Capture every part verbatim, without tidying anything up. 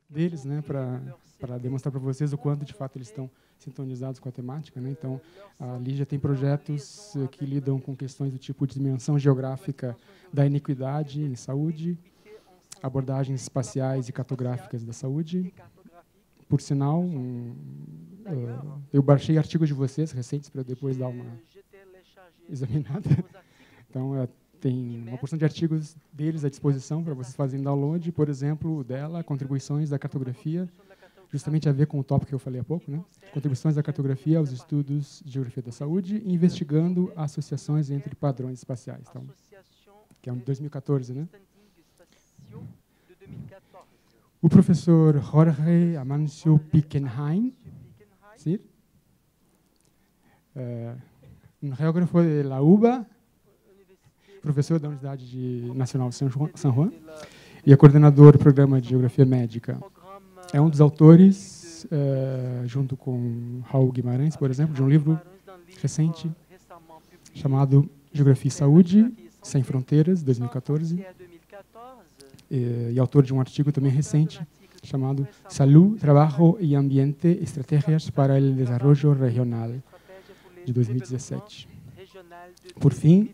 deles, né, para para demonstrar para vocês o quanto de fato eles estão sintonizados com a temática, né? Então, a Lígia tem projetos eh, que lidam com questões do tipo de dimensão geográfica da iniquidade em saúde, abordagens espaciais e cartográficas da saúde. Por sinal, um, uh, eu baixei artigos de vocês recentes para depois dar uma examinada. Então, uh, tem uma porção de artigos deles à disposição para vocês fazerem download. Por exemplo, o dela, Contribuições da Cartografia, justamente a ver com o tópico que eu falei há pouco, né? Contribuições da cartografia aos estudos de geografia da saúde, investigando associações entre padrões espaciais. Então, que é um de dois mil e quatorze, né? O professor Jorge Amancio Pickenheim, sim? É, um geógrafo de la U B A, professor da Universidade de Nacional de San Juan, e é coordenador do programa de Geografia Médica. É um dos autores, uh, junto com Raul Guimarães, por exemplo, de um livro recente chamado Geografia e Saúde, Sem Fronteiras, dois mil e quatorze, e, e autor de um artigo também recente chamado Salud, Trabajo y Ambiente, Estrategias para el Desarrollo Regional, de dois mil e dezessete. Por fim,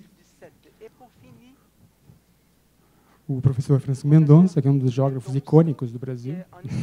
o professor Francisco Mendonça, que é um dos geógrafos icônicos do Brasil.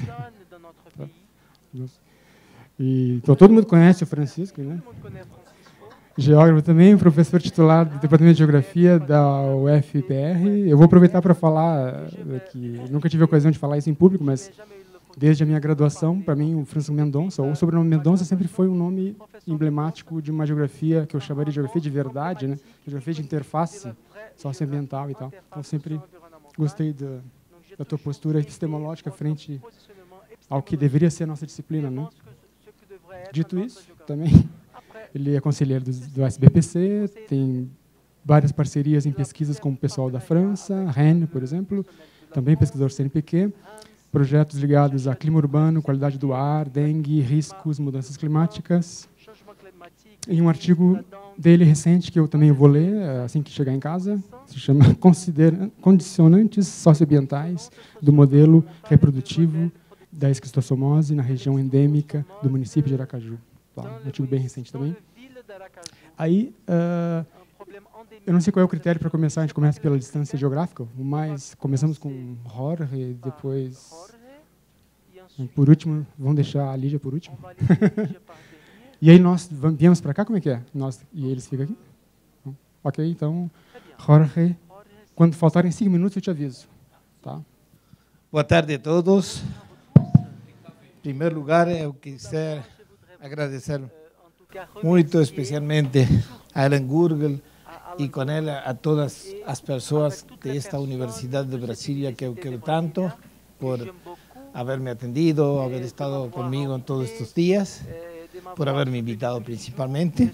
E, então, todo mundo conhece o Francisco, né? Geógrafo também, professor titular do Departamento de Geografia da U F P R. Eu vou aproveitar para falar que nunca tive a ocasião de falar isso em público, mas desde a minha graduação, para mim, o Francisco Mendonça, ou o sobrenome Mendonça, sempre foi um nome emblemático de uma geografia que eu chamaria de geografia de verdade, né? Geografia de interface socioambiental e tal. Então, sempre gostei da, da tua postura epistemológica frente ao que deveria ser a nossa disciplina, né? Dito isso, também, ele é conselheiro do, do S B P C, tem várias parcerias em pesquisas com o pessoal da França, Rennes, por exemplo, também pesquisador C N P Q, projetos ligados a clima urbano, qualidade do ar, dengue, riscos, mudanças climáticas. Em um artigo dele recente, que eu também vou ler assim que chegar em casa, se chama Condicionantes Socioambientais do Modelo Reprodutivo da Esquistossomose na região endêmica do município de Aracaju. Tá, um artigo bem recente também. Aí, uh, eu não sei qual é o critério para começar, a gente começa pela distância geográfica, mas começamos com Jorge, depois, por último, vamos deixar a Lígia por último. E aí nós viemos para cá, como é que é? Nós, e eles ficam aqui? Ok, então, Jorge, quando faltarem cinco minutos eu te aviso. Tá? Boa tarde a todos. Em primeiro lugar, eu quero agradecer muito especialmente a Alan Gurgel e com ela a todas as pessoas desta Universidade de Brasília que eu quero tanto por haberme atendido, haber estado comigo em todos estes dias, por haberme invitado principalmente.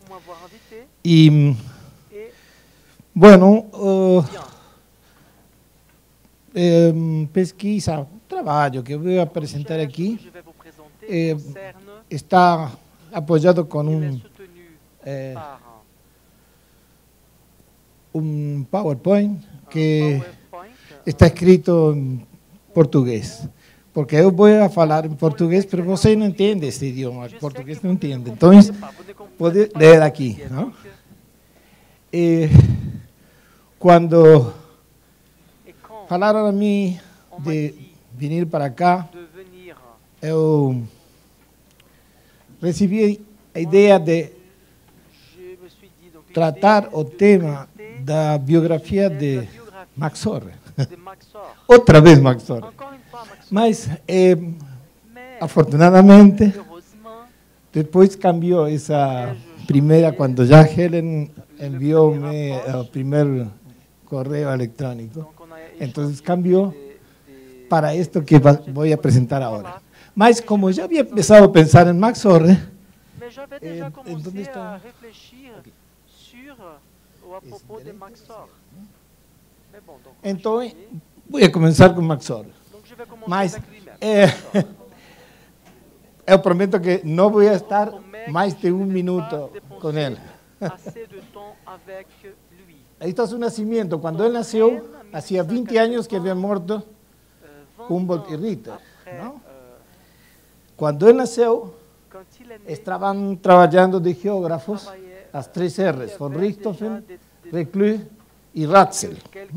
E, bueno, uh, eh, pesquisa, trabalho que eu vou apresentar aqui eh, está apoiado com um, eh, um PowerPoint que está escrito em português. Porque eu vou falar em português, mas você não entende esse idioma, o português não entende. Então, pode ler aqui. Não? E, quando falaram a mim de vir para cá, eu recebi a ideia de tratar o tema da biografia de Max Orre. Outra vez Max Orre. Mas, eh, afortunadamente, depois cambiou essa primeira, quando já Helen enviou-me o primeiro correio eletrônico. Então, cambiou para isto que vou apresentar agora. Mas, como já havia começado a pensar em Max Orre, eh, onde está? Então, vou começar com Max Orre. Mas é, eu prometo que não vou estar mais de um minuto com ele. Este é o nascimento. Quando ele nasceu, havia vinte anos que havia morto Humboldt e Ritter. ¿no? Cuando él nació, estaban trabajando de geógrafos las tres R's, von Richthofen, Reclus y Ratzel.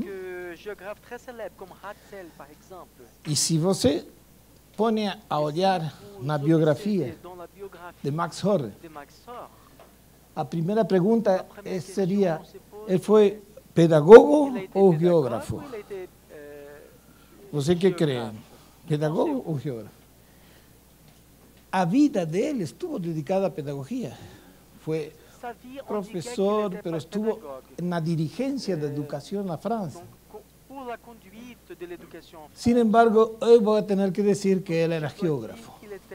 Y si você pone a olhar na biografia de Max Horrer, a primeira pergunta seria, ele foi pedagogo ou geógrafo? Você que crê? Pedagogo ou geógrafo? A vida dele estuvo dedicada à pedagogia. Foi professor, mas estuvo na dirigência da educação na França. Sin embargo, hoy voy a tener que decir que él era geógrafo.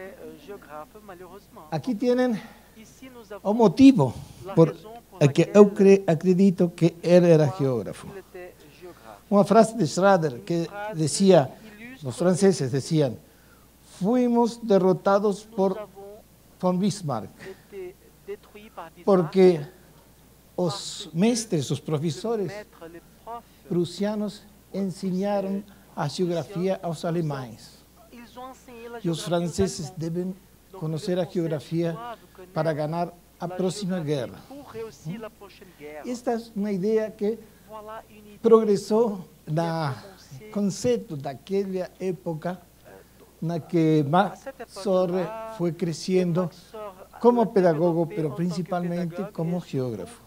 Aquí tienen un motivo por el que yo acredito que él era geógrafo. Una frase de Schrader que decía, los franceses decían, fuimos derrotados por von Bismarck, porque los mestres, los profesores prusianos ensinaram a geografia aos alemães. E os franceses devem conhecer a geografia para ganhar a próxima guerra. Esta é uma ideia que progressou no conceito daquela época na que Max Horrer foi crescendo como pedagogo, mas principalmente como geógrafo.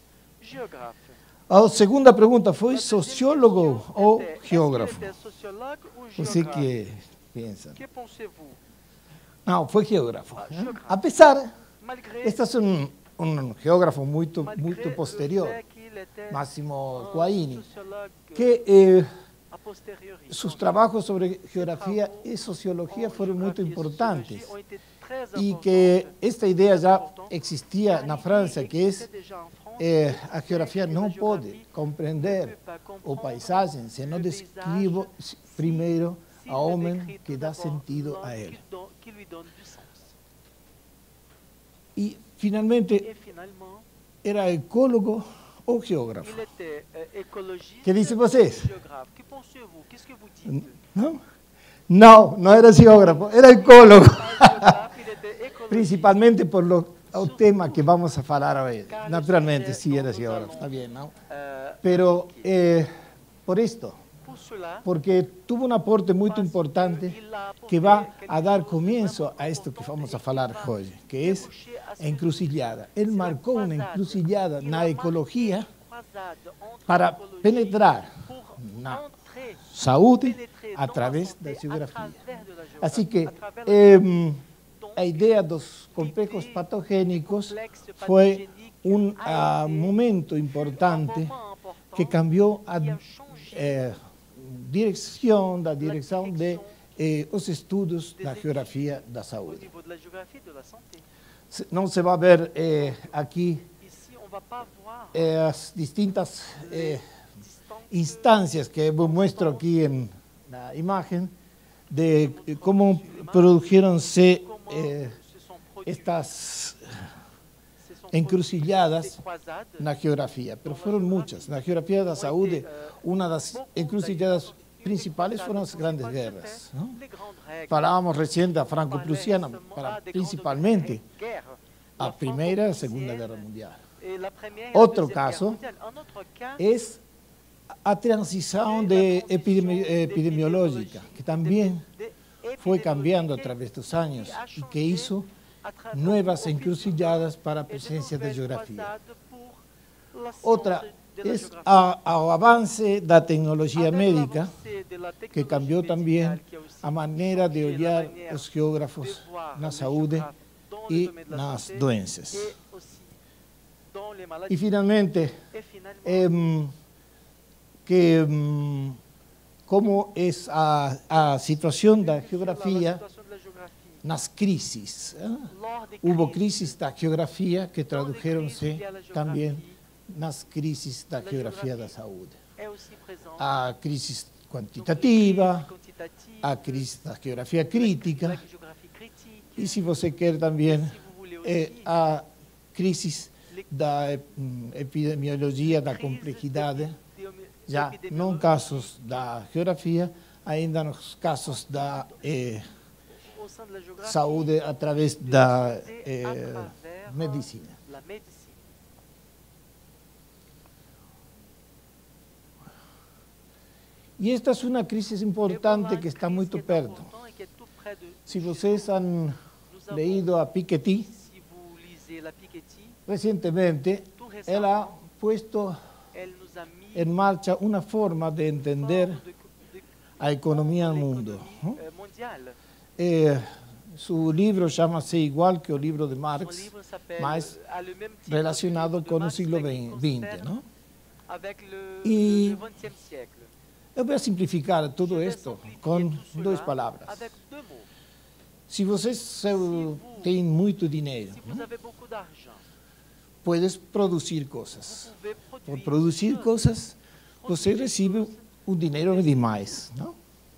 A segunda pergunta foi sociólogo ou geógrafo? Você que pensa? Não, foi geógrafo. Apesar, este é um, um geógrafo muito, muito posterior, Máximo Guaini, que eh, seus trabalhos sobre geografia e sociologia foram muito importantes e que esta ideia já existia na França, que é Eh, a geografia não pode compreender o paisagem se não descreve primeiro a homem que dá sentido a ele. E, finalmente, era ecólogo ou geógrafo? Que dizem vocês? Não? Não, não era geógrafo, era ecólogo. Principalmente por lo o tema que vamos a falar hoje. Naturalmente, sí era geógrafo, está bien, ¿no? Pero eh, por esto, porque tuvo un aporte muy importante que va a dar comienzo a esto que vamos a falar hoy, que es encrucijada. Él marcó una encrucijada en la ecología para penetrar na saúde a través da geografía. Así que eh, a ideia dos complexos patogênicos foi um uh, momento importante que cambiou a eh, direção da direção de eh, os estudos da geografia da saúde. Não se vai ver eh, aqui eh, as distintas eh, instâncias que eu mostro aqui em, na imagem de como produziram-se Eh, estas encrucijadas na geografia, pero fueron muchas. Na geografia da saúde, uma das encrucijadas principais foram as grandes guerras, ¿no? Falábamos recém da franco-prusiana, principalmente a Primeira e a Segunda Guerra Mundial. Outro caso é a transição de epidemi epidemiológica, que também foi cambiando a través dos anos e que hizo novas encrucijadas para a presença da geografia. Outra é o avance da tecnologia médica, que cambiou também a maneira de olhar os geógrafos na saúde e nas doenças. E, finalmente, eh, que... como é a, a situação da geografia nas crises. ¿eh? Houve crises da geografia que traduziram-se também nas crises da geografia da saúde. A crise quantitativa, a crise da geografia crítica, e, se você quer também, é a crise da epidemiologia da complexidade, já não casos da geografia, ainda nos casos da eh, saúde através da eh, medicina. E esta é uma crise importante que está muito perto. Se vocês han leído a Piketty, recentemente ela ha puesto em marcha uma forma de entender a economia no mundo. ¿No? Eh, su libro chama-se igual que o livro de Marx, mas relacionado com o século vinte. ¿No? E eu vou simplificar tudo isto com duas palavras. Se vocês têm muito dinheiro, puedes produzir coisas. Por produzir coisas, você recebe um dinheiro demais. Não?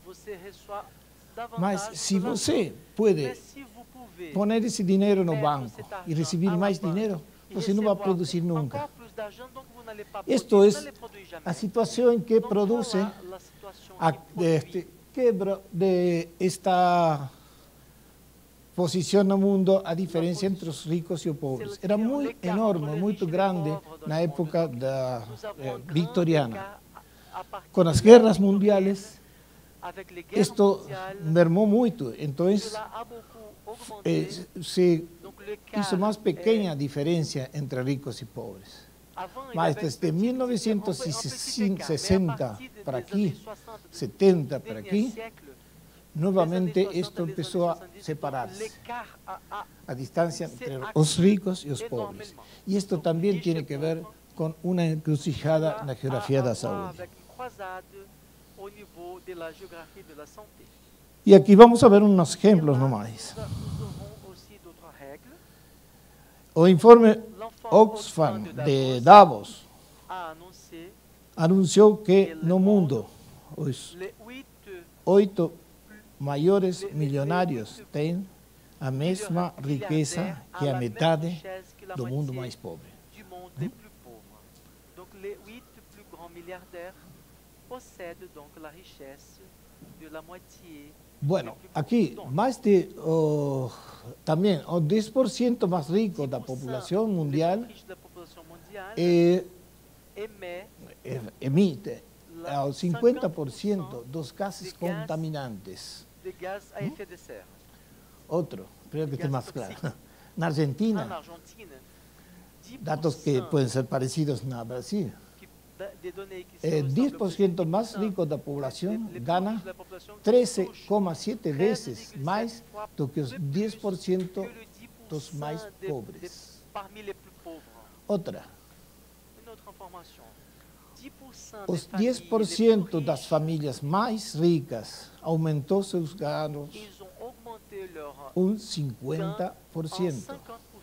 Mas se você pode pôr esse dinheiro no banco e receber mais dinheiro, você não vai produzir nunca. Isto é a situação em que produz a este, quebra de esta posição no mundo, a diferença entre os ricos e os pobres. Era muito enorme, muito grande na época da eh, victoriana. Com as guerras mundiais, isto mermou muito. Então, eh, se hizo mais pequena a diferença entre ricos e pobres. Mas desde mil novecentos sessenta para aqui, setenta para aqui, novamente isto começou a separar-se, a distância entre os ricos e os pobres. E isto também tem que ver com uma encruzilhada na geografia da saúde. E aqui vamos ver uns exemplos nomás. O informe Oxfam de Davos anunciou que no mundo os oito maiores milionários têm a mesma riqueza que a metade do mundo mais pobre. Hum? Bueno, aqui, mais de, oh, também, o dez por cento mais rico da população mundial eh, emite o cinquenta por cento dos gases contaminantes. ¿Mm? Outro, espero que esté mais claro. Na Argentina, dados que podem ser parecidos na Brasil, el diez por ciento más rico da población gana treze coma sete veces más do que os dez por ciento dos mais pobres. Outra, os dez por ciento das famílias mais ricas aumentou seus ganhos um cinquenta por cento.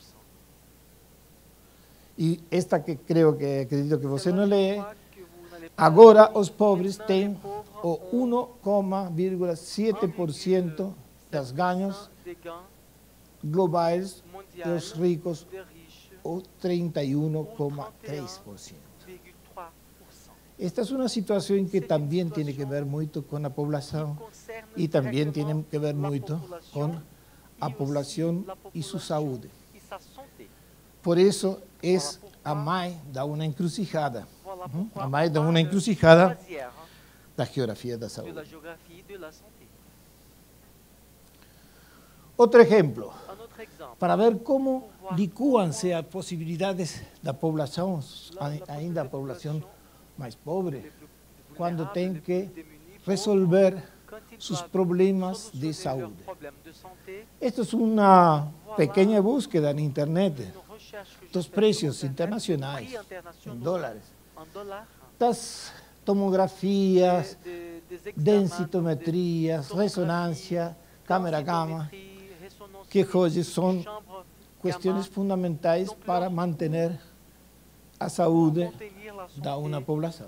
E esta que creio que acredito que você não lê, agora os pobres têm o um vírgula sete por cento dos ganhos globais e os ricos o trinta e um vírgula três por cento. Esta é uma situação que também tem que ver muito com a população e também tem que ver muito com a população e sua saúde. Por isso, é a mais da uma encruzilhada, a mais da uma encruzilhada da geografia da saúde. Outro exemplo, para ver como licuam-se as possibilidades da população, ainda a população mais pobre, quando tem que resolver seus problemas de saúde. Esta é uma pequena búsqueda na internet dos preços internacionais em dólares, das tomografias, densitometrias, ressonância, câmera gama, que hoje são questões fundamentais para manter a saúde da uma população.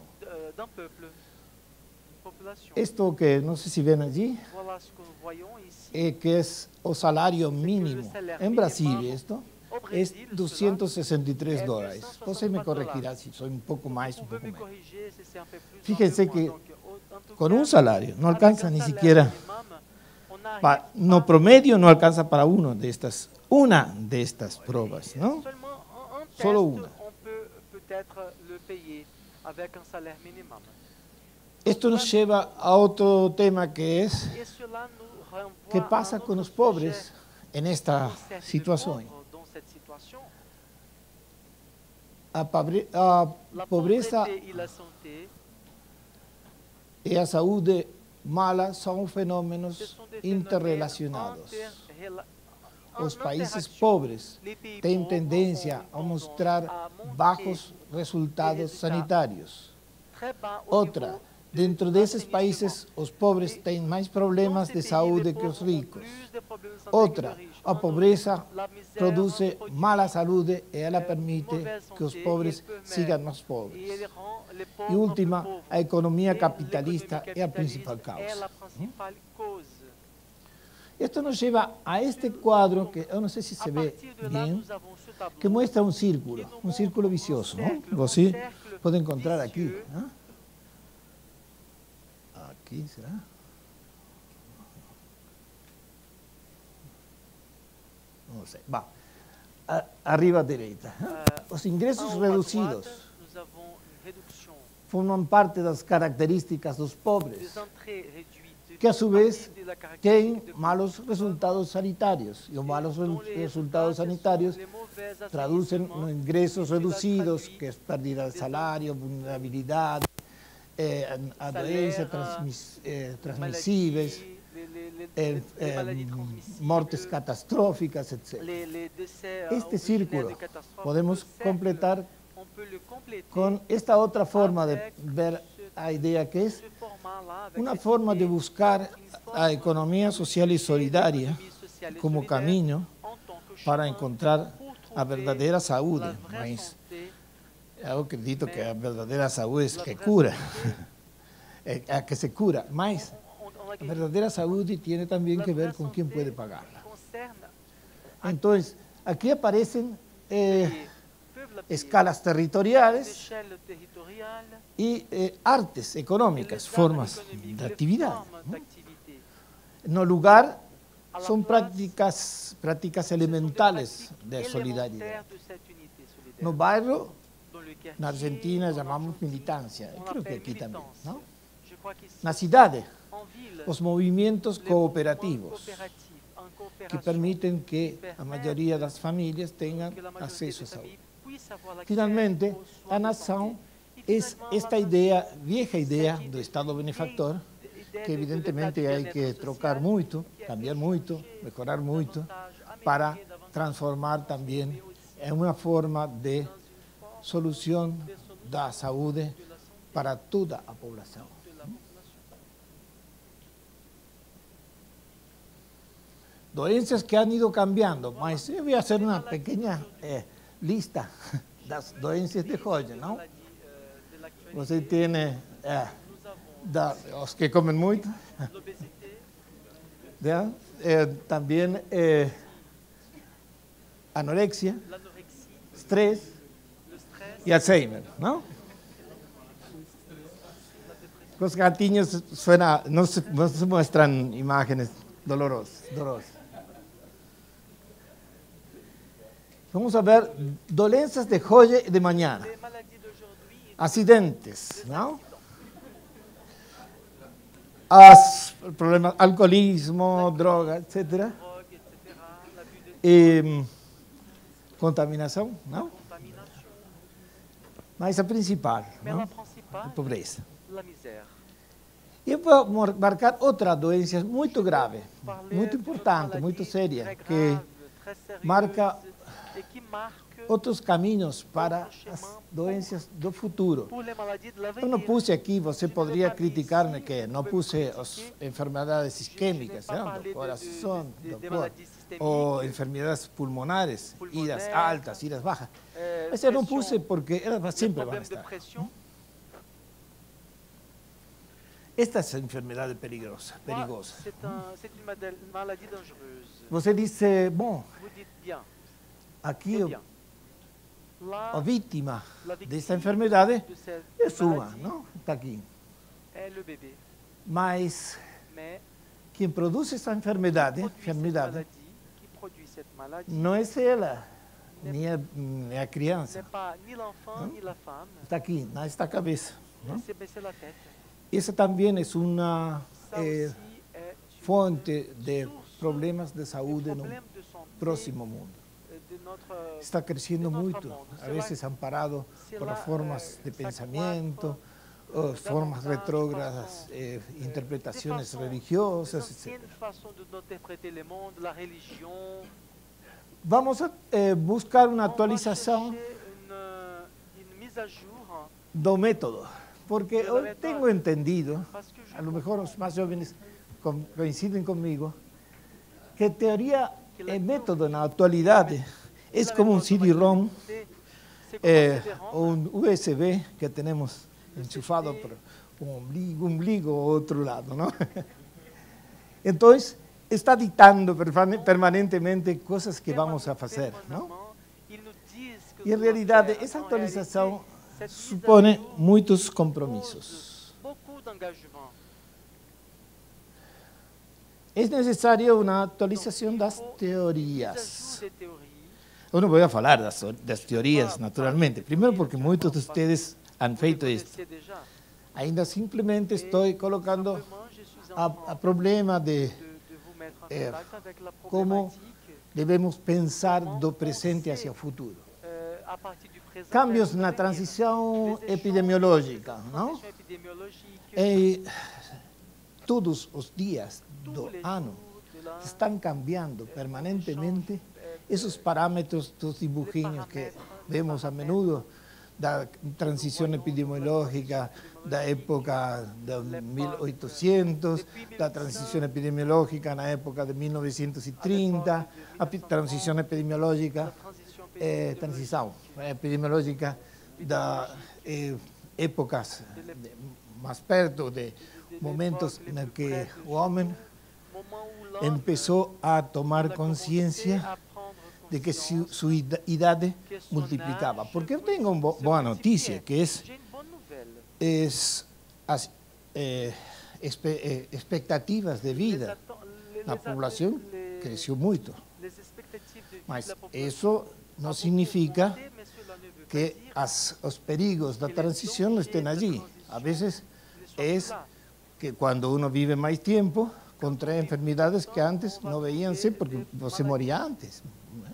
Isto que não sei se vêem aqui, é que é o salário mínimo em Brasil, isto, es doscientos sesenta y tres dólares. Você me corregirá si soy un poco más, un poco menos. Fíjense que con un salario no alcanza ni siquiera, pa, no promedio no alcanza para uno de estas, una de estas pruebas, ¿no? Solo una. Esto nos lleva a otro tema que es, ¿qué pasa con los pobres en esta situación? A, pobre, a pobreza e a saúde mala são fenômenos interrelacionados. Os países pobres têm tendência a mostrar baixos resultados sanitários. Outra, dentro desses países, os pobres têm mais problemas de saúde que os ricos. Outra, a pobreza produz mala saúde e ela permite que os pobres sigam mais pobres. E última, a economia capitalista é a principal causa. Isto nos leva a este quadro, que eu não sei se se vê bem, que mostra um círculo, um círculo vicioso. Não? Você pode encontrar aqui. Não? Aqui, será? Não sei. Bom, arriba à direita. Os ingressos reduzidos formam parte das características dos pobres, que a su vez têm malos resultados sanitários. E os malos resultados sanitários traduzem em ingressos reduzidos, que é pérdida de salário, vulnerabilidade, eh, a doenças transmis, eh, transmissíveis, eh, eh, mortes catastróficas, etcétera. Este círculo podemos completar con esta otra forma de ver a idea, que es una forma de buscar a economía social y solidaria como camino para encontrar a verdadeira saúde. Mas eu acredito que a verdadeira saúde é que cura, é a que se cura, mas a verdadeira saúde tem também que ver com quem pode pagá-la. Então, aqui aparecem eh, escalas territoriales y eh, artes económicas, formas de actividad. ¿no? No lugar son prácticas, prácticas elementales de solidaridad. No bairro, na Argentina llamamos militancia, creo que aquí también. ¿no? Na cidade, os movimentos cooperativos, que permiten que a mayoría de las familias tengan acceso a saúde. Finalmente, a nação é esta ideia, vieja ideia do Estado benefactor, que evidentemente há que trocar muito, cambiar muito, melhorar muito, para transformar também em uma forma de solução da saúde para toda a população. Doenças que han ido cambiando, mas eu vou fazer uma pequena eh, lista das doenças de Hodgkin, não? Você tem eh, da, os que comem muito, eh, também eh, anorexia, estresse e Alzheimer, não? Os gatinhos suena, não se, não se mostram imagens dolorosas. dolorosas. Vamos a ver doenças de hoje e de manhã. Acidentes, não? As problemas, alcoolismo, droga, etcétera. E contaminação, não? Mas a principal, não? A pobreza. E vou marcar outra doença muito grave, muito importante, muito séria, que marca outros caminhos para as doenças do futuro. Eu não puse aqui, você poderia criticar-me que não puse as enfermidades isquêmicas, não? do coração, do corpo, ou enfermidades pulmonares, idas altas, idas bajas. Mas eu não puse porque elas sempre vão estar. Esta é a enfermidade perigosa. perigosa. Você disse, bom, aqui Eh o- bien, là, a vítima la victime dessa enfermidade de cette é sua, maladie não? Está aqui. est le bébé. Mas Mais quem produz essa enfermidade, produit cette enfermidade maladie, qui produit cette maladie, não é ela, nem a, nem a criança. n'est pas ni l'enfant ni la femme, Está aqui, nesta cabeça. Não? c'est mais c'est la tête. Essa também é uma Ça eh, aussi est une fonte de source problemas de de saúde no problèmes de santé próximo mundo. euh, de notre Está crescendo de notre muito, monde. a Cela- vezes amparado por cela, formas eh, de s'accroître, pensamento, euh, ou formas davantage retrógradas, façon, eh, euh, interpretações des façons- religiosas, des anciennes etcétera. façons de- d'interpréter le monde, la religion. Vamos a eh, buscar uma On va atualização chercher une, euh, une mise à jour, do método, porque De la eu méthode. tenho entendido, parce que je a lo mejor os comprends mais jovens com- coincidem comigo, que teoria e método na atualidade que é la como um méthode C D ROM, c'est- c'est comme eh, un C D-ROM, ou um U S B que temos Um enchufado C D. por um ombligo, umbligo ou outro lado, não? Então, está ditando permane- permanentemente coisas que vamos a fazer, não? permanemment, ils nous disent que E em nous realidade, devons faire. essa En atualização réalité, cette mise à supõe jour muitos pose compromissos. beaucoup d'engagement. É necessária uma atualização das Il faut une mise à teorias. jour des théories. Eu não vou falar das, das teorias, naturalmente. Primeiro, porque muitos de vocês han Vous feito les isto. connaissez déjà. Ainda simplesmente Et estou colocando simplement, je suis en a, train a problema de de, de vous mettre en eh, contact avec la como problématique devemos pensar do presente hacia o futuro. euh, à partir du présent. Cambios vers na l'avenir. transição Les échanges, epidemiológica, les não? transitions épidémiologiques, E todos os dias tous do les ano jours de la- estão cambiando permanentemente esses parâmetros dos dibujinhos que vemos a menudo da transição epidemiológica da época de mil e oitocentos, da transição epidemiológica na época de mil novecentos e trinta, a pi- transição epidemiológica, la transition eh, épidémiologique. transição epidemiológica da eh, épocas de- mais perto de momentos em que o homem Moment où l'homme, começou a tomar on a commencé consciência à prendre de que su, conscience sua ida- idade que son multiplicava. âge Porque eu tenho uma bo- se boa multipliait. notícia, que é J'ai une bonne nouvelle. es as eh, espe- eh, expectativas de Les vida atten- les- na les- população les- cresceu muito. les expectatives de vie Mas de la population isso ont não beaucoup significa augmenté, mais cela ne veut pas que dire as, os perigos da que les transição dangers estén da allí. transição A vezes ne soient é plus là. que quando uno vive mais tempo, contrai enfermidades que antes não veíam-se porque você moria antes.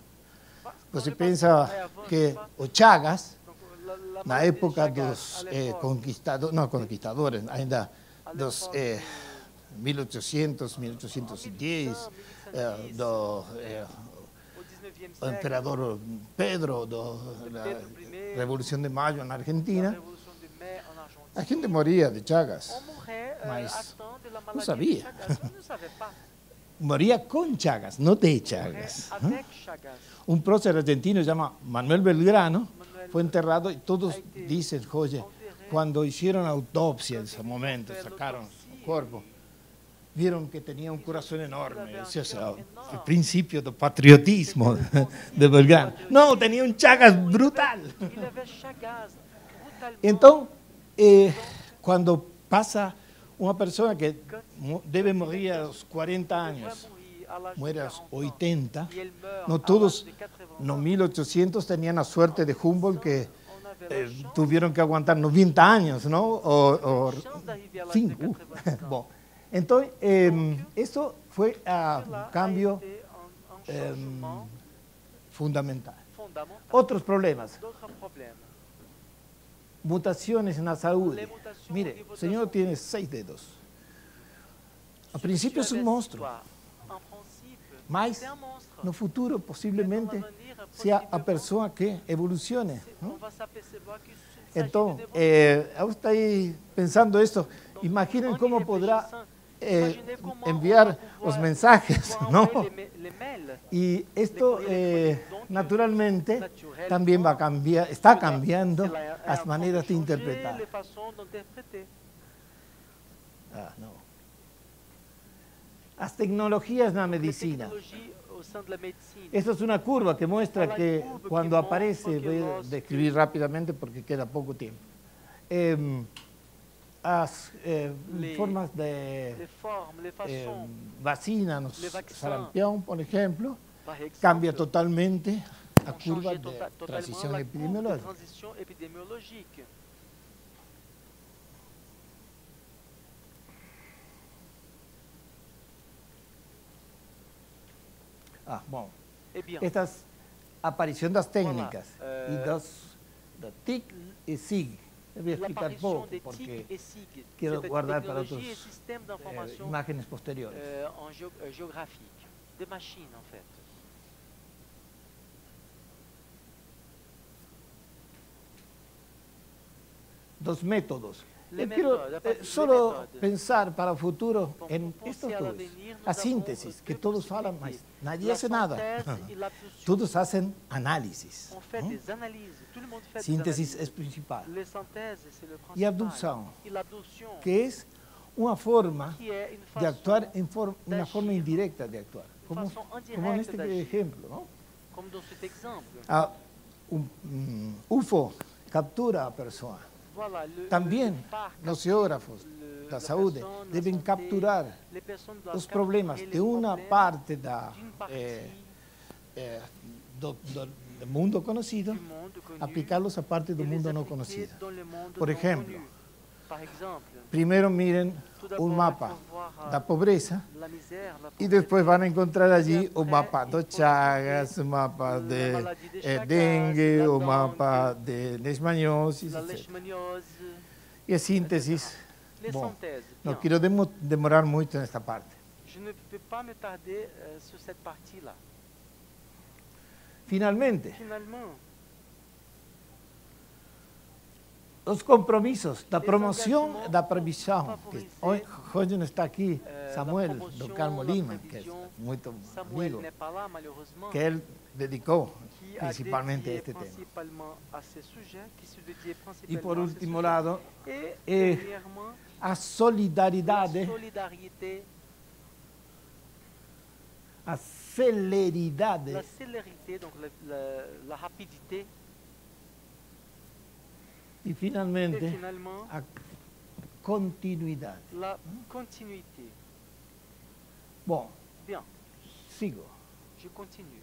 Você pensa que o Chagas, Donc, la- la na maladie de época Chagas, dos à eh, l'époque, conquistadores, não conquistadores, ainda à dos l'époque eh, de- mil e oitocentos, mil oitocentos e dez, eh, do eh, au dix-neuvième o siècle, imperador Pedro, da Pedro I, Revolução de Maio na la Argentina, révolution de mai en Argentine, a gente moria de Chagas. on mourait euh, Mas atteint de la não maladie sabia. de Chagas. On ne savait pas. Moria com Chagas, não de On Chagas. mourait avec Chagas. Um prócer argentino chama Manuel Belgrano, Manuel foi enterrado e todos a été dizem, oye, enterré. quando hicieron autópsia en ese Quando momento, fue la sacaron autopsia, su cuerpo, vieron que tenía un corazón enorme. Era Ese es el, enorme. el principio del patriotismo de Belgrano. No, tenía un Chagas brutal. Il avait Chagas brutalement. Entonces, eh, cuando pasa una persona que mu- debe morir a los cuarenta Il años, devrait mourir à l'âge de muere a los quarante ans. ochenta, Y él meurt no à todos, l'âge de quatre-vingts no ans. mil ochocientos tenían la suerte de Humboldt que On avait la eh, chance- tuvieron que aguantar noventa años, ¿no? O, o la chance d'arriver à l'âge Sim, de uh, quatre-vingts ans. bom. Então, eh, isso foi ah, Cela um a cambio été un- un eh, changement fundamental. fondamental. Outros problemas, D'autres problèmes. mutações na saúde. Les mutations Mire, au niveau o de senhor la tem seis dedos. A santé. princípio é Celui um qui monstro, avait en principe, mas c'est un monstre. no futuro Mais possivelmente dans l'avenir, seja a possiblement, pessoa que evolucione. c'est- não? on va s'apercevoir que ce- s'agit Então, d'une évolution. eh, eu estou aí pensando isso. Donc, Imaginem en y como poderá réfléchissant, eh, imaginez comment on va enviar pouvoir- os mensajes, pouvoir não? envoyer les, ma- les mails. E isto, eh, naturalmente, Naturellement, também vai cambiar, está cela- cambiando cela est en as train maneiras de changer interpretar. les façons d'interpréter. Ah, não. las tecnologías en la les medicina. technologies au sein de la médecine. Esta es una curva que muestra Voilà que une courbe cuando qui aparece, montre que voy a lorsque- describir rápidamente porque queda poco tiempo, em, las eh, Les- formas de Les formes, les em, façons, vacina, no- les vaccins, sarampión, por ejemplo, par exemple, cambia totalmente la ont curva changé de tota- totalement transición la courbe de epidemiológica. transition épidémiologique. Ah, bueno. Eh bien, Estas aparición das técnicas Voilà, y eh, dos, de T I C y S I G. Le voy a explicar l'apparition poco des porque T I C et S I G, quiero c'est-à-dire guardar para technologie otros et système eh, d'information imágenes posteriores. euh, en géo- euh, géographique, des machines en fait. Dos métodos. Les Yo quiero méthodes, eh, enfin, les solo méthodes. pensar para futuro Pour en penser estos à dos. l'avenir, nous La avons síntesis, deux que todos hablan, mas possibilités. nadie La hace nada. synthèse et l'absorption. Todos hacen análisis. On fait ¿no? des analyses, tout le monde fait Síntesis des es analyses. principal. Les synthèses, c'est le principal. Y abducción, Et l'abduction, que es una forma qui est une de façon, actuar en for- una d'agir, forma indirecta de actuar. une Como, façon como en indirecte este d'agir, ejemplo, ¿no? comme dans cet exemple. Ah, un mm, U F O captura a persona. Voilà, le, También le phare los geógrafos le- de la la salud personne, la deben santé, capturar les personnes doivent los capturer problemas les de una problèmes parte da, d'une partie eh, eh, do- do- del mundo conocido, du monde connu aplicarlos a parte et del les mundo no appliquer conocido. dans le monde Por non ejemplo, connu. Par exemple, Primero miren tout d'abord, un il mapa faut voir, euh, da pobreza la misère, la y pauvreté, después van a encontrar allí Y un mapa de después, Chagas, un mapa la de maladie de eh, Chagas, dengue, la un dengue, mapa de leishmaniosis, la etcétera. leishmaniose, Y en síntesis, les bon, synthèses. no Bien. quiero demo- demorar mucho en esta parte. Je ne peux pas me tarder euh, sur cette partie-là. Finalmente, Finalement, los compromisos, la Les promoción, engagements la pour previsión. Que favoriser, hoy, hoy no está aquí eh, la Samuel promoción, do Carmo la Lima, que es previsión. muy Samuel amigo, n'est pas là, malheureusement, que él dedicó qui a principalmente a dédié este tema. principalement à ce sujet, qui se dédiait Y principalement por à ce último sujet. lado, Et eh, dernièrement, a la solidaridad, solidarité, a celeridad la célérité, donc la, la- la rapidité, y et finalmente finalement a continuidad. la continuité. Bon, Bien, sigo. je continue.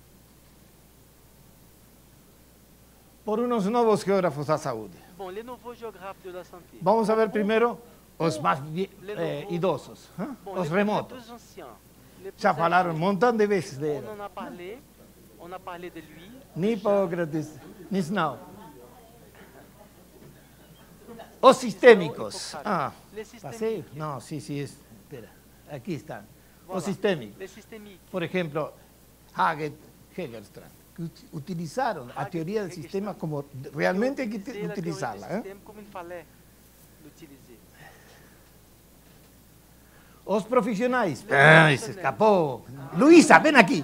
Por unos nuevos geógrafos da saúde. Bon, les nouveaux géographes de la santé. Vamos a ver primero los más vie- Les eh, nouveaux- idosos, ¿eh? Bon, los les, remotos. les plus anciens, les plus Ya hablaron un âgés. montón de veces de él. On en a parlé, on a parlé de lui. Ni Hipócrates, ni Snow. O sistémicos. Ah, Les ¿pasé? systémiques. No, sí, sí, es. Espera, aquí están. Voilà. O sistémicos. Les systémiques. Por ejemplo, Haget, Hegelstrand, que ut- utilizaron la Haget, teoría del Hegelstrand, sistema como realmente hay que Utiliser la théorie du utilizarla. ¿eh? système comme il fallait l'utiliser. Os profesionales. Les Ay, se profesionales. escapó. Luisa, ven aquí.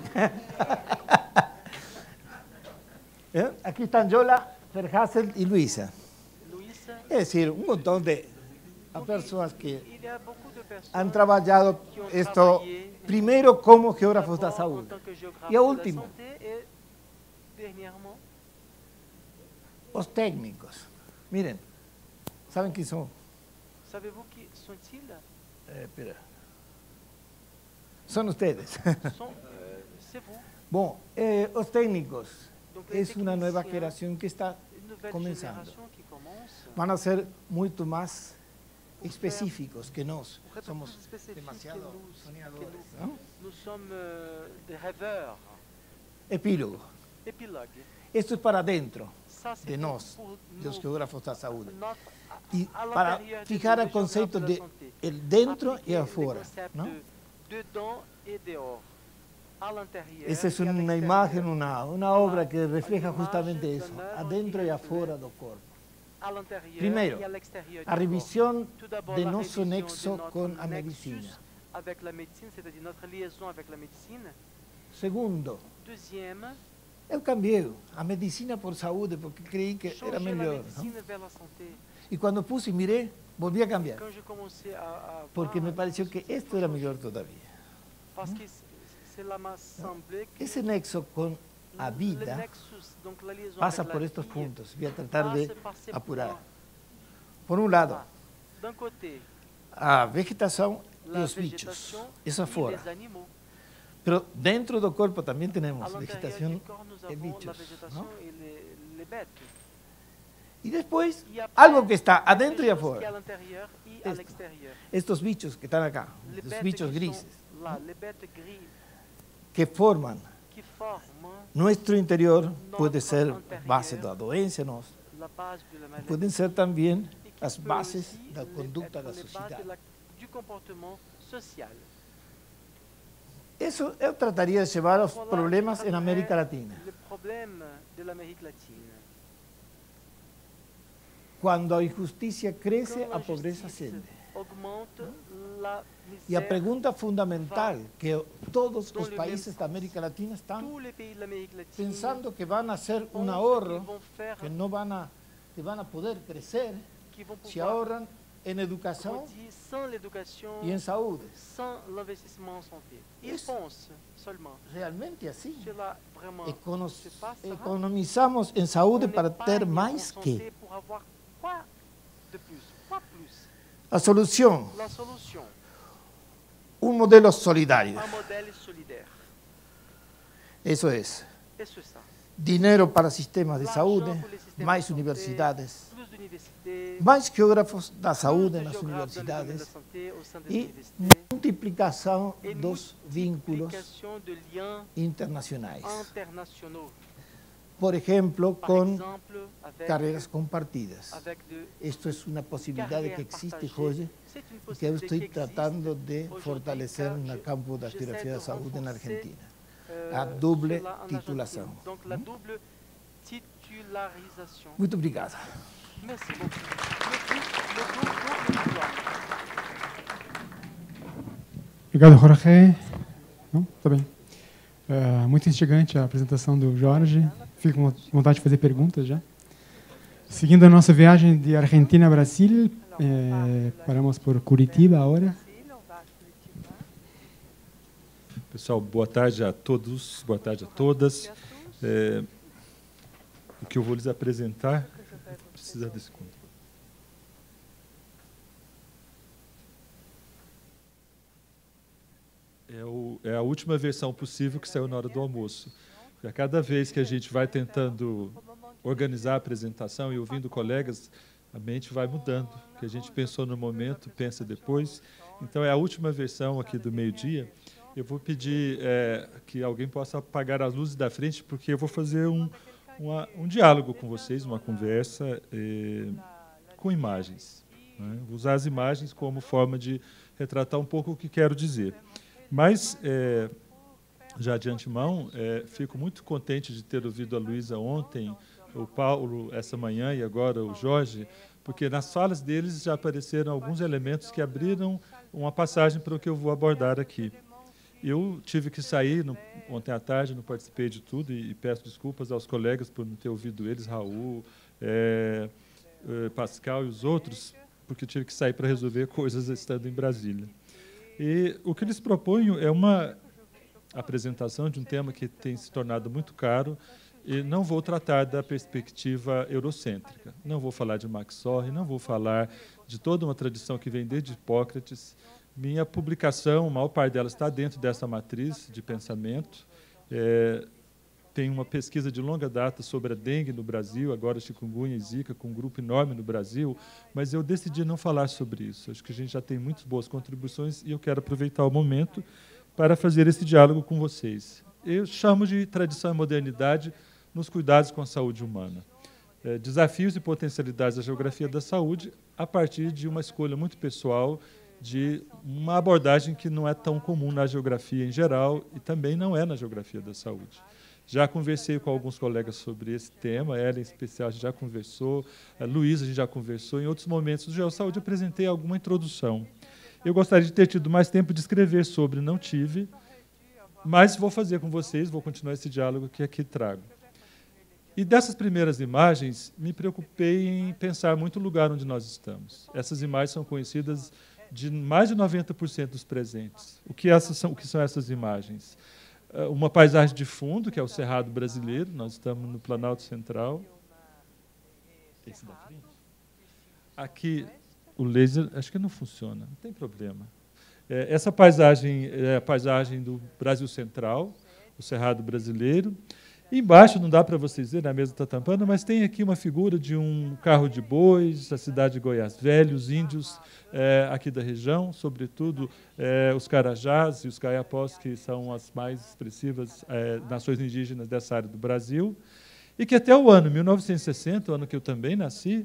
¿Eh? Aquí están Yola, Verhassel y Luisa. Luisa, Es decir, un montón de personas que il y a beaucoup de personnes han trabajado qui ont esto travaillé primero como geógrafos de la d'abord en salud. tant que géographe Y a de la último, santé et dernièrement, los técnicos. Miren, ¿saben quién son? savez-vous qui sont-ils? Eh, espera. Son ustedes. Sont, euh, c'est vous. Bueno, eh, los técnicos Donc, les es una nueva techniciens, generación que está une nouvelle comenzando. génération qui commence. Van a ser mucho más específicos que nos. Pour être Somos plus spécifique que demasiado nous, que soñadores. nous. ¿no? Nous sommes euh, des rêveurs. Epílogo. Épilogue. Esto es para adentro Ça, c'est de pour- nos, pour los nous, geógrafos de la salud. notre- Y à para l'intérieur de fijar nous, el les concepto géographes de la santé. el dentro y Appliquer les afuera. concepts ¿no? de dedans et dehors. À l'intérieur. Esa es et à una l'extérieur. imagen, una, una obra que refleja Una justamente imagen eso, de una adentro y obra afuera del cuerpo. À l'intérieur Primero, et à l'extérieur. La du revisión corps. Tout d'abord, de la nuestro révision de nexo notre con la nexus medicina. avec la médecine, c'est-à-dire notre liaison avec la médecine. Segundo, Deuxième, eu cambié a medicina por saúde porque creí que era changer la melhor. ¿no? médecine vers la santé. Y cuando puse y miré, volví a cambiar, Quand j'ai commencé à, à porque voir, me pareció que esto era mejor todavía. Parce que c'est la m'assemblée que Esse nexo com a le vida nexus, donc la liaison passa avec por la estos vie, puntos. Voy a tratar de passe par ces apurar. points. Por um lado, Là. D'un côté, a vegetação e la os bichos. végétation Isso et afora. les animaux. Pero dentro do corpo também À temos l'intérieur vegetação du corps, nous e avons la bichos. végétation Não? et les, les bêtes. E depois, Et après, algo que está quelque adentro e chose qui est à afora. l'intérieur et à Esto. l'extérieur. Estes bichos que estão acá, Les os bêtes bichos qui grises, sont là, les bêtes grises que formam qui forment nosso interior, pode ser base da doença nossa, la base de la maladie. podem ser também et qui as peut bases aussi da les- conduta être da les bases sociedade. de la- du comportement social. Isso eu trataria de levar aos Voilà, problemas je em América traiterai Latina. Le problème de l'Amérique latine. Quando a injustiça cresce, Quand a la pobreza justice ascende. augmente, la E a misère, pergunta fundamental que todos Dans os le países mesmo da América Latina estão tous les pays de l'Amérique latine pensando que vão fazer um pensent qu'ils ahorro, vont faire, que não vão a, que vão a poder crescer qu'ils vont se pouvoir ahorram em educação grandir sans l'éducation, e em saúde. sans l'investissement en santé. Ils Isso. pensent seulement. Realmente assim. Cela vraiment Econo- se passera. economizamos em On saúde para épargne ter en mais santé que. pour avoir quoi de plus? Quoi plus? A solução, La solution, um modelo solidário. un modèle solidaire. Isso é. Et c'est ça. Dinheiro para sistemas de L'argent saúde, pour les systèmes mais de santé, universidades, plus d'universités, mais geógrafos da plus saúde de nas géographes dans le domaine de la universidades santé au sein des e universités, multiplicação et dos vínculos multiplication de liens internacionais. internationaux. Por exemplo, Par com exemple, avec, carreiras compartidas. avec de Isto é uma possibilidade que carrières existe partagées. hoje, C'est une que eu possibilité estou qui existe. tratando de Aujourd'hui, fortalecer car no je- campo da j'essaie geografia da de saúde na renforcer, Argentina. euh, A double cela en titulação. Argentine. Donc la double titularisation. Muito obrigado. Merci beaucoup. Le dou- le dou- double pouvoir. Obrigado, Jorge. Não? Tá bem. É, muito instigante a apresentação do Jorge. Fico com vontade de fazer perguntas já. Seguindo a nossa viagem de Argentina a Brasil, é, paramos por Curitiba agora. Pessoal, boa tarde a todos, boa tarde a todas. É, o que eu vou lhes apresentar precisa desse conto. É, o, é a última versão possível que saiu na hora do almoço. E a cada vez que a gente vai tentando organizar a apresentação e ouvindo colegas, a mente vai mudando. O que a gente pensou no momento, pensa depois. Então, é a última versão aqui do meio-dia. Eu vou pedir é, que alguém possa apagar as luzes da frente, porque eu vou fazer um, uma, um diálogo com vocês, uma conversa é, com imagens. Né? Vou usar as imagens como forma de retratar um pouco o que quero dizer. Mas, é, já de antemão, é, fico muito contente de ter ouvido a Luísa ontem, o Paulo essa manhã e agora o Jorge, porque nas falas deles já apareceram alguns elementos que abriram uma passagem para o que eu vou abordar aqui. Eu tive que sair no, ontem à tarde, não participei de tudo, e, e peço desculpas aos colegas por não ter ouvido eles, Raul, é, é, Pascal e os outros, porque eu tive que sair para resolver coisas estando em Brasília. E o que lhes proponho é uma apresentação de um tema que tem se tornado muito caro, e não vou tratar da perspectiva eurocêntrica. Não vou falar de Max Sorre, não vou falar de toda uma tradição que vem desde Hipócrates. Minha publicação, a maior parte dela está dentro dessa matriz de pensamento. É, tem uma pesquisa de longa data sobre a dengue no Brasil, agora chikungunya e zika, com um grupo enorme no Brasil, mas eu decidi não falar sobre isso. Acho que a gente já tem muitas boas contribuições e eu quero aproveitar o momento para fazer esse diálogo com vocês. Eu chamo de tradição e modernidade nos cuidados com a saúde humana. É, desafios e potencialidades da geografia da saúde a partir de uma escolha muito pessoal de uma abordagem que não é tão comum na geografia em geral e também não é na geografia da saúde. Já conversei com alguns colegas sobre esse tema, ela em especial a gente já conversou, a Luísa a gente já conversou, em outros momentos do GeoSaúde apresentei alguma introdução. Eu gostaria de ter tido mais tempo de escrever sobre, não tive, mas vou fazer com vocês, vou continuar esse diálogo que aqui trago. E dessas primeiras imagens, me preocupei em pensar muito o lugar onde nós estamos. Essas imagens são conhecidas de mais de noventa por cento dos presentes. O que, essas são, o que são essas imagens? Uma paisagem de fundo, que é o Cerrado brasileiro, nós estamos no Planalto Central. Esse da frente. Aqui, o laser, acho que não funciona, não tem problema. É, essa paisagem é a paisagem do Brasil Central, o Cerrado brasileiro. Embaixo, não dá para vocês verem, a mesa está tampando, mas tem aqui uma figura de um carro de bois, a cidade de Goiás Velho, os índios é, aqui da região, sobretudo é, os Carajás e os Caiapós, que são as mais expressivas é, nações indígenas dessa área do Brasil, e que até o ano mil novecentos e sessenta, o ano que eu também nasci,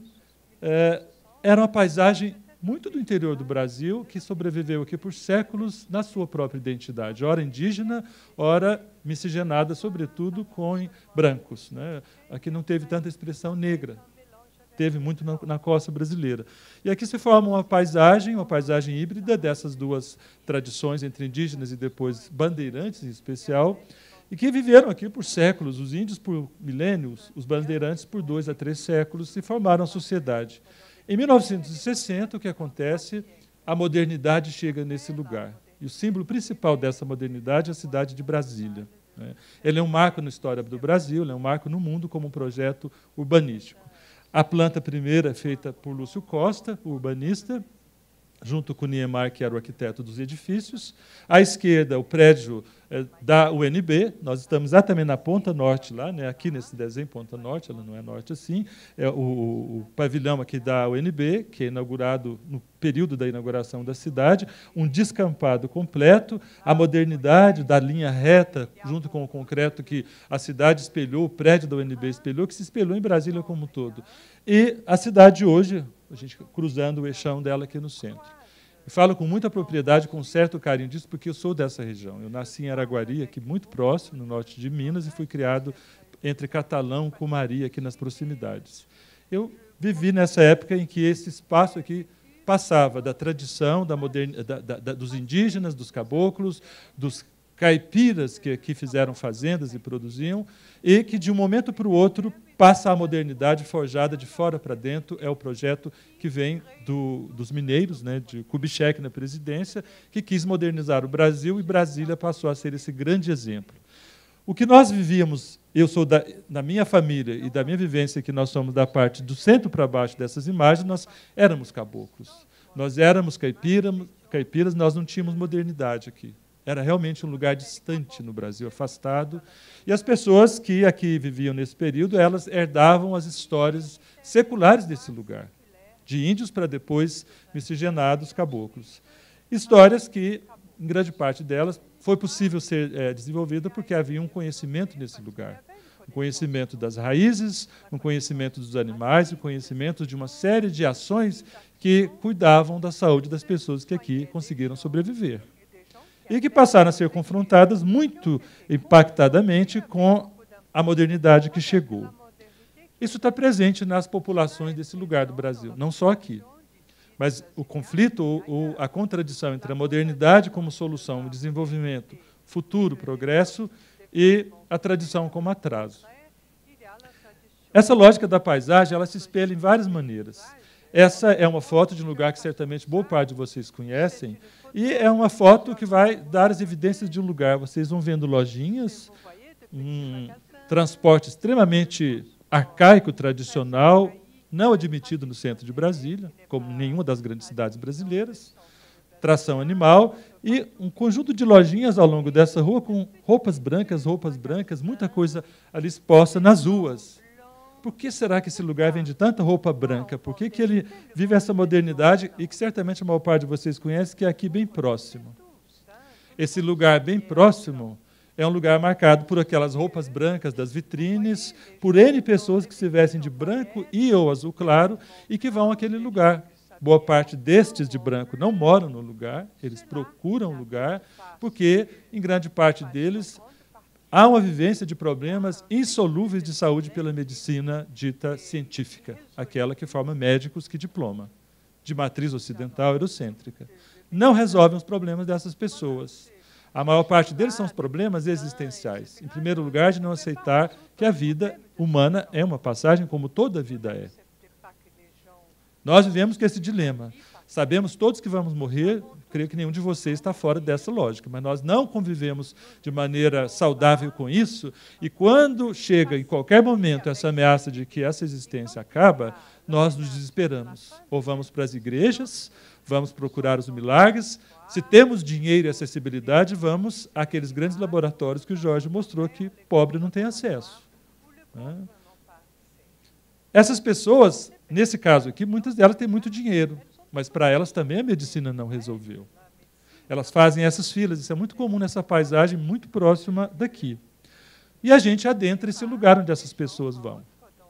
é, era uma paisagem muito do interior do Brasil, que sobreviveu aqui por séculos na sua própria identidade, ora indígena, ora miscigenada, sobretudo com brancos, né? Aqui não teve tanta expressão negra, teve muito na, na costa brasileira. E aqui se forma uma paisagem, uma paisagem híbrida dessas duas tradições, entre indígenas e depois bandeirantes, em especial, e que viveram aqui por séculos, os índios por milênios, os bandeirantes por dois a três séculos, e formaram a sociedade. Em mil novecentos e sessenta, o que acontece? A modernidade chega nesse lugar. E o símbolo principal dessa modernidade é a cidade de Brasília. Né? Ele é um marco na história do Brasil, ele é um marco no mundo como um projeto urbanístico. A planta primeira é feita por Lúcio Costa, o urbanista, junto com o Niemeyer, que era o arquiteto dos edifícios. À esquerda, o prédio é, da U N B, nós estamos exatamente na ponta norte, lá, né, aqui nesse desenho, ponta norte, ela não é norte assim, é o, o pavilhão aqui da U N B, que é inaugurado no período da inauguração da cidade, um descampado completo, a modernidade da linha reta, junto com o concreto que a cidade espelhou, o prédio da U N B espelhou, que se espelhou em Brasília como um todo. E a cidade hoje, a gente cruzando o eixão dela aqui no centro. E falo com muita propriedade, com certo carinho disso, porque eu sou dessa região. Eu nasci em Araguari, aqui muito próximo, no norte de Minas, e fui criado entre Catalão e Cumari, aqui nas proximidades. Eu vivi nessa época em que esse espaço aqui passava da tradição da modern... da, da, da, dos indígenas, dos caboclos, dos caipiras que aqui fizeram fazendas e produziam, e que, de um momento para o outro, passa a modernidade forjada de fora para dentro. É o projeto que vem do, dos mineiros, né, de Kubitschek na presidência, que quis modernizar o Brasil, e Brasília passou a ser esse grande exemplo. O que nós vivíamos, eu sou da, da minha família e da minha vivência, que nós somos da parte do centro para baixo dessas imagens, nós éramos caboclos. Nós éramos caipiras, caipiras, nós não tínhamos modernidade aqui. Era realmente um lugar distante no Brasil, afastado. E as pessoas que aqui viviam nesse período, elas herdavam as histórias seculares desse lugar, de índios para depois miscigenados caboclos. Histórias que, em grande parte delas, foi possível ser é, desenvolvida porque havia um conhecimento nesse lugar. Um conhecimento das raízes, um conhecimento dos animais, um conhecimento de uma série de ações que cuidavam da saúde das pessoas que aqui conseguiram sobreviver. E que passaram a ser confrontadas muito impactadamente com a modernidade que chegou. Isso está presente nas populações desse lugar do Brasil, não só aqui. Mas o conflito, ou a contradição entre a modernidade como solução, o desenvolvimento, futuro, progresso, e a tradição como atraso. Essa lógica da paisagem, ela se espelha em várias maneiras. Essa é uma foto de um lugar que certamente boa parte de vocês conhecem, e é uma foto que vai dar as evidências de um lugar. Vocês vão vendo lojinhas, um transporte extremamente arcaico, tradicional, não admitido no centro de Brasília, como nenhuma das grandes cidades brasileiras, tração animal, e um conjunto de lojinhas ao longo dessa rua com roupas brancas, roupas brancas, muita coisa ali exposta nas ruas. Por que será que esse lugar vende tanta roupa branca? Por que que ele vive essa modernidade e que certamente a maior parte de vocês conhece, que é aqui bem próximo? Esse lugar bem próximo é um lugar marcado por aquelas roupas brancas das vitrines, por N pessoas que se vestem de branco e ou azul claro e que vão àquele lugar. Boa parte destes de branco não moram no lugar, eles procuram um lugar, porque, em grande parte deles, há uma vivência de problemas insolúveis de saúde pela medicina dita científica, aquela que forma médicos que diploma, de matriz ocidental eurocêntrica. Não resolvem os problemas dessas pessoas. A maior parte deles são os problemas existenciais. Em primeiro lugar, de não aceitar que a vida humana é uma passagem, como toda a vida é. Nós vivemos com esse dilema. Sabemos todos que vamos morrer, creio que nenhum de vocês está fora dessa lógica, mas nós não convivemos de maneira saudável com isso, e quando chega em qualquer momento essa ameaça de que essa existência acaba, nós nos desesperamos. Ou vamos para as igrejas, vamos procurar os milagres, se temos dinheiro e acessibilidade, vamos àqueles grandes laboratórios que o Jorge mostrou que pobre não tem acesso. Né? Essas pessoas, nesse caso aqui, muitas delas têm muito dinheiro, mas para elas também a medicina não resolveu. Elas fazem essas filas, isso é muito comum nessa paisagem muito próxima daqui. E a gente adentra esse lugar onde essas pessoas vão.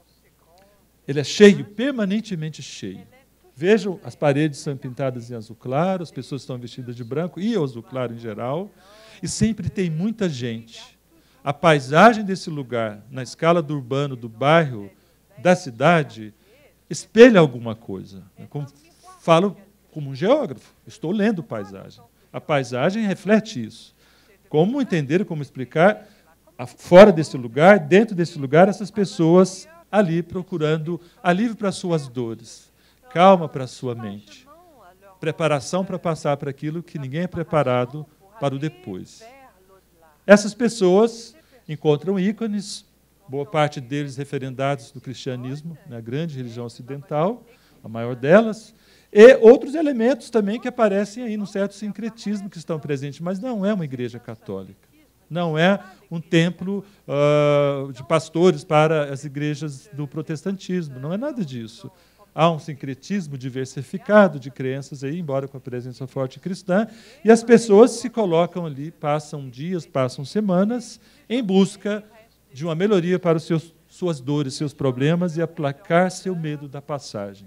Ele é cheio, permanentemente cheio. Vejam, as paredes são pintadas em azul claro, as pessoas estão vestidas de branco e azul claro em geral, e sempre tem muita gente. A paisagem desse lugar, na escala do urbano, do bairro, da cidade, espelha alguma coisa. Como falo como um geógrafo, estou lendo paisagem. A paisagem reflete isso. Como entender, como explicar, fora desse lugar, dentro desse lugar, essas pessoas ali procurando alívio para as suas dores, calma para a sua mente, preparação para passar para aquilo que ninguém é preparado para o depois. Essas pessoas encontram ícones, boa parte deles referendados do cristianismo, na grande religião ocidental, a maior delas, e outros elementos também que aparecem aí, num certo sincretismo que estão presentes, mas não é uma igreja católica. Não é um templo uh, de pastores para as igrejas do protestantismo, não é nada disso. Há um sincretismo diversificado de crenças aí, embora com a presença forte cristã, e as pessoas se colocam ali, passam dias, passam semanas, em busca de uma melhoria para os seus, suas dores, seus problemas e aplacar seu medo da passagem.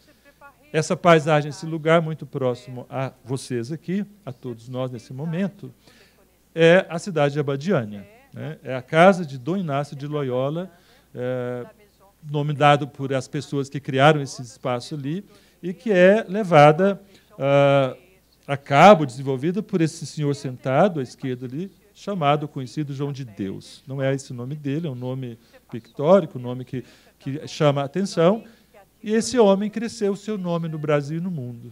Essa paisagem, esse lugar muito próximo a vocês aqui, a todos nós nesse momento, é a cidade de Abadiânia. Né? É a casa de Dom Inácio de Loyola, é, nome dado por as pessoas que criaram esse espaço ali, e que é levada uh, a cabo, desenvolvida por esse senhor sentado à esquerda ali, chamado, conhecido João de Deus. Não é esse o nome dele, é um nome pictórico, um nome que, que chama a atenção, e esse homem cresceu o seu nome no Brasil e no mundo.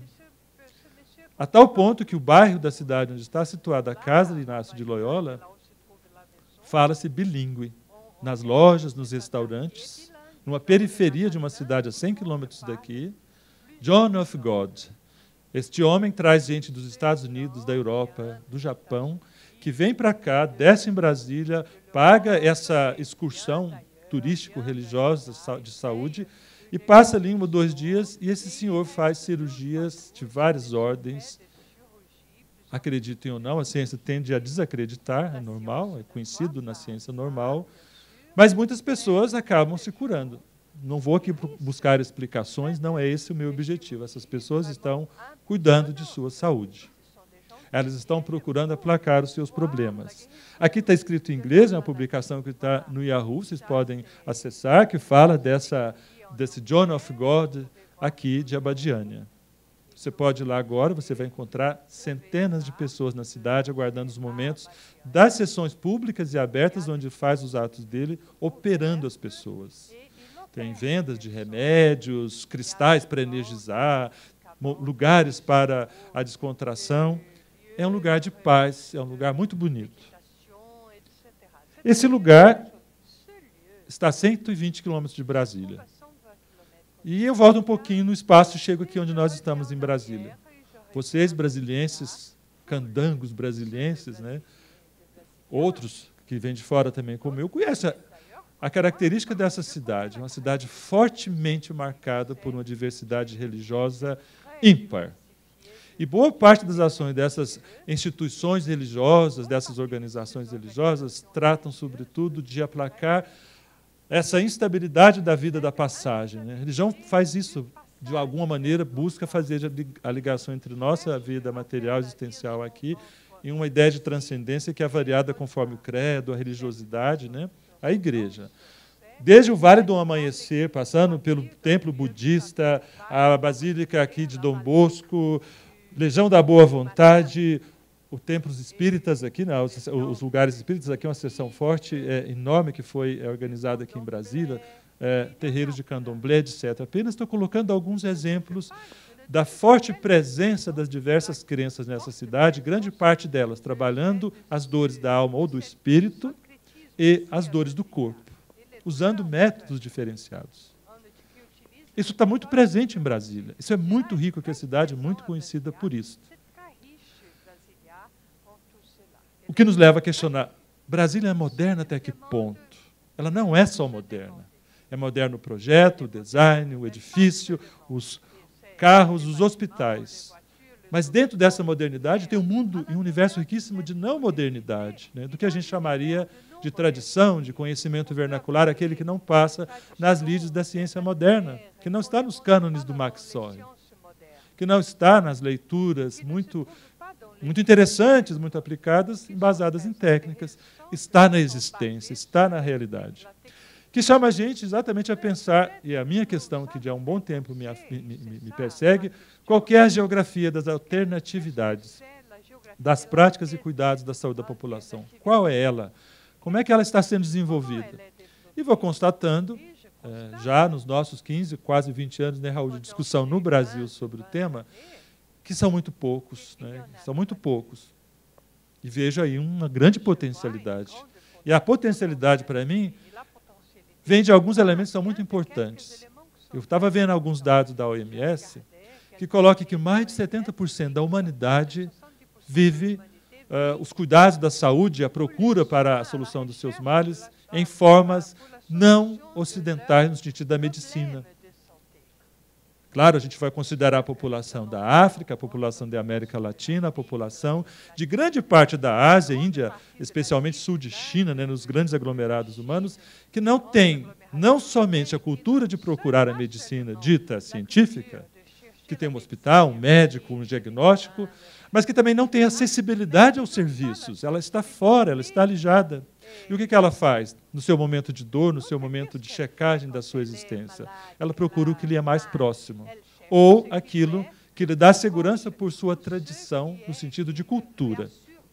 A tal ponto que o bairro da cidade onde está situada a casa de Inácio de Loyola fala-se bilíngue, nas lojas, nos restaurantes, numa periferia de uma cidade a cem quilômetros daqui, John of God. Este homem traz gente dos Estados Unidos, da Europa, do Japão, que vem para cá, desce em Brasília, paga essa excursão turístico-religiosa de saúde e passa ali um ou dois dias, e esse senhor faz cirurgias de várias ordens. Acreditem ou não, a ciência tende a desacreditar, é normal, é conhecido na ciência normal, mas muitas pessoas acabam se curando. Não vou aqui buscar explicações, não é esse o meu objetivo. Essas pessoas estão cuidando de sua saúde. Elas estão procurando aplacar os seus problemas. Aqui está escrito em inglês, é uma publicação que está no Yahoo, vocês podem acessar, que fala dessa, desse John of God aqui de Abadiânia. Você pode ir lá agora, você vai encontrar centenas de pessoas na cidade aguardando os momentos das sessões públicas e abertas, onde faz os atos dele, operando as pessoas. Tem vendas de remédios, cristais para energizar, lugares para a descontração. É um lugar de paz, é um lugar muito bonito. Esse lugar está a cento e vinte quilômetros de Brasília. E eu volto um pouquinho no espaço e chego aqui onde nós estamos, em Brasília. Vocês, brasilienses, candangos brasilienses, né? Outros que vêm de fora também, como eu, conhecem a característica dessa cidade, uma cidade fortemente marcada por uma diversidade religiosa ímpar. E boa parte das ações dessas instituições religiosas, dessas organizações religiosas, tratam, sobretudo, de aplacar essa instabilidade da vida da passagem. Né? A religião faz isso, de alguma maneira, busca fazer a ligação entre nossa vida material existencial aqui e uma ideia de transcendência que é variada conforme o credo, a religiosidade, né? A igreja. Desde o Vale do Amanhecer, passando pelo templo budista, a basílica aqui de Dom Bosco, Legião da Boa Vontade, o templos espíritas aqui, né, os, os lugares espíritas, aqui é uma seção forte, é, enorme, que foi é, organizada aqui em Brasília, é, terreiros de candomblé, etcétera. Apenas estou colocando alguns exemplos da forte presença das diversas crenças nessa cidade, grande parte delas trabalhando as dores da alma ou do espírito e as dores do corpo, usando métodos diferenciados. Isso está muito presente em Brasília. Isso é muito rico, que a cidade é muito conhecida por isso. O que nos leva a questionar, Brasília é moderna até que ponto? Ela não é só moderna. É moderno o projeto, o design, o edifício, os carros, os hospitais. Mas dentro dessa modernidade tem um mundo e um universo riquíssimo de não modernidade, né, do que a gente chamaria de tradição, de conhecimento vernacular, aquele que não passa nas lides da ciência moderna, que não está nos cânones do Max Sori, que não está nas leituras muito, muito interessantes, muito aplicadas, embasadas em técnicas, está na existência, está na realidade. Que chama a gente exatamente a pensar, e a minha questão que já há um bom tempo me, me, me persegue, qual é a geografia das alternatividades, das práticas e cuidados da saúde da população. Qual é ela? Como é que ela está sendo desenvolvida? E vou constatando, é, já nos nossos quinze, quase vinte anos, né, Raul, de discussão no Brasil sobre o tema, que são muito poucos, né, são muito poucos. E vejo aí uma grande potencialidade. E a potencialidade, para mim, vem de alguns elementos que são muito importantes. Eu estava vendo alguns dados da O M S que colocam que mais de setenta por cento da humanidade vive uh, os cuidados da saúde, a procura para a solução dos seus males, em formas não ocidentais, no sentido da medicina. Claro, a gente vai considerar a população da África, a população da América Latina, a população de grande parte da Ásia, Índia, especialmente sul de China, né, nos grandes aglomerados humanos, que não tem não somente a cultura de procurar a medicina dita científica, que tem um hospital, um médico, um diagnóstico, mas que também não tem acessibilidade aos serviços. Ela está fora, ela está alijada. E o que ela faz no seu momento de dor, no seu momento de checagem da sua existência? Ela procura o que lhe é mais próximo, ou aquilo que lhe dá segurança por sua tradição, no sentido de cultura.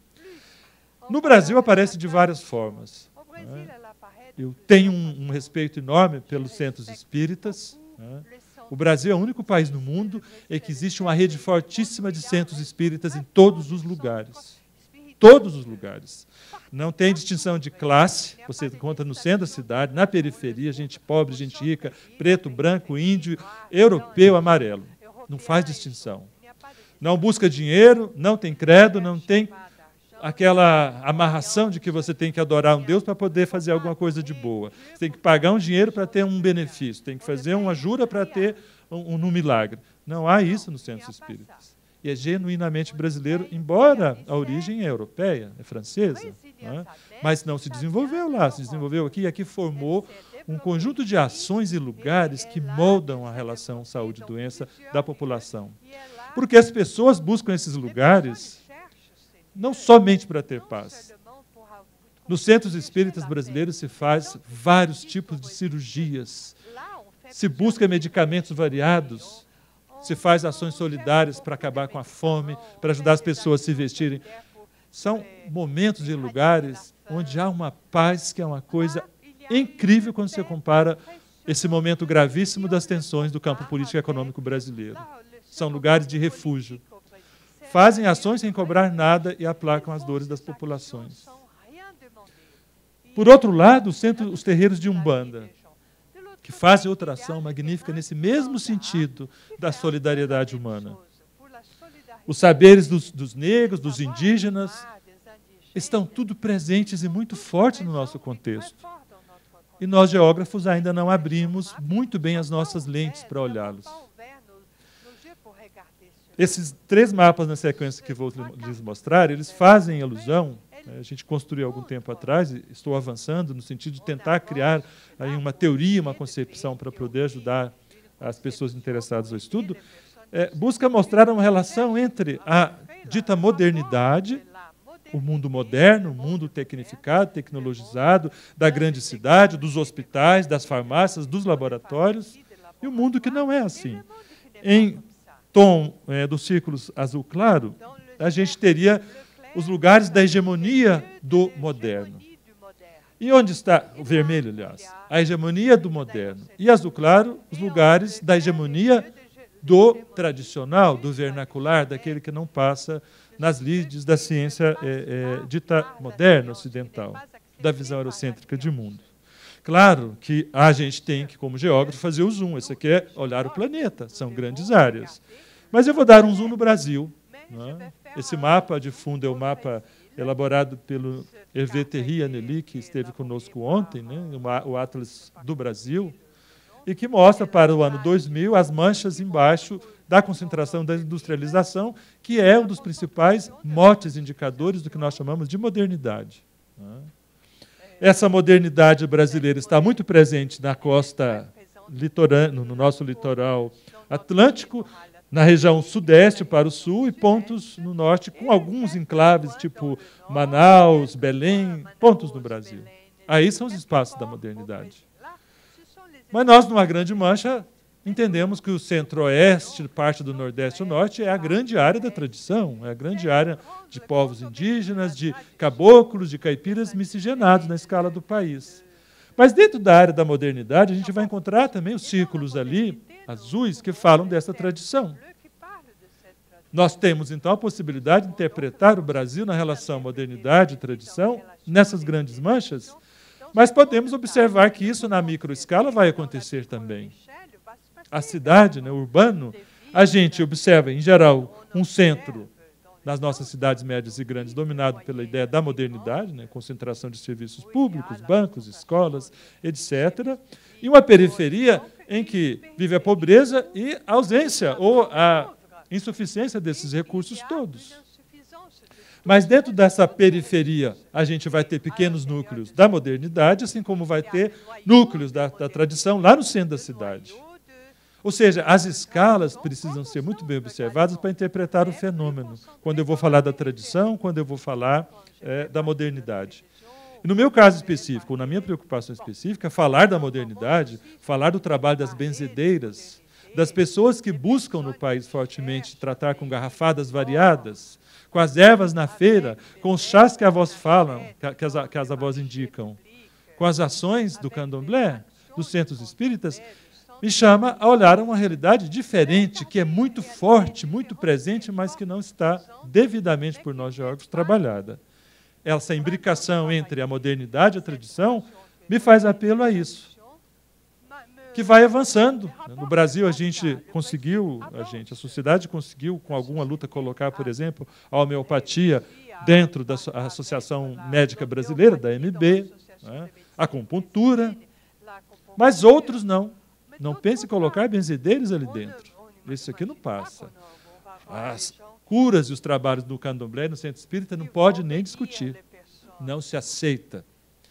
No Brasil aparece de várias formas. Né? Eu tenho um, um respeito enorme pelos centros espíritas. Né? O Brasil é o único país no mundo em que existe uma rede fortíssima de centros espíritas em todos os lugares. Todos os lugares. Não tem distinção de classe, você encontra no centro da cidade, na periferia, gente pobre, gente rica, preto, branco, índio, europeu, amarelo. Não faz distinção. Não busca dinheiro, não tem credo, não tem aquela amarração de que você tem que adorar um Deus para poder fazer alguma coisa de boa. Você tem que pagar um dinheiro para ter um benefício, tem que fazer uma jura para ter um, um milagre. Não há isso nos centros espíritas. E é genuinamente brasileiro, embora a origem é europeia, é francesa, né? Mas não se desenvolveu lá, se desenvolveu aqui, e aqui formou um conjunto de ações e lugares que moldam a relação saúde-doença da população. Porque as pessoas buscam esses lugares não somente para ter paz. Nos centros espíritas brasileiros se faz vários tipos de cirurgias, se busca medicamentos variados, se faz ações solidárias para acabar com a fome, para ajudar as pessoas a se vestirem. São momentos e lugares onde há uma paz que é uma coisa incrível quando você compara esse momento gravíssimo das tensões do campo político e econômico brasileiro. São lugares de refúgio. Fazem ações sem cobrar nada e aplacam as dores das populações. Por outro lado, os, centros, os terreiros de Umbanda, que fazem outra ação magnífica nesse mesmo sentido da solidariedade humana. Os saberes dos, dos negros, dos indígenas, estão tudo presentes e muito fortes no nosso contexto. E nós, geógrafos, ainda não abrimos muito bem as nossas lentes para olhá-los. Esses três mapas na sequência que vou lhes mostrar, eles fazem alusão, a gente construiu há algum tempo atrás, e estou avançando no sentido de tentar criar aí uma teoria, uma concepção para poder ajudar as pessoas interessadas ao estudo, é, busca mostrar uma relação entre a dita modernidade, o mundo moderno, o mundo tecnificado, tecnologizado, da grande cidade, dos hospitais, das farmácias, dos laboratórios, e o mundo que não é assim. Em tom é, dos círculos azul claro, a gente teria os lugares da hegemonia do moderno. E onde está o vermelho, aliás? A hegemonia do moderno. E azul claro, os lugares da hegemonia do tradicional, do vernacular, daquele que não passa nas lides da ciência é, é, dita moderna, ocidental, da visão eurocêntrica de mundo. Claro que a gente tem que, como geógrafo, fazer o zoom. Esse aqui é olhar o planeta, são grandes áreas. Mas eu vou dar um zoom no Brasil. Né? Esse mapa de fundo é o mapa elaborado pelo Hervé Terry-Anneli, que esteve conosco ontem, né? O Atlas do Brasil, e que mostra para o ano dois mil as manchas embaixo da concentração da industrialização, que é um dos principais motes indicadores do que nós chamamos de modernidade. Essa modernidade brasileira está muito presente na costa litorânea, no nosso litoral atlântico, na região sudeste para o sul e pontos no norte, com alguns enclaves, tipo Manaus, Belém, pontos no Brasil. Aí são os espaços da modernidade. Mas nós, numa grande mancha, entendemos que o centro-oeste, parte do nordeste e o norte, é a grande área da tradição, é a grande área de povos indígenas, de caboclos, de caipiras miscigenados na escala do país. Mas dentro da área da modernidade, a gente vai encontrar também os círculos ali, azuis, que falam dessa tradição. Nós temos, então, a possibilidade de interpretar o Brasil na relação modernidade e tradição, nessas grandes manchas, mas podemos observar que isso, na microescala, vai acontecer também. A cidade, né, o urbano, a gente observa, em geral, um centro nas nossas cidades médias e grandes, dominado pela ideia da modernidade, né, concentração de serviços públicos, bancos, escolas, etcétera, e uma periferia em que vive a pobreza e a ausência ou a insuficiência desses recursos todos. Mas dentro dessa periferia, a gente vai ter pequenos núcleos da modernidade, assim como vai ter núcleos da, da tradição lá no centro da cidade. Ou seja, as escalas precisam ser muito bem observadas para interpretar o fenômeno, quando eu vou falar da tradição, quando eu vou falar é, da modernidade. E no meu caso específico, ou na minha preocupação específica, falar da modernidade, falar do trabalho das benzedeiras, das pessoas que buscam no país fortemente tratar com garrafadas variadas, com as ervas na feira, com os chás que, avós falam, que, as, que as avós indicam, com as ações do candomblé, dos centros espíritas, me chama a olhar uma realidade diferente, que é muito forte, muito presente, mas que não está devidamente por nós geógrafos trabalhada. Essa imbricação entre a modernidade e a tradição me faz apelo a isso, que vai avançando. No Brasil, a gente conseguiu, a gente, a sociedade conseguiu, com alguma luta, colocar, por exemplo, a homeopatia dentro da Associação Médica Brasileira, da A M B, né, a acupuntura, mas outros não. Não pense em colocar benzedeiros ali dentro. Isso aqui não passa. As curas e os trabalhos do candomblé no centro espírita não pode nem discutir. Não se aceita.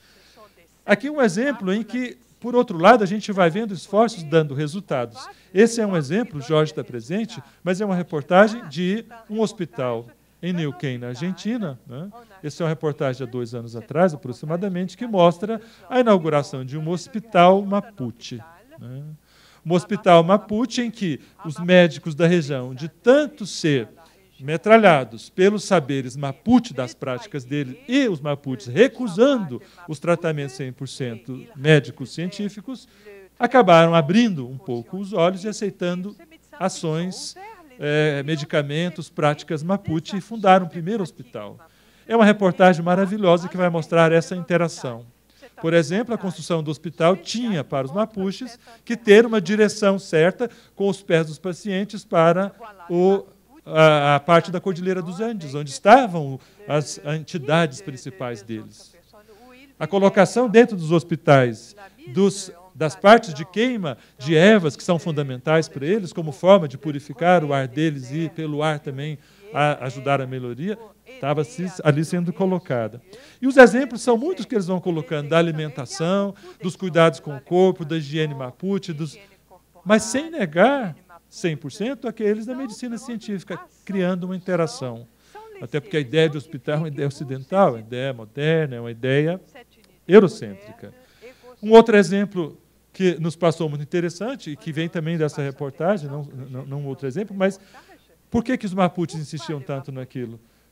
Aqui um exemplo em que, por outro lado, a gente vai vendo esforços dando resultados. Esse é um exemplo, o Jorge está presente, mas é uma reportagem de um hospital em Neuquén, na Argentina. Né? Essa é uma reportagem de há dois anos atrás, aproximadamente, que mostra a inauguração de um hospital Mapuche. Né? Um hospital Mapuche em que os médicos da região, de tanto ser metralhados pelos saberes Mapuche das práticas dele e os Mapuches recusando os tratamentos cem por cento médicos científicos, acabaram abrindo um pouco os olhos e aceitando ações, é, medicamentos, práticas Mapuche e fundaram o primeiro hospital. É uma reportagem maravilhosa que vai mostrar essa interação. Por exemplo, a construção do hospital tinha, para os Mapuches, que ter uma direção certa com os pés dos pacientes para o, a, a parte da Cordilheira dos Andes, onde estavam as entidades principais deles. A colocação dentro dos hospitais dos, das partes de queima de ervas, que são fundamentais para eles, como forma de purificar o ar deles e, pelo ar também, a ajudar a melhoria, estava ali sendo colocada. E os exemplos são muitos que eles vão colocando, da alimentação, dos cuidados com o corpo, da higiene Mapuche, dos... mas sem negar cem por cento aqueles da medicina científica, criando uma interação. Até porque a ideia de hospital é uma ideia ocidental, uma ideia moderna, é uma ideia eurocêntrica. Um outro exemplo que nos passou muito interessante, e que vem também dessa reportagem, não, não, não um outro exemplo, mas por que, que os Mapuches insistiam tanto naquilo?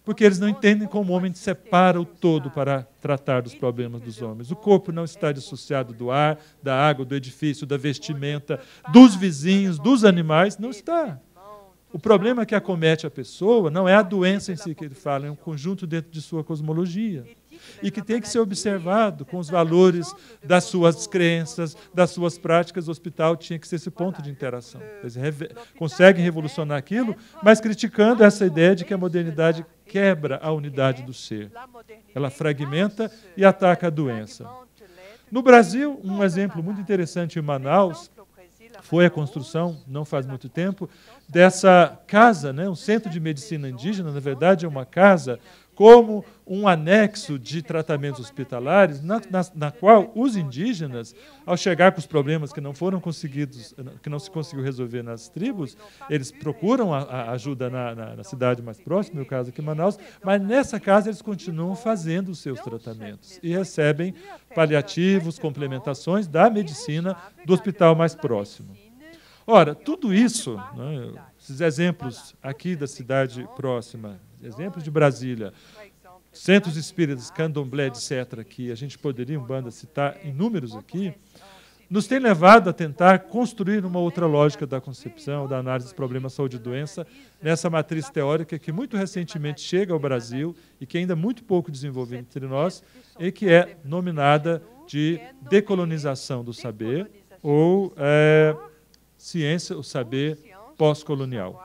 porque eles não entendem como o homem separa o todo para tratar dos problemas dos homens. O corpo não está dissociado do ar, da água, do edifício, da vestimenta, dos vizinhos, dos animais, não está. O problema que acomete a pessoa não é a doença em si que ele fala, é um conjunto dentro de sua cosmologia. E que tem que ser observado com os valores das suas crenças, das suas práticas. O hospital tinha que ser esse ponto de interação. Eles conseguem revolucionar aquilo, mas criticando essa ideia de que a modernidade quebra a unidade do ser. Ela fragmenta e ataca a doença. No Brasil, um exemplo muito interessante em Manaus foi a construção, não faz muito tempo, dessa casa, né, um centro de medicina indígena, na verdade é uma casa, como um anexo de tratamentos hospitalares, na, na, na qual os indígenas, ao chegar com os problemas que não foram conseguidos, que não se conseguiu resolver nas tribos, eles procuram a, a ajuda na, na, na cidade mais próxima, no caso aqui em Manaus, mas nessa casa eles continuam fazendo os seus tratamentos e recebem paliativos, complementações da medicina do hospital mais próximo. Ora, tudo isso, né, esses exemplos aqui da cidade próxima, exemplos de Brasília, centros espíritas, candomblé, etcétera, que a gente poderia, em banda, citar inúmeros aqui, nos tem levado a tentar construir uma outra lógica da concepção, da análise dos problemas saúde e doença, nessa matriz teórica que muito recentemente chega ao Brasil e que ainda é muito pouco desenvolvida entre nós, e que é nominada de decolonização do saber, ou é, ciência, o saber pós-colonial.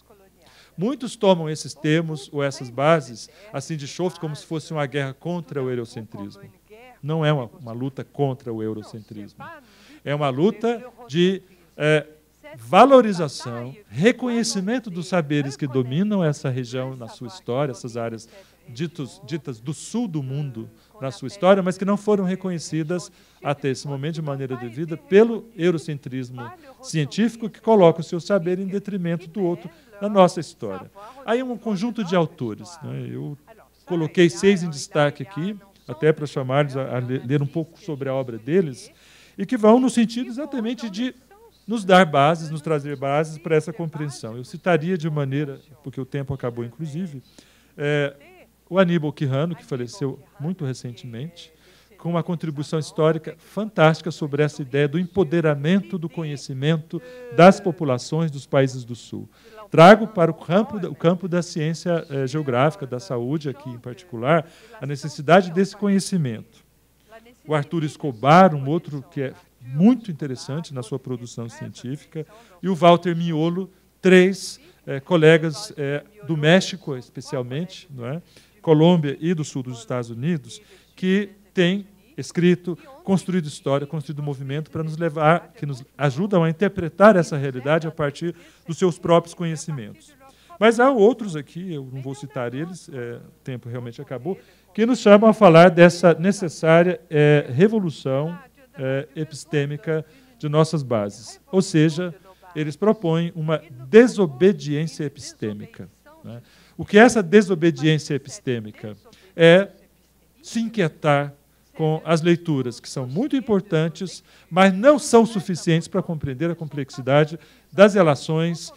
Muitos tomam esses termos ou essas bases assim de chofre como se fosse uma guerra contra o eurocentrismo. Não é uma, uma luta contra o eurocentrismo. É uma luta de é, valorização, reconhecimento dos saberes que dominam essa região na sua história, essas áreas ditos, ditas do sul do mundo na sua história, mas que não foram reconhecidas até esse momento de maneira devida pelo eurocentrismo científico, que coloca o seu saber em detrimento do outro na nossa história. Aí um conjunto de autores, né? Eu coloquei seis em destaque aqui, até para chamar-los a, a ler um pouco sobre a obra deles, e que vão no sentido exatamente de nos dar bases, nos trazer bases para essa compreensão. Eu citaria de maneira, porque o tempo acabou inclusive, é, o Aníbal Quijano, que faleceu muito recentemente, com uma contribuição histórica fantástica sobre essa ideia do empoderamento do conhecimento das populações dos países do Sul. Trago para o campo, o campo da ciência eh, geográfica, da saúde aqui em particular, a necessidade desse conhecimento. O Arthur Escobar, um outro que é muito interessante na sua produção científica, e o Walter Miolo, três eh, colegas eh, do México, especialmente, não é? Colômbia e do sul dos Estados Unidos, que têm escrito, construído história, construído movimento para nos levar, que nos ajudam a interpretar essa realidade a partir dos seus próprios conhecimentos. Mas há outros aqui, eu não vou citar eles, é, o tempo realmente acabou, que nos chamam a falar dessa necessária é, revolução é, epistêmica de nossas bases. Ou seja, eles propõem uma desobediência epistêmica, né? O que é essa desobediência epistêmica? É se inquietar com as leituras, que são muito importantes, mas não são suficientes para compreender a complexidade das relações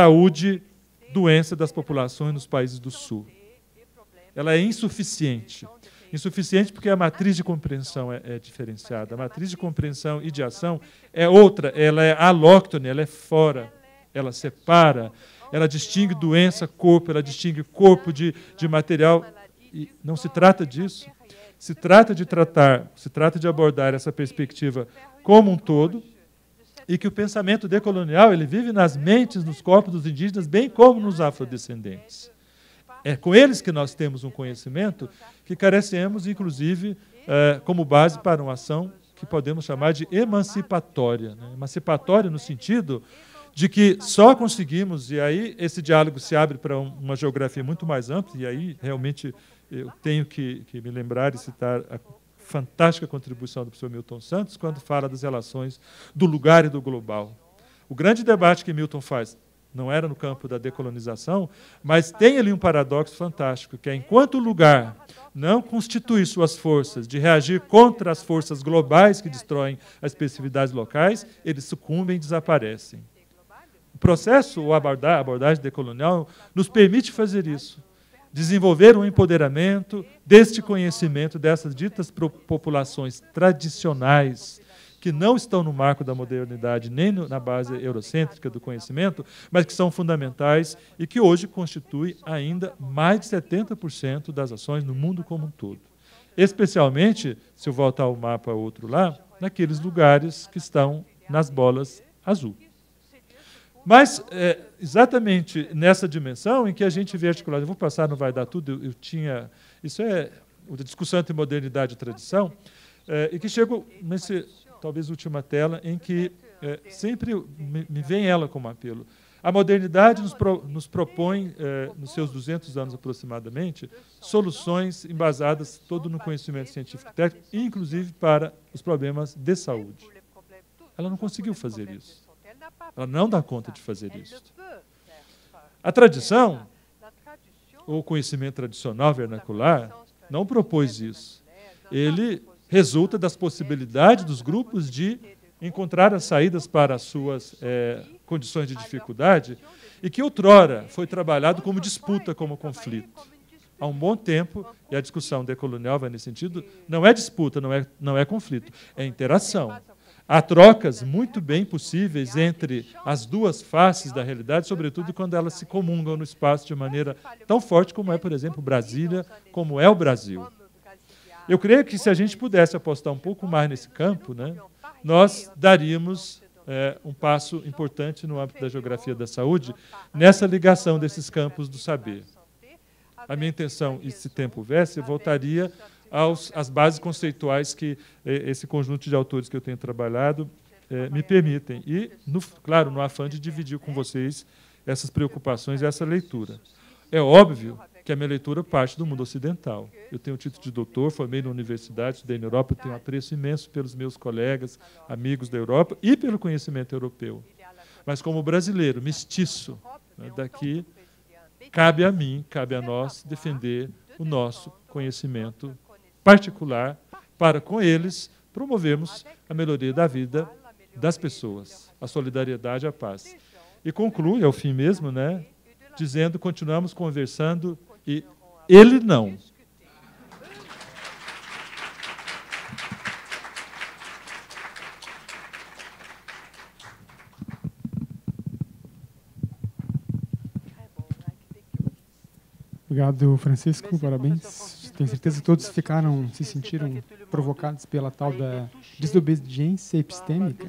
saúde-doença das populações nos países do Sul. Ela é insuficiente. Insuficiente porque a matriz de compreensão é, é diferenciada. A matriz de compreensão e de ação é outra, ela é alóctone, ela é fora, ela separa, ela distingue doença, corpo, ela distingue corpo de, de material. E não se trata disso. Se trata de tratar, se trata de abordar essa perspectiva como um todo, e que o pensamento decolonial ele vive nas mentes, nos corpos dos indígenas, bem como nos afrodescendentes. É com eles que nós temos um conhecimento que carecemos, inclusive, é, como base para uma ação que podemos chamar de emancipatória. Né? Emancipatória no sentido de que só conseguimos, e aí esse diálogo se abre para uma geografia muito mais ampla, e aí realmente eu tenho que, que me lembrar e citar a fantástica contribuição do professor Milton Santos, quando fala das relações do lugar e do global. O grande debate que Milton faz não era no campo da decolonização, mas tem ali um paradoxo fantástico, que é enquanto o lugar não constitui suas forças de reagir contra as forças globais que destroem as especificidades locais, eles sucumbem e desaparecem. O processo, ou a abordagem decolonial, nos permite fazer isso. desenvolver um empoderamento deste conhecimento dessas ditas populações tradicionais, que não estão no marco da modernidade, nem no, na base eurocêntrica do conhecimento, mas que são fundamentais e que hoje constituem ainda mais de setenta por cento das ações no mundo como um todo. Especialmente, se eu voltar ao mapa outro lá, naqueles lugares que estão nas bolas azul. Mas, é, exatamente nessa dimensão em que a gente vê articulado, eu vou passar, não vai dar tudo, eu, eu tinha... Isso é a discussão entre modernidade e tradição, é, e que chego nesse... talvez última tela, em que é, sempre me, me vem ela como apelo. A modernidade nos, pro, nos propõe, é, nos seus duzentos anos aproximadamente, soluções embasadas todo no conhecimento científico e técnico, inclusive para os problemas de saúde. Ela não conseguiu fazer isso. Ela não dá conta de fazer isso. A tradição, ou o conhecimento tradicional vernacular, não propôs isso. Ele resulta das possibilidades dos grupos de encontrar as saídas para as suas é, condições de dificuldade e que outrora foi trabalhado como disputa, como conflito. Há um bom tempo, e a discussão decolonial vai nesse sentido, não é disputa, não é, não é conflito, é interação. Há trocas muito bem possíveis entre as duas faces da realidade, sobretudo quando elas se comungam no espaço de maneira tão forte como é, por exemplo, Brasília, como é o Brasil. Eu creio que se a gente pudesse apostar um pouco mais nesse campo, né, nós daríamos é, um passo importante no âmbito da geografia da saúde, nessa ligação desses campos do saber. A minha intenção, e se tempo houvesse, voltaria aos, às bases conceituais que eh, esse conjunto de autores que eu tenho trabalhado eh, me permitem. E, no, claro, no afã de dividir com vocês essas preocupações e essa leitura. É óbvio que a minha leitura parte do mundo ocidental. Eu tenho o título de doutor, formei na universidade, estudei na Europa, tenho um apreço imenso pelos meus colegas, amigos da Europa e pelo conhecimento europeu. Mas, como brasileiro, mestiço, né, daqui, cabe a mim, cabe a nós, defender o nosso conhecimento particular para, com eles, promovermos a melhoria da vida das pessoas, a solidariedade e a paz. E conclui, é o fim mesmo, né, dizendo, continuamos conversando e ele não. Obrigado, Francisco, parabéns. Tenho certeza que todos ficaram, se sentiram provocados pela tal da desobediência epistêmica.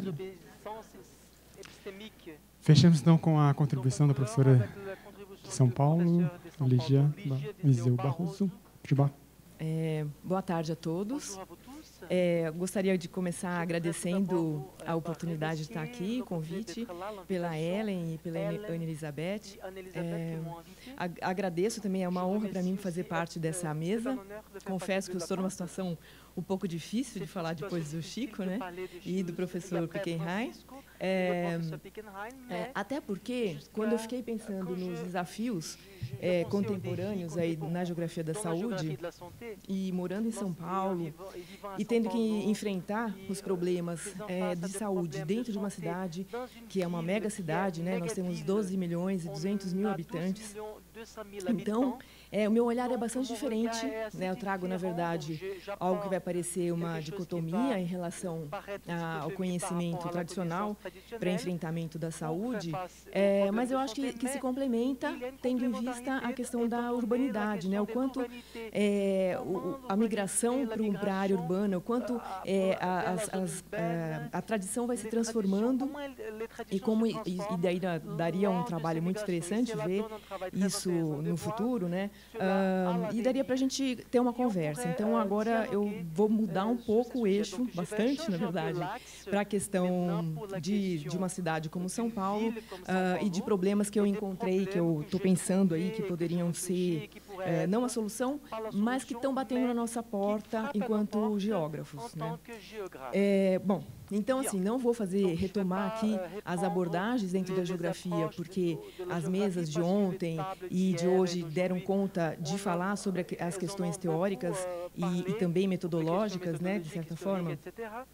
Fechamos, então, com a contribuição da professora de São Paulo, Lígia Viseu Barroso. É, boa tarde a todos. É, gostaria de começar agradecendo a oportunidade de estar aqui, o convite pela Ellen e pela Ana Elizabeth. É, agradeço também, é uma honra para mim fazer parte dessa mesa. Confesso que eu estou numa situação um pouco difícil de falar depois do Chico, né, e do professor Pickenheim. É, é, até porque, quando eu fiquei pensando nos desafios é, contemporâneos aí na geografia da saúde, e morando em São Paulo, e tendo que enfrentar os problemas é, de saúde dentro de uma cidade que é uma mega cidade, né, nós temos doze milhões e duzentos mil habitantes. Então, é, o meu olhar é bastante diferente, né? Eu trago, na verdade, algo que vai parecer uma dicotomia em relação a, ao conhecimento tradicional para enfrentamento da saúde, é, mas eu acho que, que se complementa, tendo em vista a questão da urbanidade, né? O quanto é, o, a migração para a área urbana, o quanto é, a, as, as, a, a tradição vai se transformando e como e, e daí daria um trabalho muito interessante ver isso no futuro, né? Uh, e daria para a gente ter uma conversa. Então, agora eu vou mudar um pouco o eixo, bastante, na verdade, para a questão de, de uma cidade como São Paulo uh, e de problemas que eu encontrei, que eu estou pensando aí, que poderiam ser, uh, não a solução, mas que estão batendo na nossa porta enquanto geógrafos, né? É, bom, então, assim, não vou fazer, retomar aqui as abordagens dentro da geografia, porque as mesas de ontem e de hoje deram conta de falar sobre as questões teóricas e, e também metodológicas, né, de certa forma.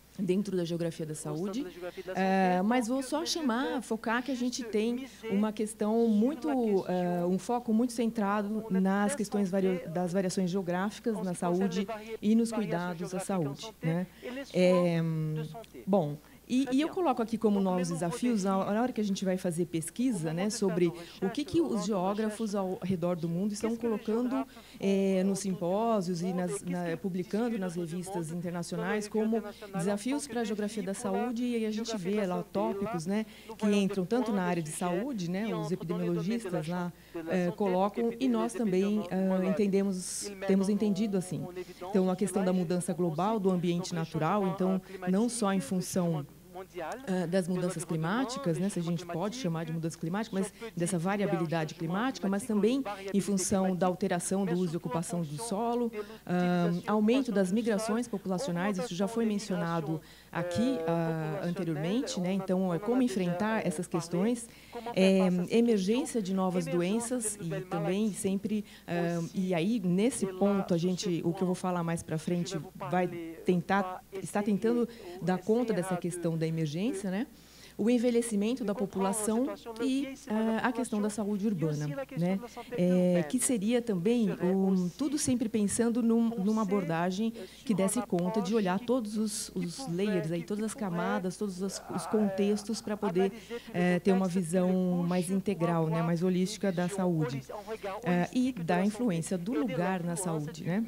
dentro da geografia da saúde, uh, mas vou só chamar, focar que a gente tem uma questão muito, uh, um foco muito centrado nas questões vari das variações geográficas na saúde e nos cuidados à saúde, né? É, bom, E, e eu coloco aqui como novos desafios, na hora que a gente vai fazer pesquisa, né, sobre o que, que os geógrafos ao redor do mundo estão colocando é, nos simpósios e nas, na, publicando nas revistas internacionais como desafios para a geografia da saúde, e aí a gente vê lá tópicos, né, que entram tanto na área de saúde, né, os epidemiologistas lá é, colocam, e nós também é, entendemos, temos entendido assim. Então, a questão da mudança global do ambiente natural, então, não só em função Uh, das mudanças climáticas, né, se a gente pode chamar de mudança climática, mas dessa variabilidade climática, mas também em função da alteração do uso e ocupação do solo, uh, aumento das migrações populacionais, isso já foi mencionado aqui uh, anteriormente, né, então é como enfrentar essas questões, é, emergência de novas doenças e também sempre, uh, e aí nesse ponto a gente, o que eu vou falar mais para frente, vai tentar, está tentando dar conta dessa questão da emergência, né? O envelhecimento da população e uh, a questão da saúde urbana, né? É, que seria também um, tudo sempre pensando num, numa abordagem que desse conta de olhar todos os, os layers, aí, todas as camadas, todos os, os contextos para poder uh, ter uma visão mais integral, né? Mais holística da saúde uh, e da influência do lugar na saúde, né?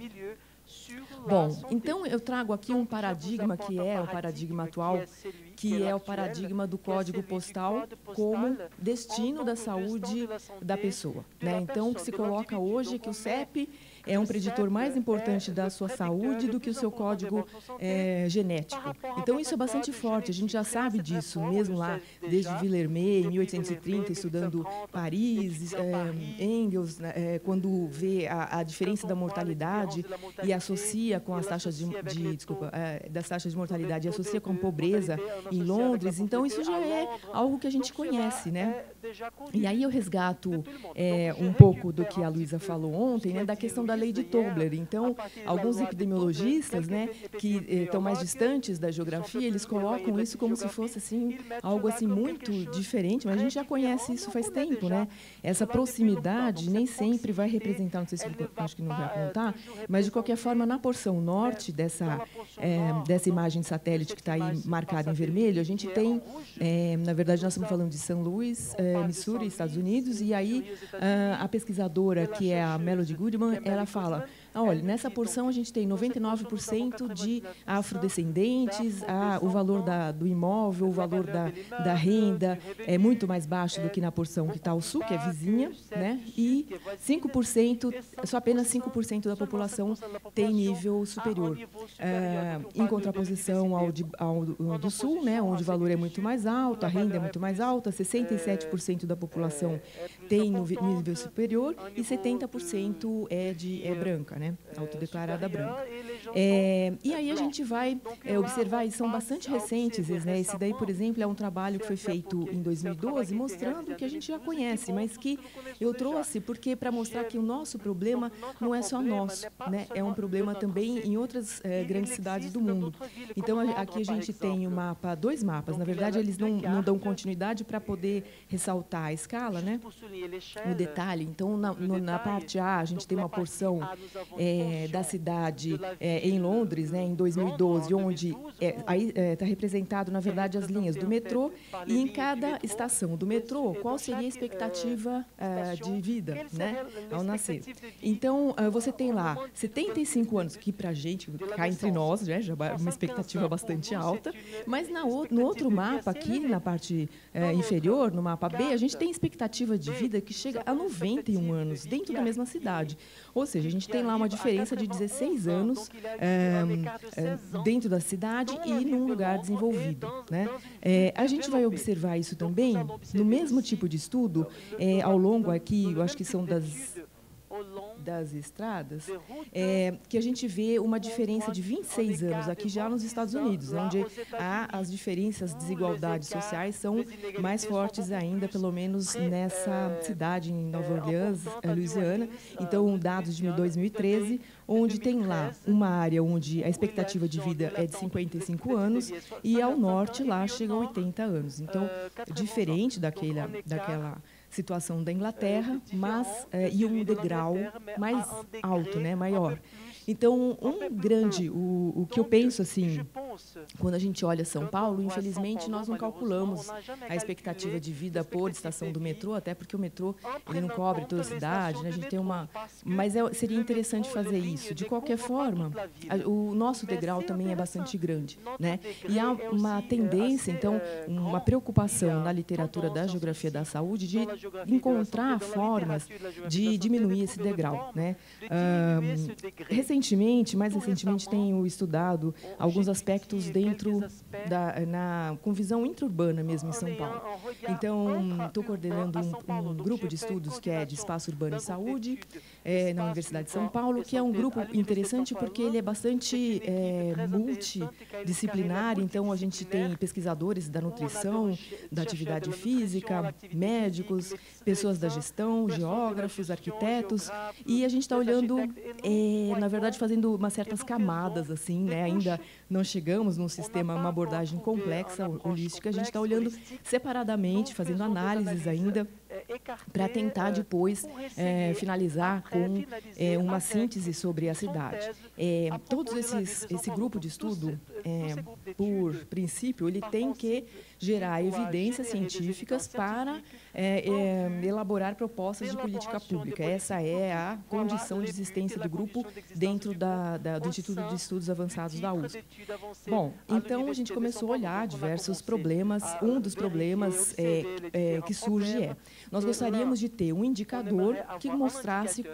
Bom, então eu trago aqui um paradigma que é o paradigma atual, que é o paradigma do código postal como destino da saúde da pessoa, né? Então, o que se coloca hoje é que o C E P é um preditor mais importante da sua saúde do que o seu código é, genético. Então, isso é bastante forte, a gente já sabe disso, mesmo lá desde Villermé, em mil oitocentos e trinta, estudando Paris, é, Engels, é, quando vê a, a diferença da mortalidade e associa com as taxas de, de desculpa, é, das taxas de mortalidade e associa com a pobreza em Londres, então isso já é algo que a gente conhece, né? E aí eu resgato é, um pouco do que a Luísa falou ontem, né, da questão da lei de Tobler. Então, alguns epidemiologistas, né, que eh, estão mais distantes da geografia, eles colocam isso como se fosse assim algo assim muito diferente, mas a gente já conhece isso faz tempo, né? Essa proximidade nem sempre vai representar, não sei se eu acho que não vai apontar, mas de qualquer forma na porção norte dessa é, dessa imagem de satélite que está aí marcada em vermelho, a gente tem, é, na verdade, nós estamos falando de Saint Louis, é, Missouri, Estados Unidos, e aí a, a pesquisadora, que é a Melody Goodman, ela fala, olha, nessa porção a gente tem noventa e nove por cento de afrodescendentes, a, o valor da, do imóvel, o valor da, da renda é muito mais baixo do que na porção que está ao sul, que é vizinha, né? E cinco por cento, só apenas cinco por cento da população tem nível superior. É, em contraposição ao, de, ao do sul, né, onde o valor é muito mais alto, a renda é muito mais alta, sessenta e sete por cento da população tem nível superior e setenta por cento é, de, é branca, né, autodeclarada branca. É, e aí a gente vai é, observar, e são bastante recentes, né, esse daí, por exemplo, é um trabalho que foi feito em dois mil e doze, mostrando que a gente já conhece, mas que eu trouxe porque para mostrar que o nosso problema não é só nosso, né, é um problema também em outras é, grandes cidades do mundo. Então, aqui a gente tem o mapa, dois mapas, na verdade, eles não, não dão continuidade para poder ressaltar a escala, né, o detalhe. Então, na, no, na parte A, a gente tem uma porção é, da cidade é, em Londres, né, em dois mil e doze, onde é, aí está representado, na verdade, as linhas do metrô, e em cada estação do metrô, qual seria a expectativa é, de vida, né, ao nascer. Então, você tem lá setenta e cinco anos, que para a gente, cá entre nós, né, já é uma expectativa bastante alta, mas na, no outro mapa, aqui na parte é, inferior, no mapa B, a gente tem expectativa de vida que chega a noventa e um anos, dentro da mesma cidade. Ou seja, a gente tem lá uma diferença de dezesseis anos é, é, dentro da cidade e num lugar desenvolvido, né? É, a gente vai observar isso também no mesmo tipo de estudo, é, ao longo aqui, eu acho que são das... das estradas, é, que a gente vê uma diferença de vinte e seis anos aqui já nos Estados Unidos, onde há as diferenças, desigualdades sociais são mais fortes ainda, pelo menos nessa cidade, em Nova Orleans, Louisiana. Então, dados de dois mil e treze, onde tem lá uma área onde a expectativa de vida é de cinquenta e cinco anos e, ao norte, lá chega a oitenta anos. Então, diferente daquela, daquela situação da Inglaterra, mas é, e um degrau mais alto, né, maior. Então, um grande, o, o que eu penso assim, quando a gente olha São Paulo, infelizmente nós não calculamos a expectativa de vida por estação do metrô, até porque o metrô ele não cobre toda a cidade, né? A gente tem uma, mas é, seria interessante fazer isso. De qualquer forma, a, o nosso degrau também é bastante grande, né? E há uma tendência, então, uma preocupação na literatura da geografia da saúde de encontrar formas de diminuir esse degrau, né? Ah, recentemente, mais recentemente, tenho estudado alguns aspectos dentro da, na, com visão intra-urbana mesmo em São Paulo. Então, estou coordenando um, um grupo de estudos que é de espaço urbano e saúde, é, na Universidade de São Paulo, que é um grupo interessante porque ele é bastante é, multidisciplinar. Então, a gente tem pesquisadores da nutrição, da atividade física, médicos, pessoas da gestão, geógrafos, arquitetos, e a gente está olhando, é, na verdade, fazendo umas certas camadas, assim, né? Ainda não chegamos num sistema, uma abordagem complexa, holística, a gente está olhando separadamente, fazendo análises ainda, para tentar depois é, finalizar com é, uma síntese sobre a cidade. É, todos esses, esse grupo de estudo, é, por princípio, ele tem que gerar evidências científicas para é, é, elaborar propostas de política pública. Essa é a condição de existência do grupo dentro da, da, do Instituto de Estudos Avançados da U S P. Bom, então a gente começou a olhar diversos problemas. Um dos problemas é, é, que surge é, nós gostaríamos de ter um indicador que mostrasse,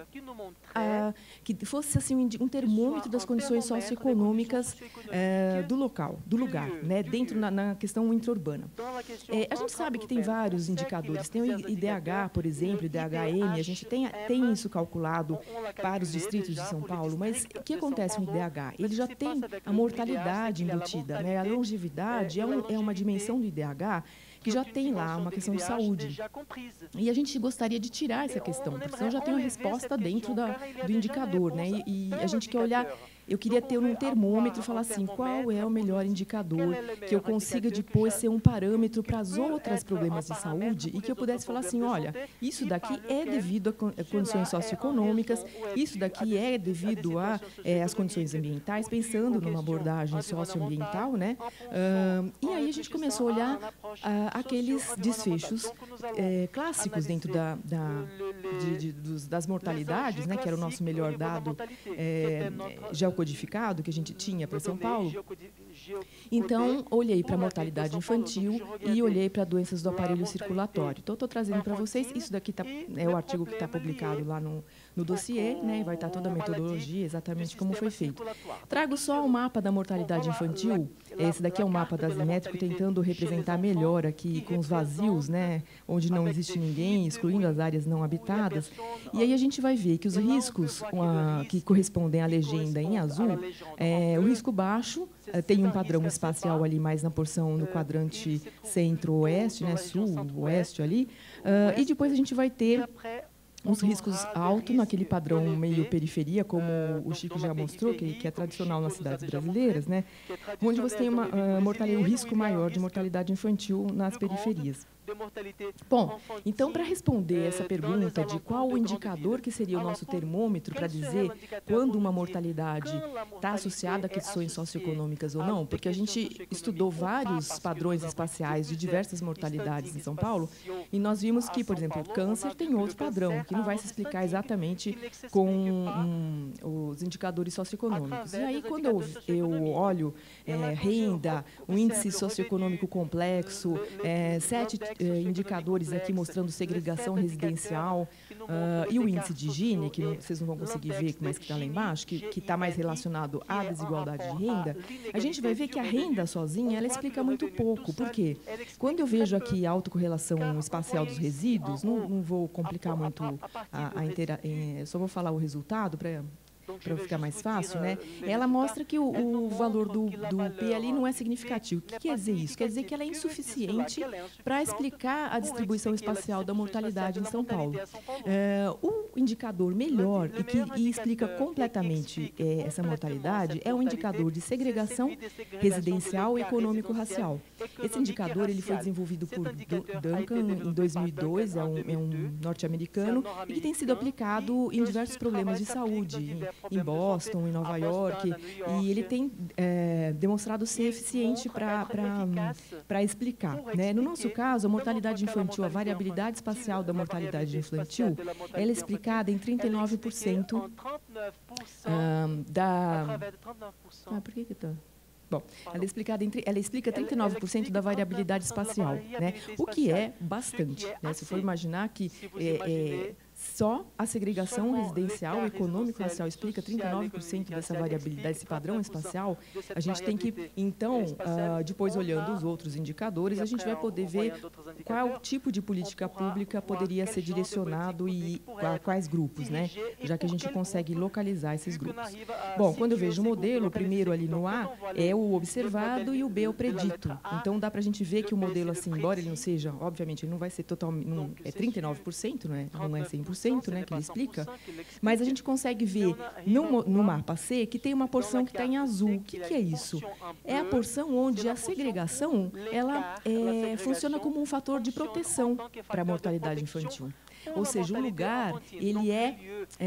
a, que fosse assim, um termômetro das condições socioeconômicas é, do local, do lugar, né, dentro na, na questão intra-urbana. É, a gente sabe que tem vários indicadores, tem o I D H, por exemplo, I D H M, a gente tem, tem isso calculado para os distritos de São Paulo, mas o que acontece no I D H? Ele já tem a mortalidade embutida, né? A longevidade é, um, é uma dimensão do I D H que já tem lá uma questão de saúde. E a gente gostaria de tirar essa questão, porque senão já tem uma resposta dentro da, do indicador, né? E, e a gente quer olhar, eu queria ter um termômetro e falar assim, qual é o melhor indicador que eu consiga depois ser um parâmetro para as outras problemas de saúde e que eu pudesse falar assim, olha, isso daqui é devido a condições socioeconômicas, isso daqui é devido a é, as condições ambientais, pensando numa abordagem socioambiental, né? Uh, e aí a gente começou a olhar uh, aqueles desfechos é, clássicos dentro da, da, de, de, dos, das mortalidades, né, que era o nosso melhor dado é, geocodificado que a gente tinha para São Paulo. Então, olhei para a mortalidade infantil e olhei para doenças do aparelho circulatório. Então, estou trazendo para vocês, isso daqui tá, é o artigo que está publicado lá no, no dossiê, né, e vai estar toda a metodologia, exatamente como foi feito. Trago só o mapa da mortalidade infantil. Esse daqui é o mapa dasimétrico, tentando representar melhor aqui com os vazios, né, onde não existe ninguém, excluindo as áreas não habitadas. E aí a gente vai ver que os riscos uh, que correspondem à legenda em azul, é, o risco baixo uh, tem um padrão espacial ali mais na porção no quadrante centro-oeste, né, sul-oeste ali, uh, e depois a gente vai ter os riscos altos naquele padrão meio periferia, como o Chico já mostrou, que, que é tradicional nas cidades brasileiras, né, onde você tem uma, uh, mortalidade, um risco maior de mortalidade infantil nas periferias. Bom, então, para responder essa pergunta de qual o indicador que seria o nosso termômetro para dizer quando uma mortalidade está associada a questões socioeconômicas ou não, porque a gente estudou vários padrões espaciais de diversas mortalidades em São Paulo, e nós vimos que, por exemplo, o câncer tem outro padrão, que não vai se explicar exatamente com um, os indicadores socioeconômicos. E aí, quando eu, eu olho é, renda, o índice socioeconômico complexo, é, sete eh, indicadores aqui mostrando segregação residencial uh, e o índice de Gini, que não, vocês não vão conseguir ver, mas que está lá embaixo, que está mais relacionado à desigualdade de renda, a gente vai ver que a renda sozinha ela explica muito pouco. Por quê? Quando eu vejo aqui a autocorrelação espacial dos resíduos, não, não vou complicar muito a, a intera... Só vou falar o resultado para para ficar mais fácil, né? Ela mostra que o, o valor do, do P L I não é significativo. O que quer dizer isso? Quer dizer que ela é insuficiente para explicar a distribuição espacial da mortalidade em São Paulo. É, o indicador melhor e que e explica completamente é, essa mortalidade é o indicador de segregação residencial e econômico-racial. Esse indicador ele foi desenvolvido por Duncan em dois mil e dois, é um, é um norte-americano, e que tem sido aplicado em diversos problemas de saúde, em Boston, em Nova York, e ele tem é, demonstrado ser eficiente para explicar. Né? No nosso caso, a mortalidade infantil, a variabilidade espacial da mortalidade infantil, ela é explicada em trinta e nove por cento um, da... Ah, por que que está... Bom, ela, é explicada entre, ela explica trinta e nove por cento da variabilidade espacial, né? O que é bastante. Né? Se for imaginar que é, é, só a segregação residencial, econômico-racial explica trinta e nove por cento dessa variabilidade, esse padrão espacial, a gente tem que, então, uh, depois olhando os outros indicadores, a gente vai poder ver qual tipo de política pública poderia ser direcionado e a quais grupos, né? Já que a gente consegue localizar esses grupos. Bom, quando eu vejo o modelo, o primeiro ali no A é o observado e o B é o predito. Então, dá para a gente ver que o modelo, assim, embora ele não seja, obviamente, ele não vai ser totalmente, não, é trinta e nove por cento, né? Não é cem por cento, né, que ele explica, mas a gente consegue ver no, no mapa C que tem uma porção que está em azul. O que, que é isso? É a porção onde a segregação ela é, funciona como um fator de proteção para a mortalidade infantil. Ou seja, o lugar, ele é,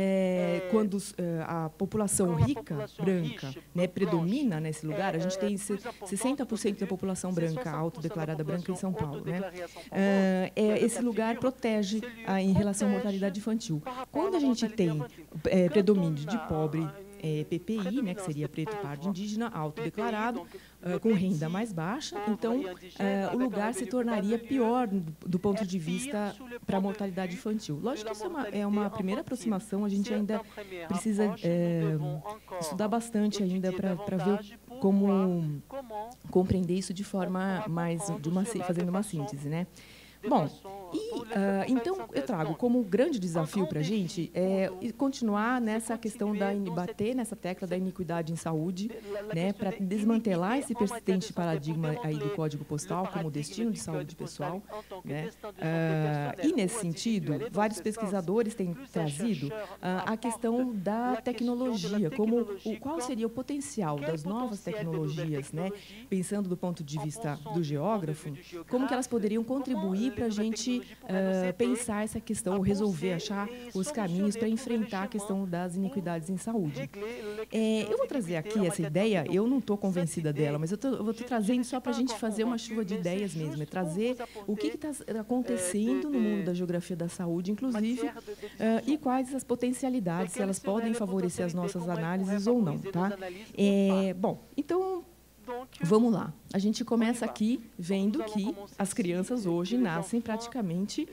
é quando é, a população rica, branca, né, predomina nesse lugar, a gente tem sessenta por cento da população branca, autodeclarada branca em São Paulo. Né? É, esse lugar protege a, em relação à mortalidade infantil. Quando a gente tem é, predomínio de pobre, É, P P I, né, que seria preto, pardo, indígena, autodeclarado, uh, com renda mais baixa, então uh, o lugar se tornaria pior do, do ponto de vista para a mortalidade infantil. Lógico que isso é uma, é uma primeira aproximação, a gente ainda precisa é, estudar bastante ainda para ver como compreender isso de forma mais, de uma, fazendo uma síntese, né? Bom, e, uh, então eu trago como grande desafio para a gente é continuar nessa questão da bater nessa tecla da iniquidade em saúde, né, para desmantelar esse persistente paradigma aí do Código Postal como destino de saúde pessoal, né? Uh, e nesse sentido, vários pesquisadores têm trazido uh, a questão da tecnologia, como o, qual seria o potencial das novas tecnologias, né, pensando do ponto de vista do geógrafo, como que elas poderiam contribuir para a gente uh, pensar essa questão, resolver, achar os caminhos para enfrentar a questão das iniquidades em saúde. É, eu vou trazer aqui essa ideia, eu não estou convencida dela, mas eu, tô, eu vou estar trazendo só para a gente fazer uma chuva de ideias mesmo, é trazer o que está acontecendo no mundo da geografia da saúde, inclusive, uh, e quais as potencialidades, se elas podem favorecer as nossas análises ou não. Tá? É, bom, então... Vamos lá. A gente começa aqui vendo que as crianças hoje nascem praticamente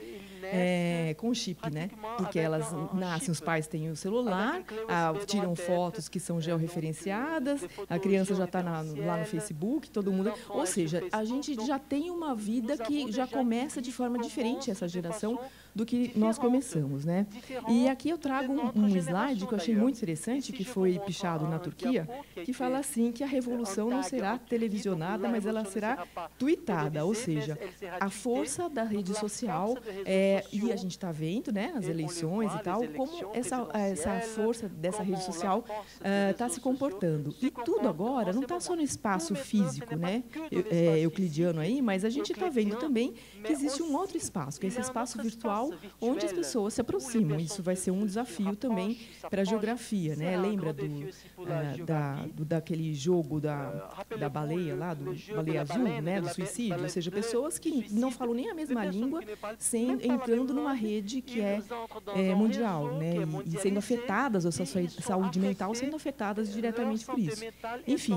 é, com chip, né? Porque elas nascem, os pais têm o celular, ah, tiram fotos que são georreferenciadas, a criança já está lá no Facebook, todo mundo... Ou seja, a gente já tem uma vida que já começa de forma diferente, essa geração, do que nós começamos, né? E aqui eu trago um, um slide que eu achei muito interessante, que foi pichado na Turquia, que fala assim que a revolução não será televisionada, mas ela será tweetada, ou seja, a força da rede social, é, e a gente está vendo, né, nas eleições e tal, como essa, essa força dessa rede social está uh, se comportando. E tudo agora não está só no espaço físico, né, é, euclidiano aí, mas a gente está vendo também que existe um outro espaço, que é esse espaço virtual virtual, onde as pessoas se aproximam. Isso vai ser um desafio também para a geografia, né? Lembra do, uh, da, do daquele jogo da, da baleia lá, do baleia azul, né? Do suicídio, ou seja, pessoas que não falam nem a mesma língua, sem, entrando numa rede que é, é mundial, né? E, e sendo afetadas, a sua saúde mental sendo afetadas diretamente por isso. Enfim,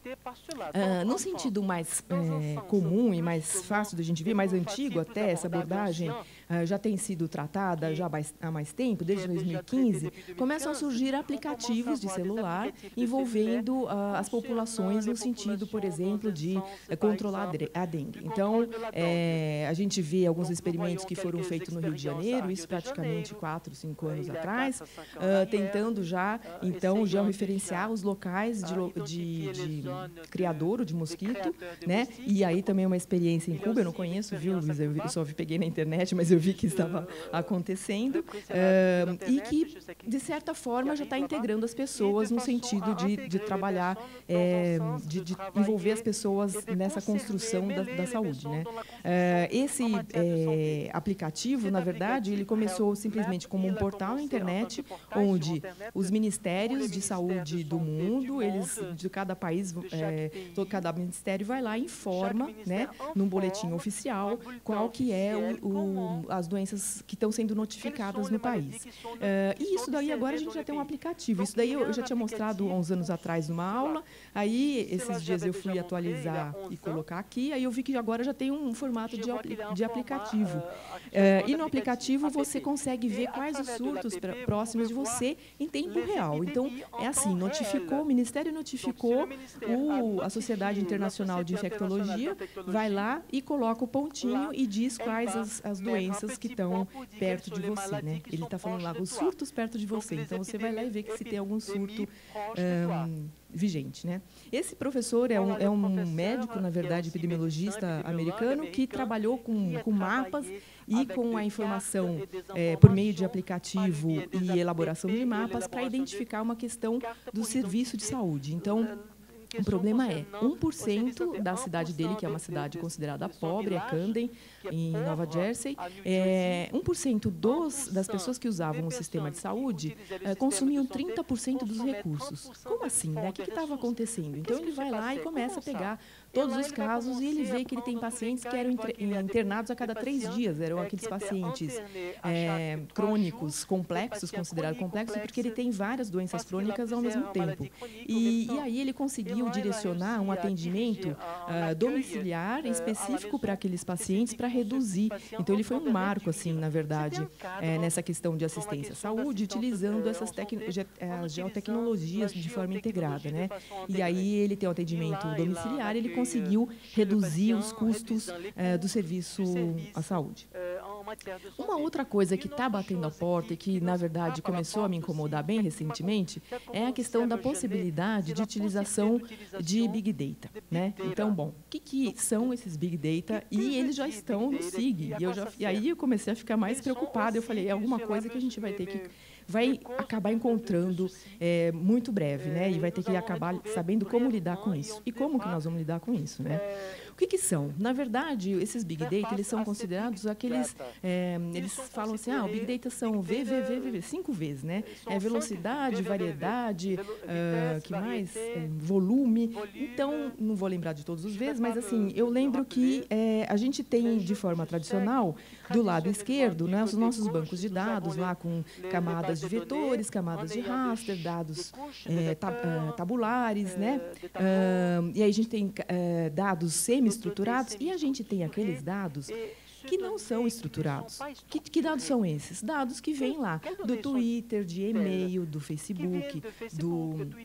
uh, no sentido mais é, comum e mais fácil da gente ver, mais antigo até, essa abordagem uh, já tem sido tratada já há mais tempo, desde dois mil e quinze, começam a surgir aplicativos de celular envolvendo uh, as populações no sentido, por exemplo, de uh, controlar a dengue. Então, é, a gente vê alguns experimentos que foram feitos no Rio de Janeiro, isso praticamente quatro, cinco anos atrás, uh, tentando já, então, georreferenciar os locais de, de, de criadouro de mosquito, né? E aí também uma experiência em Cuba, eu não conheço, viu, Luiz? Eu só peguei na internet, mas eu vi que estava acontecendo, uh, e que, de certa forma, já está integrando as pessoas no sentido de, de trabalhar, é, de, de envolver as pessoas nessa construção da, da saúde, né? Uh, esse é, aplicativo, na verdade, ele começou simplesmente como um portal na internet, onde os ministérios de saúde do mundo, eles de cada país, é, todo, cada ministério vai lá e informa, né, num boletim oficial, qual que é o, o, as doenças que estão sendo notificadas no país. Uh, e isso daí agora a gente já tem um aplicativo. Isso daí eu, eu já tinha mostrado há uns anos atrás numa aula. Aí esses dias eu fui atualizar e colocar aqui. Aí eu vi que agora já tem um formato de, de aplicativo. Uh, e no aplicativo você consegue ver quais os surtos próximos de você em tempo real. Então é assim, notificou, o Ministério notificou, o, a Sociedade Internacional de Infectologia vai lá e coloca o pontinho e diz quais as, as doenças que estão perto de você, né? Ele está falando lá, os surtos perto de você. Então, você vai lá e vê que se tem algum surto um, vigente, né? Esse professor é um, é um médico, na verdade, epidemiologista americano, que trabalhou com, com mapas e com a informação é, por meio de aplicativo e elaboração de mapas para identificar uma questão do serviço de saúde. Então, o problema é, um por cento da cidade dele, que é uma cidade considerada pobre, é Camden, em Nova Jersey, é, um por cento dos, das pessoas que usavam o sistema de saúde é, consumiam trinta por cento dos recursos. Como assim, né? O que estava acontecendo? Então, ele vai lá e começa a pegar todos os casos e ele vê que ele tem pacientes que eram internados a cada três dias. Eram aqueles pacientes é, crônicos, complexos, considerados complexos, porque ele tem várias doenças crônicas ao mesmo tempo. E, e aí ele conseguiu direcionar um atendimento uh, domiciliar específico para aqueles pacientes para reduzir. Então, ele foi um marco, assim, na verdade, é, nessa questão de assistência à saúde, utilizando essas as geotecnologias de forma integrada, né? E aí ele tem o atendimento domiciliar, ele conseguiu reduzir os custos uh, do serviço à saúde. Uma outra coisa que está batendo a porta e que, na verdade, começou a me incomodar bem recentemente é a questão da possibilidade de utilização de Big Data, né? Então, bom, o que, que são esses Big Data? E eles já estão no S I G. E, eu já, e aí eu comecei a ficar mais preocupada. Eu falei, é alguma coisa que a gente vai ter que vai acabar encontrando é, muito breve, né? E vai ter que acabar sabendo como lidar com isso. E como que nós vamos lidar com isso, né? O que, que são? Na verdade, esses Big Data, eles são considerados aqueles... É, eles falam assim, ah, o Big Data são V, V, V, V, V, cinco vezes, né? É velocidade, variedade, uh, que mais? É, volume. Então, não vou lembrar de todos os vezes, mas, assim, eu lembro que é, a gente tem, de forma tradicional, do lado esquerdo, né, os nossos bancos de dados, lá com camadas de vetores, camadas de raster, dados é, tab, uh, tabulares, né? Uh, e aí a gente tem uh, dados semi-estruturados e a gente tem aqueles dados que não são estruturados. Que, que dados são esses? Dados que vêm lá do Twitter, de e-mail, do Facebook, do,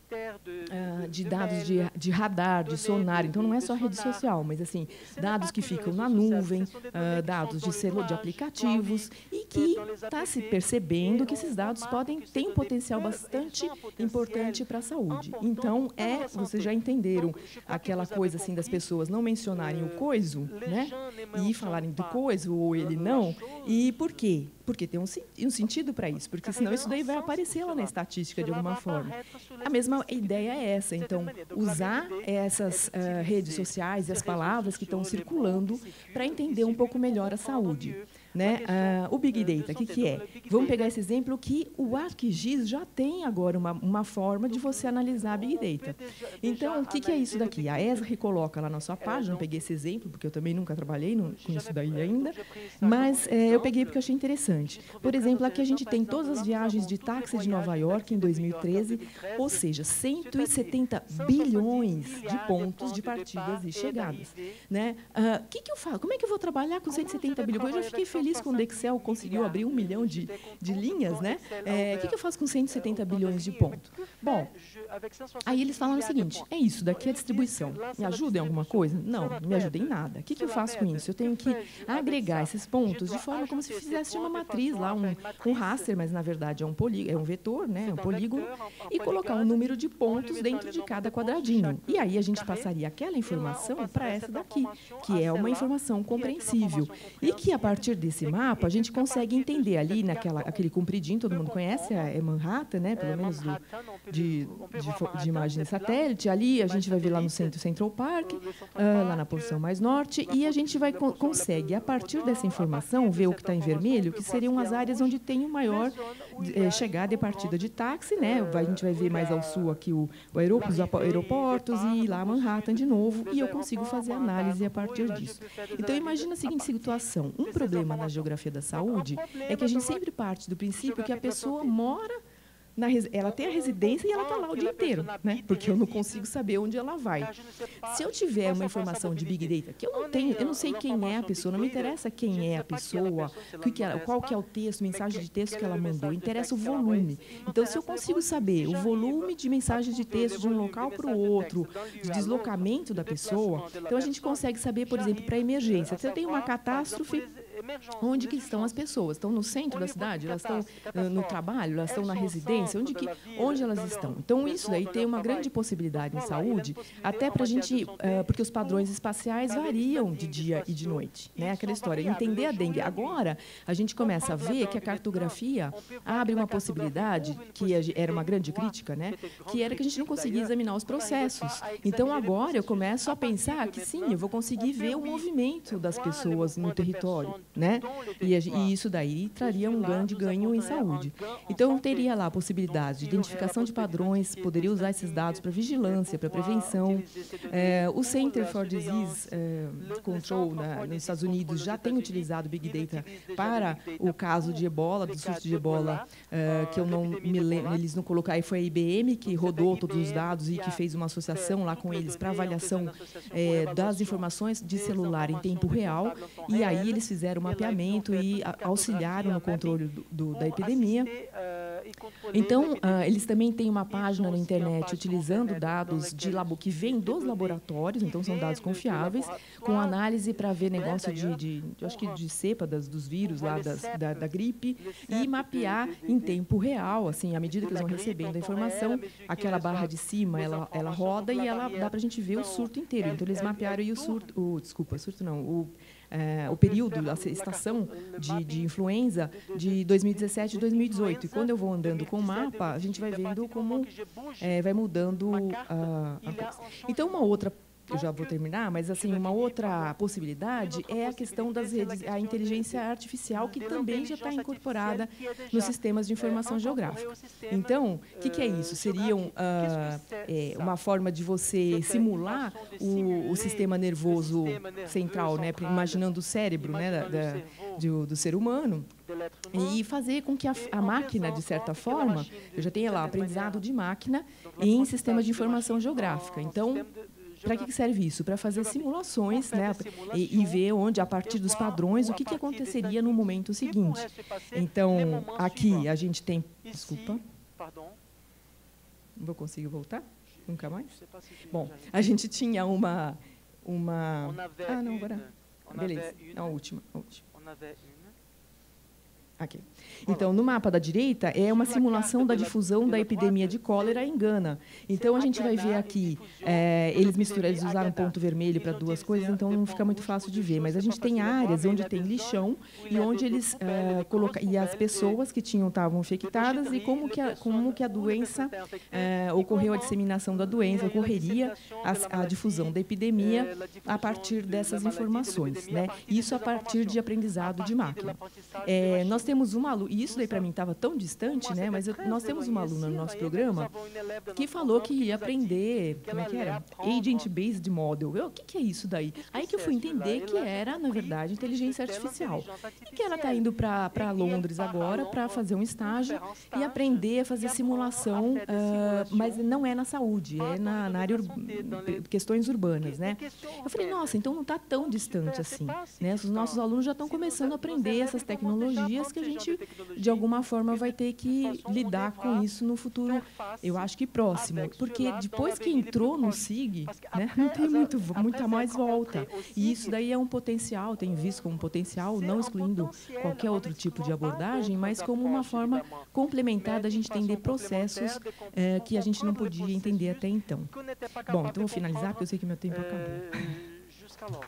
uh, de dados de, de radar, de sonar. Então, não é só rede social, mas assim, dados que ficam na nuvem, uh, dados de, celu de aplicativos, e que está se percebendo que esses dados podem ter um potencial bastante importante para a saúde. Então, é, vocês já entenderam aquela coisa assim das pessoas não mencionarem o coiso, né? E falarem do coiso, ou ele não. E por quê? Porque tem um, um sentido para isso, porque senão isso daí vai aparecer lá na estatística de alguma forma. A mesma ideia é essa. Então, usar essas uh, redes sociais e as palavras que estão circulando para entender um pouco melhor a saúde. né? Ah, o Big Data, o que, que é? Vamos pegar esse exemplo que o ArcGIS já tem agora uma, uma forma de você analisar Big Data. Então, o que, que é isso daqui? A ESRI coloca lá na sua página, eu peguei esse exemplo, porque eu também nunca trabalhei no, com isso daí ainda, mas é, eu peguei porque eu achei interessante. Por exemplo, aqui a gente tem todas as viagens de táxi de Nova York em dois mil e treze, ou seja, cento e setenta bilhões de pontos de partidas e chegadas. Né? Ah, que que eu faço? Como é que eu vou trabalhar com cento e setenta bilhões? Eu já fiquei feliz quando o Excel conseguiu abrir um milhão de, de linhas. Né? É, o que, que eu faço com cento e setenta bilhões de pontos? Bom, aí eles falaram o seguinte, é isso, daqui é a distribuição. Me ajuda em alguma coisa? Não, não me ajuda em nada. O que, que eu faço com isso? Eu tenho que agregar esses pontos de forma como se fizesse uma matriz lá, um, um raster, mas na verdade é um, polí é um vetor, né, um polígono, e colocar um número de pontos dentro de cada quadradinho. E aí a gente passaria aquela informação para essa daqui, que é uma informação compreensível. E que, a partir desse mapa, a gente consegue entender ali, naquela, aquele compridinho, todo mundo conhece, é Manhattan, né, pelo menos do, de, de, de imagem de satélite. Ali a gente vai ver lá no centro Central Park, ah, lá na porção mais norte, e a gente vai consegue, a partir dessa informação, ver o que está em vermelho, que seriam as áreas onde tem o maior é, chegada e partida de táxi, né? A gente vai ver mais ao sul aqui o, o aeroporto, os aeroportos e lá Manhattan de novo, e eu consigo fazer análise a partir disso. Então, imagina a seguinte situação. Um problema na geografia da saúde é que a gente sempre parte do princípio que a pessoa mora Na, ela tem a residência e ela está lá o dia inteiro, né? Porque eu não consigo saber onde ela vai. Se eu tiver uma informação de Big Data, que eu não tenho, eu não sei quem é a pessoa, não me interessa quem é a pessoa, que que ela, qual que é o texto, mensagem de texto que ela mandou, interessa o volume. Então, se eu consigo saber o volume de mensagens de texto de um local para o outro, de deslocamento da pessoa, então a gente consegue saber, por exemplo, para emergência. Se eu tenho uma catástrofe, onde que estão as pessoas? Estão no centro da cidade? Elas estão uh, no trabalho? Elas estão na residência? Onde, que, onde elas estão? Então, isso daí tem uma grande possibilidade em saúde, até para a gente, uh, porque os padrões espaciais variam de dia e de noite. Né? Aquela história, entender a dengue. Agora, a gente começa a ver que a cartografia abre uma possibilidade, que era uma grande crítica, né? Que era que a gente não conseguia examinar os processos. Então, agora, eu começo a pensar que, sim, eu vou conseguir ver o movimento das pessoas no território. Né? E, e isso daí traria um grande ganho em saúde. Então, teria lá a possibilidade de identificação de padrões, poderia usar esses dados para vigilância, para prevenção. É, o Center for Disease é, Control na, nos Estados Unidos já tem utilizado Big Data para o caso de ebola, do surto de ebola, é, que eu não me lembro, eles não colocaram, foi a I B M que rodou todos os dados e que fez uma associação lá com eles para avaliação é, das informações de celular em tempo real, e aí eles fizeram um mapeamento e auxiliaram no controle do, do, da epidemia. Então, uh, eles também têm uma página na internet utilizando dados de labo, que vêm dos laboratórios, então são dados confiáveis, com análise para ver negócio de, de, de, acho que de cepa das, dos vírus lá das, da, da gripe, e mapear em tempo real, assim, à medida que eles vão recebendo a informação, aquela barra de cima, ela, ela roda e ela dá para a gente ver o surto inteiro. Então, eles mapearam aí o surto, o, desculpa, surto não, o É, o período, a estação de, de influenza de dois mil e dezessete e dois mil e dezoito. E quando eu vou andando com o mapa, a gente vai vendo como é, vai mudando a, a coisa. Então, uma outra, eu já vou terminar, mas assim, uma outra possibilidade é a questão das redes, a inteligência artificial, que também já está incorporada nos sistemas de informação geográfica. Então, o que, que é isso? Seria um, uh, é, uma forma de você simular o, o sistema nervoso central, né, imaginando o cérebro, né, da, da, do, do ser humano, e fazer com que a, a máquina, de certa forma, eu já tenha lá aprendizado de máquina em sistemas de informação geográfica. Então, para que serve isso? Para fazer simulações, né, e, e ver onde, a partir dos padrões, o que, que aconteceria no momento seguinte. Então, aqui a gente tem... Desculpa. Não vou conseguir voltar? Nunca mais? Bom, a gente tinha uma... uma... Ah, não, agora... Beleza, a última. A última. Aqui. Então, no mapa da direita, é uma simulação da difusão da epidemia de cólera em Gana. Então, a gente vai ver aqui, é, eles misturam, eles usaram ponto vermelho para duas coisas, então não fica muito fácil de ver. Mas a gente tem áreas onde tem lixão e onde eles é, colocam, e as pessoas que tinham estavam infectadas e como que a, como que a doença é, ocorreu, a disseminação da doença, ocorreria a, a difusão da epidemia a partir dessas informações, né? Isso a partir de aprendizado de máquina. É, nós temos uma aluna, e isso daí para mim estava tão distante, né? Mas eu, nós temos uma aluna no nosso programa que falou que ia aprender, como é que era? Agent-Based Model. Eu, o que, que é isso daí? Aí que eu fui entender que era, na verdade, inteligência artificial. E que ela está indo para Londres agora para fazer um estágio e aprender a fazer simulação, uh, mas não é na saúde, é na, na área, ur questões urbanas, né? Eu falei, nossa, então não está tão distante assim, né? Os nossos alunos já estão começando a aprender essas tecnologias que a gente, de alguma forma, vai ter que lidar com isso no futuro, eu acho que próximo, porque depois que entrou no S I G, né, não tem muito, muita mais volta. E isso daí é um potencial, tem visto como potencial, não excluindo qualquer outro tipo de abordagem, mas como uma forma complementar da gente entender processos é, que a gente não podia entender até então. Bom, então vou finalizar, porque eu sei que meu tempo acabou.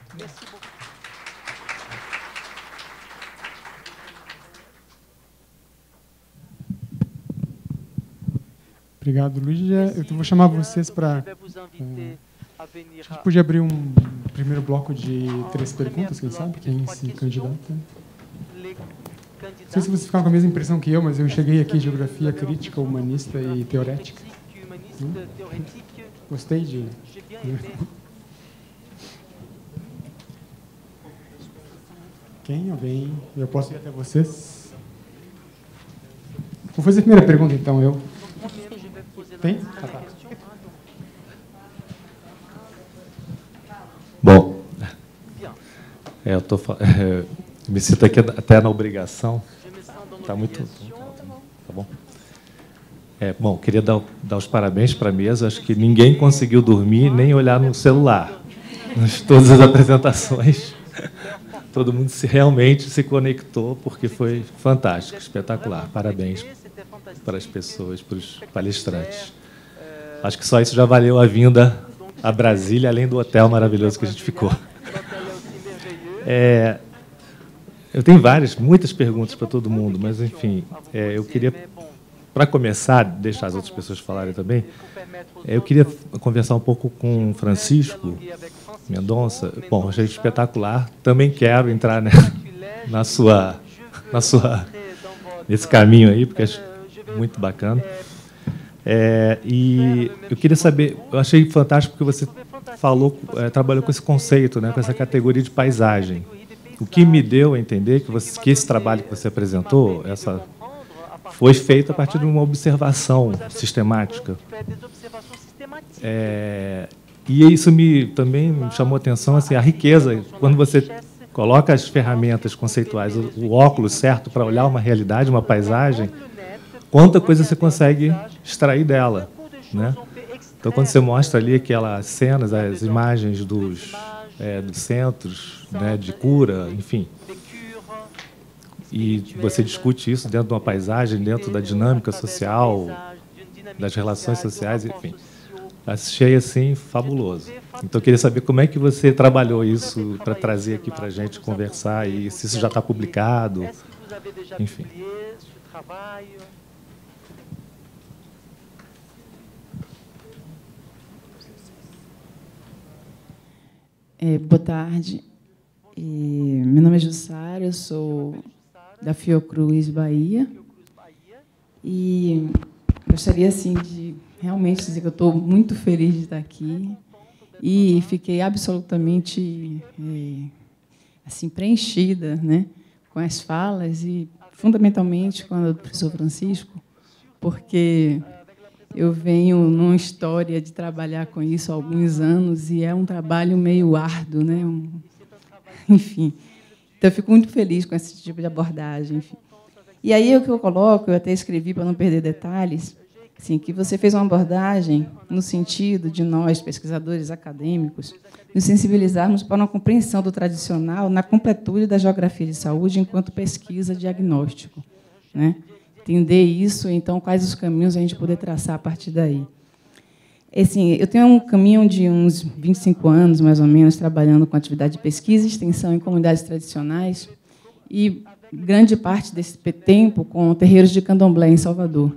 Obrigado, Luísa. Eu vou chamar vocês para... Uh, a gente podia abrir um primeiro bloco de três perguntas, quem sabe? Quem se candidata? Não sei se vocês ficaram com a mesma impressão que eu, mas eu cheguei aqui em Geografia Crítica, Humanista e Teorética. Hum? Gostei de... Quem? Alguém? Eu posso ir até vocês? Vou fazer a primeira pergunta, então, eu. Tem? Ah, tá. Bom, é, eu tô, é, me sinto aqui até na obrigação. Está muito... Tá bom? É, bom, queria dar, dar os parabéns para a mesa. Acho que ninguém conseguiu dormir nem olhar no celular. Nas todas as apresentações. Todo mundo se, realmente se conectou, porque foi fantástico, espetacular. Parabéns para as pessoas, para os palestrantes. Acho que só isso já valeu a vinda a Brasília, além do hotel maravilhoso que a gente ficou. É, eu tenho várias, muitas perguntas para todo mundo, mas, enfim, é, eu queria, para começar, deixar as outras pessoas falarem também, é, eu queria conversar um pouco com o Francisco Mendonça. Bom, achei espetacular. Também quero entrar, né, na sua, na sua, nesse caminho aí, porque acho muito bacana. É, e eu queria saber, eu achei fantástico porque você falou, é, trabalhou com esse conceito, né, com essa categoria de paisagem. O que me deu a entender que, você, que esse trabalho que você apresentou, essa, foi feito a partir de uma observação sistemática. É, e isso me, também me chamou a atenção, assim, a riqueza, quando você coloca as ferramentas conceituais, o, o óculos certo para olhar uma realidade, uma paisagem, quanta coisa você consegue extrair dela, né? Então, quando você mostra ali aquelas cenas, as imagens dos, é, dos centros, né, de cura, enfim, e você discute isso dentro de uma paisagem, dentro da dinâmica social, das relações sociais, enfim, achei assim fabuloso. Então, eu queria saber como é que você trabalhou isso para trazer aqui para a gente conversar e se isso já está publicado, enfim. É, boa tarde. E, meu nome é Jussara, eu sou da Fiocruz, Bahia. E gostaria assim, de realmente dizer que eu estou muito feliz de estar aqui. E fiquei absolutamente é, assim, preenchida, né, com as falas e, fundamentalmente, com a do professor Francisco, porque eu venho numa história de trabalhar com isso há alguns anos e é um trabalho meio árduo, né? Um, enfim. Então, eu fico muito feliz com esse tipo de abordagem. Enfim. E aí, o que eu coloco, eu até escrevi para não perder detalhes, assim, que você fez uma abordagem no sentido de nós, pesquisadores acadêmicos, nos sensibilizarmos para uma compreensão do tradicional na completude da geografia de saúde enquanto pesquisa diagnóstico, né? Entender isso, então, quais os caminhos a gente poder traçar a partir daí. Assim, eu tenho um caminho de uns vinte e cinco anos, mais ou menos, trabalhando com atividade de pesquisa e extensão em comunidades tradicionais, e grande parte desse tempo com terreiros de candomblé em Salvador.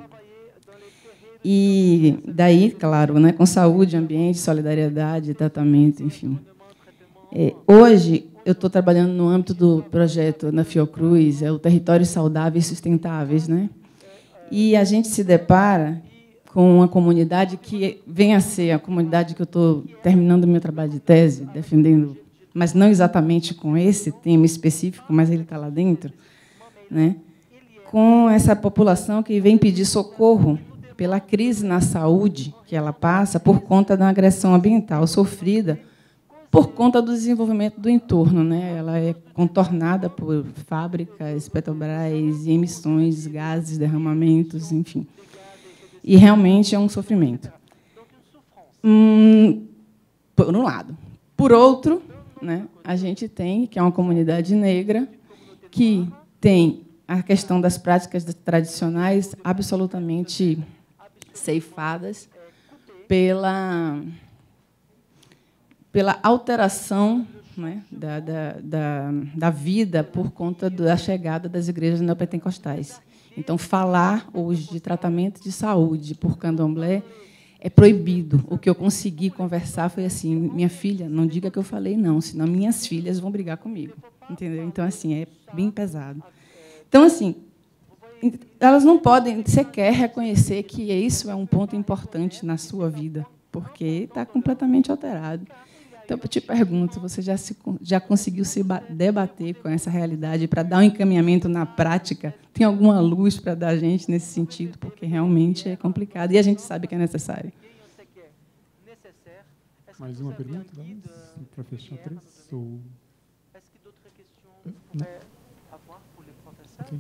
E daí, claro, né, com saúde, ambiente, solidariedade, tratamento, enfim. É, hoje, eu estou trabalhando no âmbito do projeto na Fiocruz, é o Territórios Saudáveis e Sustentáveis, né? E a gente se depara com uma comunidade que vem a ser a comunidade que eu estou terminando o meu trabalho de tese, defendendo, mas não exatamente com esse tema específico, mas ele está lá dentro, né? Com essa população que vem pedir socorro pela crise na saúde que ela passa por conta da agressão ambiental sofrida por conta do desenvolvimento do entorno, né? Ela é contornada por fábricas, Petrobras, emissões, gases, derramamentos, enfim. E realmente é um sofrimento. Hum, por um lado. Por outro, né, a gente tem, que é uma comunidade negra, que tem a questão das práticas tradicionais absolutamente ceifadas pela, pela alteração, né, da, da, da, da vida por conta da chegada das igrejas neopentecostais. Então, falar hoje de tratamento de saúde por candomblé é proibido. O que eu consegui conversar foi assim: minha filha, não diga que eu falei não, senão minhas filhas vão brigar comigo. Entendeu? Então, assim, é bem pesado. Então, assim, elas não podem sequer reconhecer que isso é um ponto importante na sua vida, porque está completamente alterado. Então, eu te pergunto, você já, se, já conseguiu se debater com essa realidade para dar um encaminhamento na prática? Tem alguma luz para dar a gente nesse sentido? Porque realmente é complicado e a gente sabe que é necessário. Mais uma pergunta, vamos, para fechar três? Ou... Não. Okay.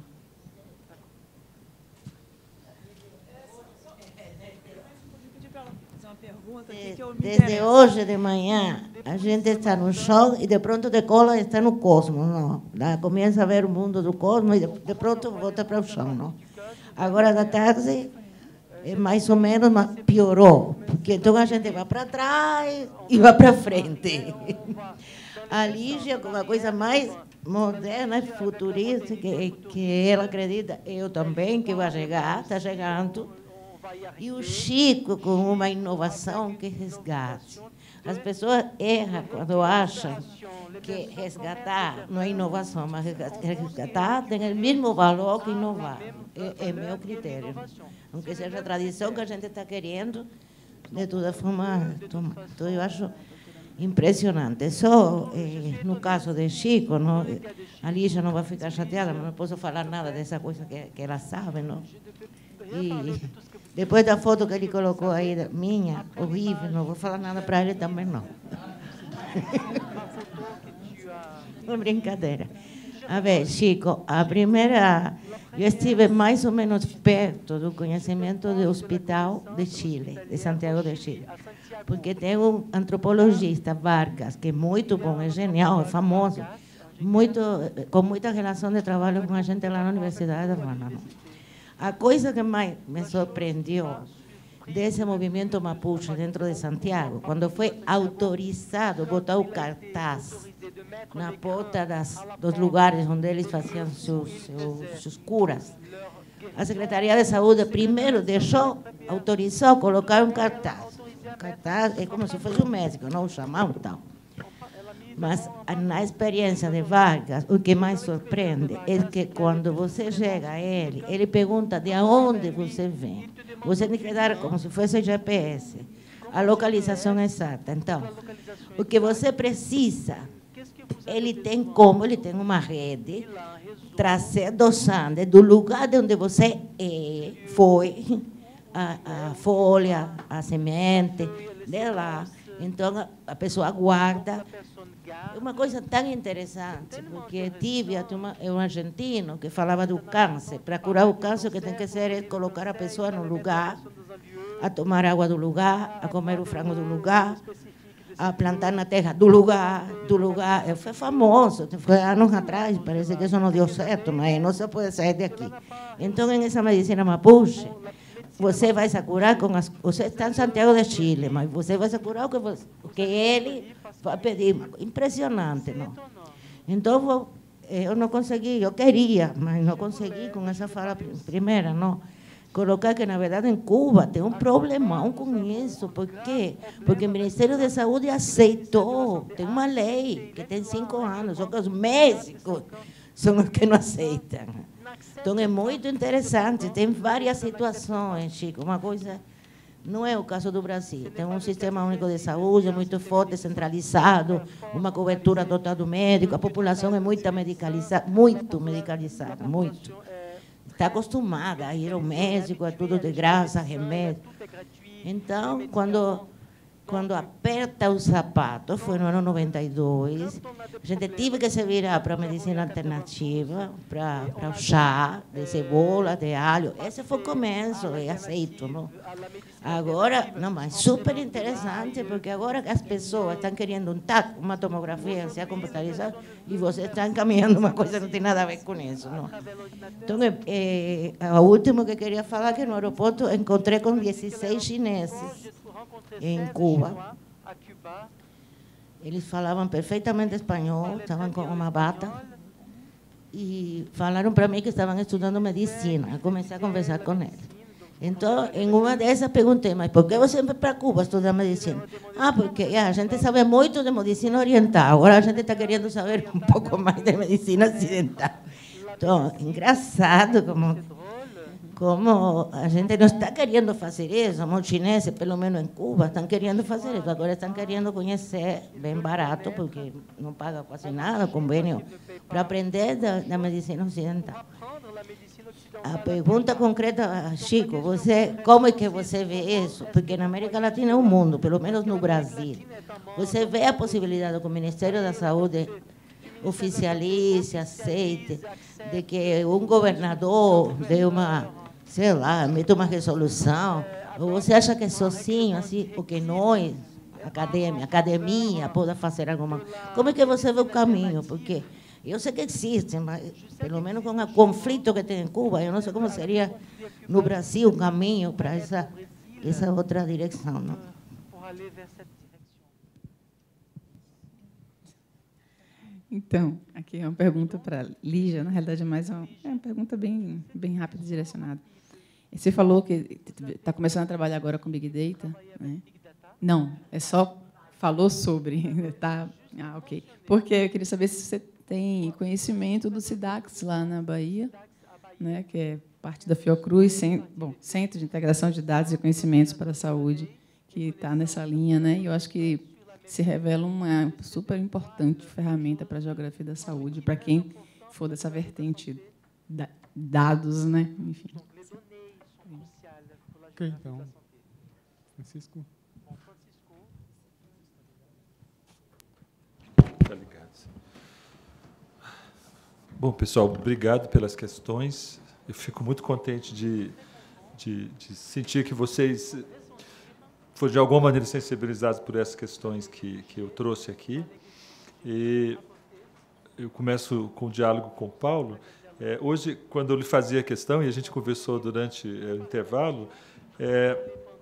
Desde hoje de manhã, a gente está no chão e, de pronto, de cola está no cosmos. Não? Começa a ver o mundo do cosmos e, de, de pronto, volta para o chão. Não? Agora, da tarde, é mais ou menos, mas piorou, porque então a gente vai para trás e vai para frente. A Lígia, com a coisa mais moderna e futurista que, que ela acredita, eu também, que vai chegar, está chegando. E o Chico com uma inovação que resgate. As pessoas erram quando acham que resgatar não é inovação, mas resgatar tem o mesmo valor que inovar. É, é meu critério. Aunque seja a tradição que a gente está querendo, de toda forma, toma. Então, eu acho impressionante. Só, eh, no caso de Chico, não, a Lígia não vai ficar chateada, mas não posso falar nada dessa coisa que, que ela sabe. Não? E depois da foto que ele colocou aí, minha, horrível, não vou falar nada para ele também, não. Uma brincadeira. A ver, Chico, a primeira... Eu estive mais ou menos perto do conhecimento do Hospital de Chile, de Santiago de Chile. Porque tem um antropologista, Vargas, que é muito bom, é genial, é famoso, muito, com muita relação de trabalho com a gente lá na Universidade de Havana. A coisa que mais me surpreendeu desse movimento mapuche dentro de Santiago, quando foi autorizado botar o cartaz na porta das, dos lugares onde eles faziam seus, seus, seus curas, a Secretaria de Saúde primeiro deixou, autorizou colocar um cartaz. O cartaz é como se fosse um médico, não o chamam tal. Mas, na experiência de Vargas, o que mais surpreende é que, quando você chega a ele, ele pergunta de onde você vem. Você tem que dar como se fosse G P S, a localização exata. Então, o que você precisa, ele tem como, ele tem uma rede, trazer do sangue, do lugar de onde você é, foi, a, a folha, a semente, de lá. Então, a pessoa guarda. É uma coisa tão interessante, porque Tívia é um argentino que falava do câncer. Para curar o câncer, o que tem que ser é colocar a pessoa no lugar a tomar água do lugar, a comer o frango do lugar, a plantar na terra do lugar, do lugar. Foi famoso, foi anos atrás, parece que isso não deu certo, mas não se pode sair daqui. Então, em essa medicina mapuche, você vai se curar com as... Você está em Santiago de Chile, mas você vai se curar o que, você, o que ele vai pedir. Impressionante, não? Então, eu não consegui, eu queria, mas não consegui com essa fala primeira, não. Colocar que, na verdade, em Cuba tem um problemão com isso. Por quê? Porque o Ministério da Saúde aceitou, tem uma lei que tem cinco anos, só que os médicos são os que não aceitam. Então, é muito interessante, tem várias situações, Chico, uma coisa... Não é o caso do Brasil. Tem um sistema único de saúde muito forte, centralizado, uma cobertura total do médico, a população é muito medicalizada, muito medicalizada, muito. Está acostumada a ir ao médico, é tudo de graça, remédio. Então, quando, quando aperta o sapato, foi no ano noventa e dois, a gente teve que se virar para a medicina alternativa, para, para o chá de cebola, de alho. Esse foi o começo, é aceito, não? Agora, não, mas super interessante, porque agora as pessoas estão querendo um tac, uma tomografia, se computadorizada, e você está encaminhando uma coisa que não tem nada a ver com isso. Não. Então, é, é, o último que queria falar é que no aeroporto encontrei com dezesseis chineses em Cuba. Eles falavam perfeitamente espanhol, estavam com uma bata, e falaram para mim que estavam estudando medicina. Eu comecei a conversar com eles. Então, em uma dessas, perguntei, mas por que você vai para Cuba estudar medicina? Ah, porque a gente sabe muito de medicina oriental, agora a gente está querendo saber um pouco mais de medicina ocidental. Então, engraçado como, como a gente não está querendo fazer isso, os chineses, pelo menos em Cuba, estão querendo fazer isso, agora estão querendo conhecer, bem barato, porque não paga quase nada, convênio, para aprender da, da medicina ocidental. A pergunta concreta, Chico, você, como é que você vê isso? Porque na América Latina é um mundo, pelo menos no Brasil. Você vê a possibilidade que o Ministério da Saúde oficialize, aceite, de que um governador dê uma, sei lá, meta uma resolução, ou você acha que sozinho, assim, porque nós, academia, academia, pode fazer alguma coisa? Como é que você vê o caminho? Porque eu sei que existe, mas pelo menos com o conflito que tem em Cuba, eu não sei como seria no Brasil o caminho para essa, essa outra direção. Não? Então, aqui é uma pergunta para Lígia, na realidade é mais uma, é uma pergunta bem, bem rápida e direcionada. Você falou que está começando a trabalhar agora com Big Data, né? Não, é só falou sobre, tá? Ah, ok. Porque eu queria saber se você tem conhecimento do SIDAX lá na Bahia, né, que é parte da Fiocruz, sem, bom, Centro de Integração de Dados e Conhecimentos para a Saúde, que está nessa linha, né? E eu acho que se revela uma super importante ferramenta para a geografia da saúde, para quem for dessa vertente da, dados, né? Enfim. Ok, então, Francisco. Bom, pessoal, obrigado pelas questões. Eu fico muito contente de, de, de sentir que vocês foram, de alguma maneira, sensibilizados por essas questões que, que eu trouxe aqui. E eu começo com o diálogo com o Paulo. É, hoje, quando eu lhe fazia a questão, e a gente conversou durante é, o intervalo, é,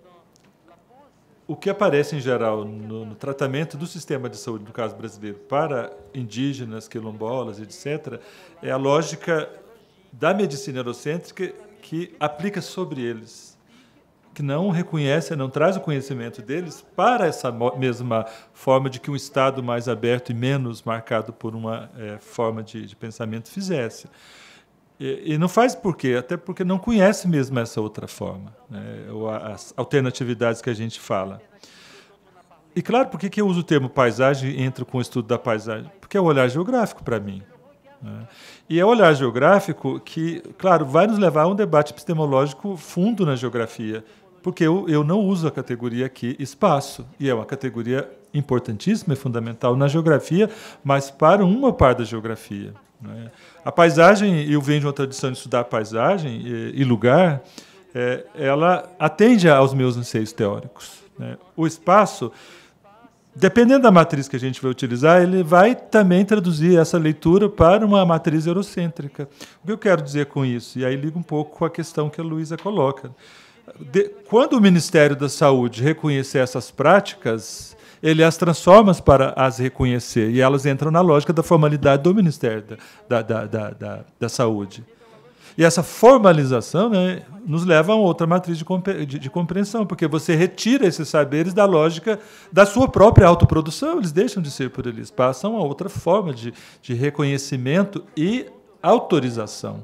o que aparece, em geral, no, no tratamento do sistema de saúde, no caso brasileiro, para indígenas, quilombolas, etcétera, é a lógica da medicina eurocêntrica que aplica sobre eles, que não reconhece, não traz o conhecimento deles para essa mesma forma de que um Estado mais aberto e menos marcado por uma é, forma de, de pensamento fizesse. E, e não faz por quê? Até porque não conhece mesmo essa outra forma, né? Ou as alternatividades que a gente fala. E, claro, por que eu uso o termo paisagem e entro com o estudo da paisagem? Porque é o olhar geográfico para mim, né? E é o olhar geográfico que, claro, vai nos levar a um debate epistemológico fundo na geografia, porque eu, eu não uso a categoria aqui espaço, e é uma categoria importantíssima e fundamental na geografia, mas para uma parte da geografia, né? A paisagem, eu venho de uma tradição de estudar paisagem e, e lugar, é, ela atende aos meus anseios teóricos, né? O espaço, dependendo da matriz que a gente vai utilizar, ele vai também traduzir essa leitura para uma matriz eurocêntrica. O que eu quero dizer com isso? E aí liga um pouco com a questão que a Luísa coloca. De, quando o Ministério da Saúde reconhecer essas práticas, ele as transforma para as reconhecer, e elas entram na lógica da formalidade do Ministério da, da, da, da, da Saúde. E essa formalização, né, nos leva a outra matriz de, de, de compreensão, porque você retira esses saberes da lógica da sua própria autoprodução, eles deixam de ser por eles, passam a outra forma de, de reconhecimento e autorização.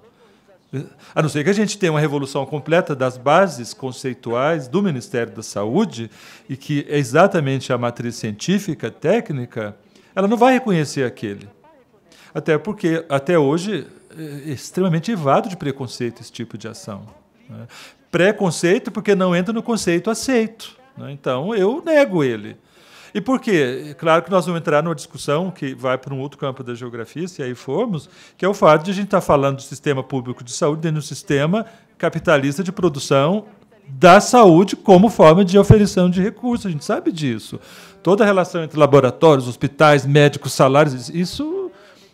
A não ser que a gente tenha uma revolução completa das bases conceituais do Ministério da Saúde, e que é exatamente a matriz científica, técnica, ela não vai reconhecer aquele. Até porque, até hoje, é extremamente evado de preconceito esse tipo de ação, né? Preconceito porque não entra no conceito aceito, né? Então, eu nego ele. E por quê? Claro que nós vamos entrar numa discussão que vai para um outro campo da geografia, se aí formos, que é o fato de a gente estar falando do sistema público de saúde dentro do sistema capitalista de produção da saúde como forma de ofereção de recursos. A gente sabe disso. Toda a relação entre laboratórios, hospitais, médicos, salários, isso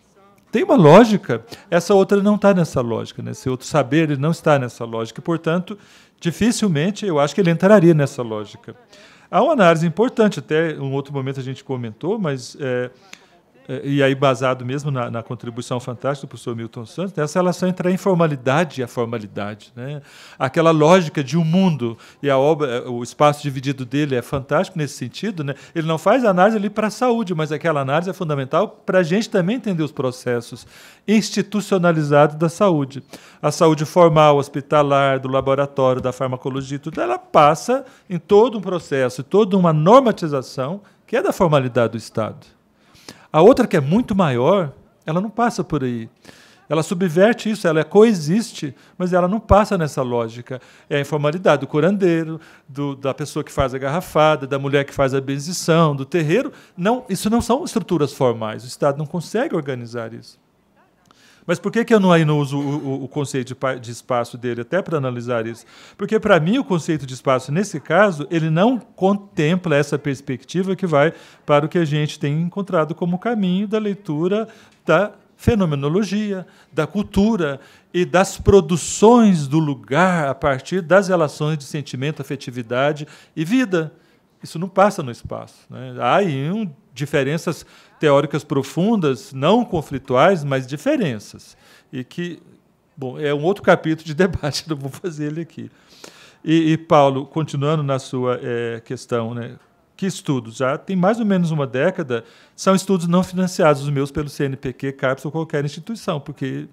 tem uma lógica. Essa outra não está nessa lógica, né? Esse outro saber ele não está nessa lógica. E, portanto, dificilmente eu acho que ele entraria nessa lógica. Há uma análise importante, até em um outro momento a gente comentou, mas é, é, e aí baseado mesmo na, na contribuição fantástica do professor Milton Santos, essa relação entre a informalidade e a formalidade, né? Aquela lógica de um mundo, e a obra, o espaço dividido dele é fantástico nesse sentido, né? Ele não faz análise ali para a saúde, mas aquela análise é fundamental para a gente também entender os processos institucionalizados da saúde. A saúde formal, hospitalar, do laboratório, da farmacologia, tudo, ela passa em todo um processo, toda uma normatização que é da formalidade do Estado. A outra, que é muito maior, ela não passa por aí. Ela subverte isso, ela coexiste, mas ela não passa nessa lógica. É a informalidade do curandeiro, do, da pessoa que faz a garrafada, da mulher que faz a benzição, do terreiro. Não, isso não são estruturas formais. O Estado não consegue organizar isso. Mas por que, que eu não, aí não uso o, o, o conceito de, de espaço dele até para analisar isso? Porque, para mim, o conceito de espaço, nesse caso, ele não contempla essa perspectiva que vai para o que a gente tem encontrado como caminho da leitura da fenomenologia, da cultura e das produções do lugar a partir das relações de sentimento, afetividade e vida. Isso não passa no espaço, né? Há aí um, diferenças teóricas profundas, não conflituais, mas diferenças. E que, bom, é um outro capítulo de debate, não vou fazer ele aqui. E, e Paulo, continuando na sua é, questão, né, que estudos? Já tem mais ou menos uma década, são estudos não financiados, os meus pelo C N P Q, CAPES ou qualquer instituição, porque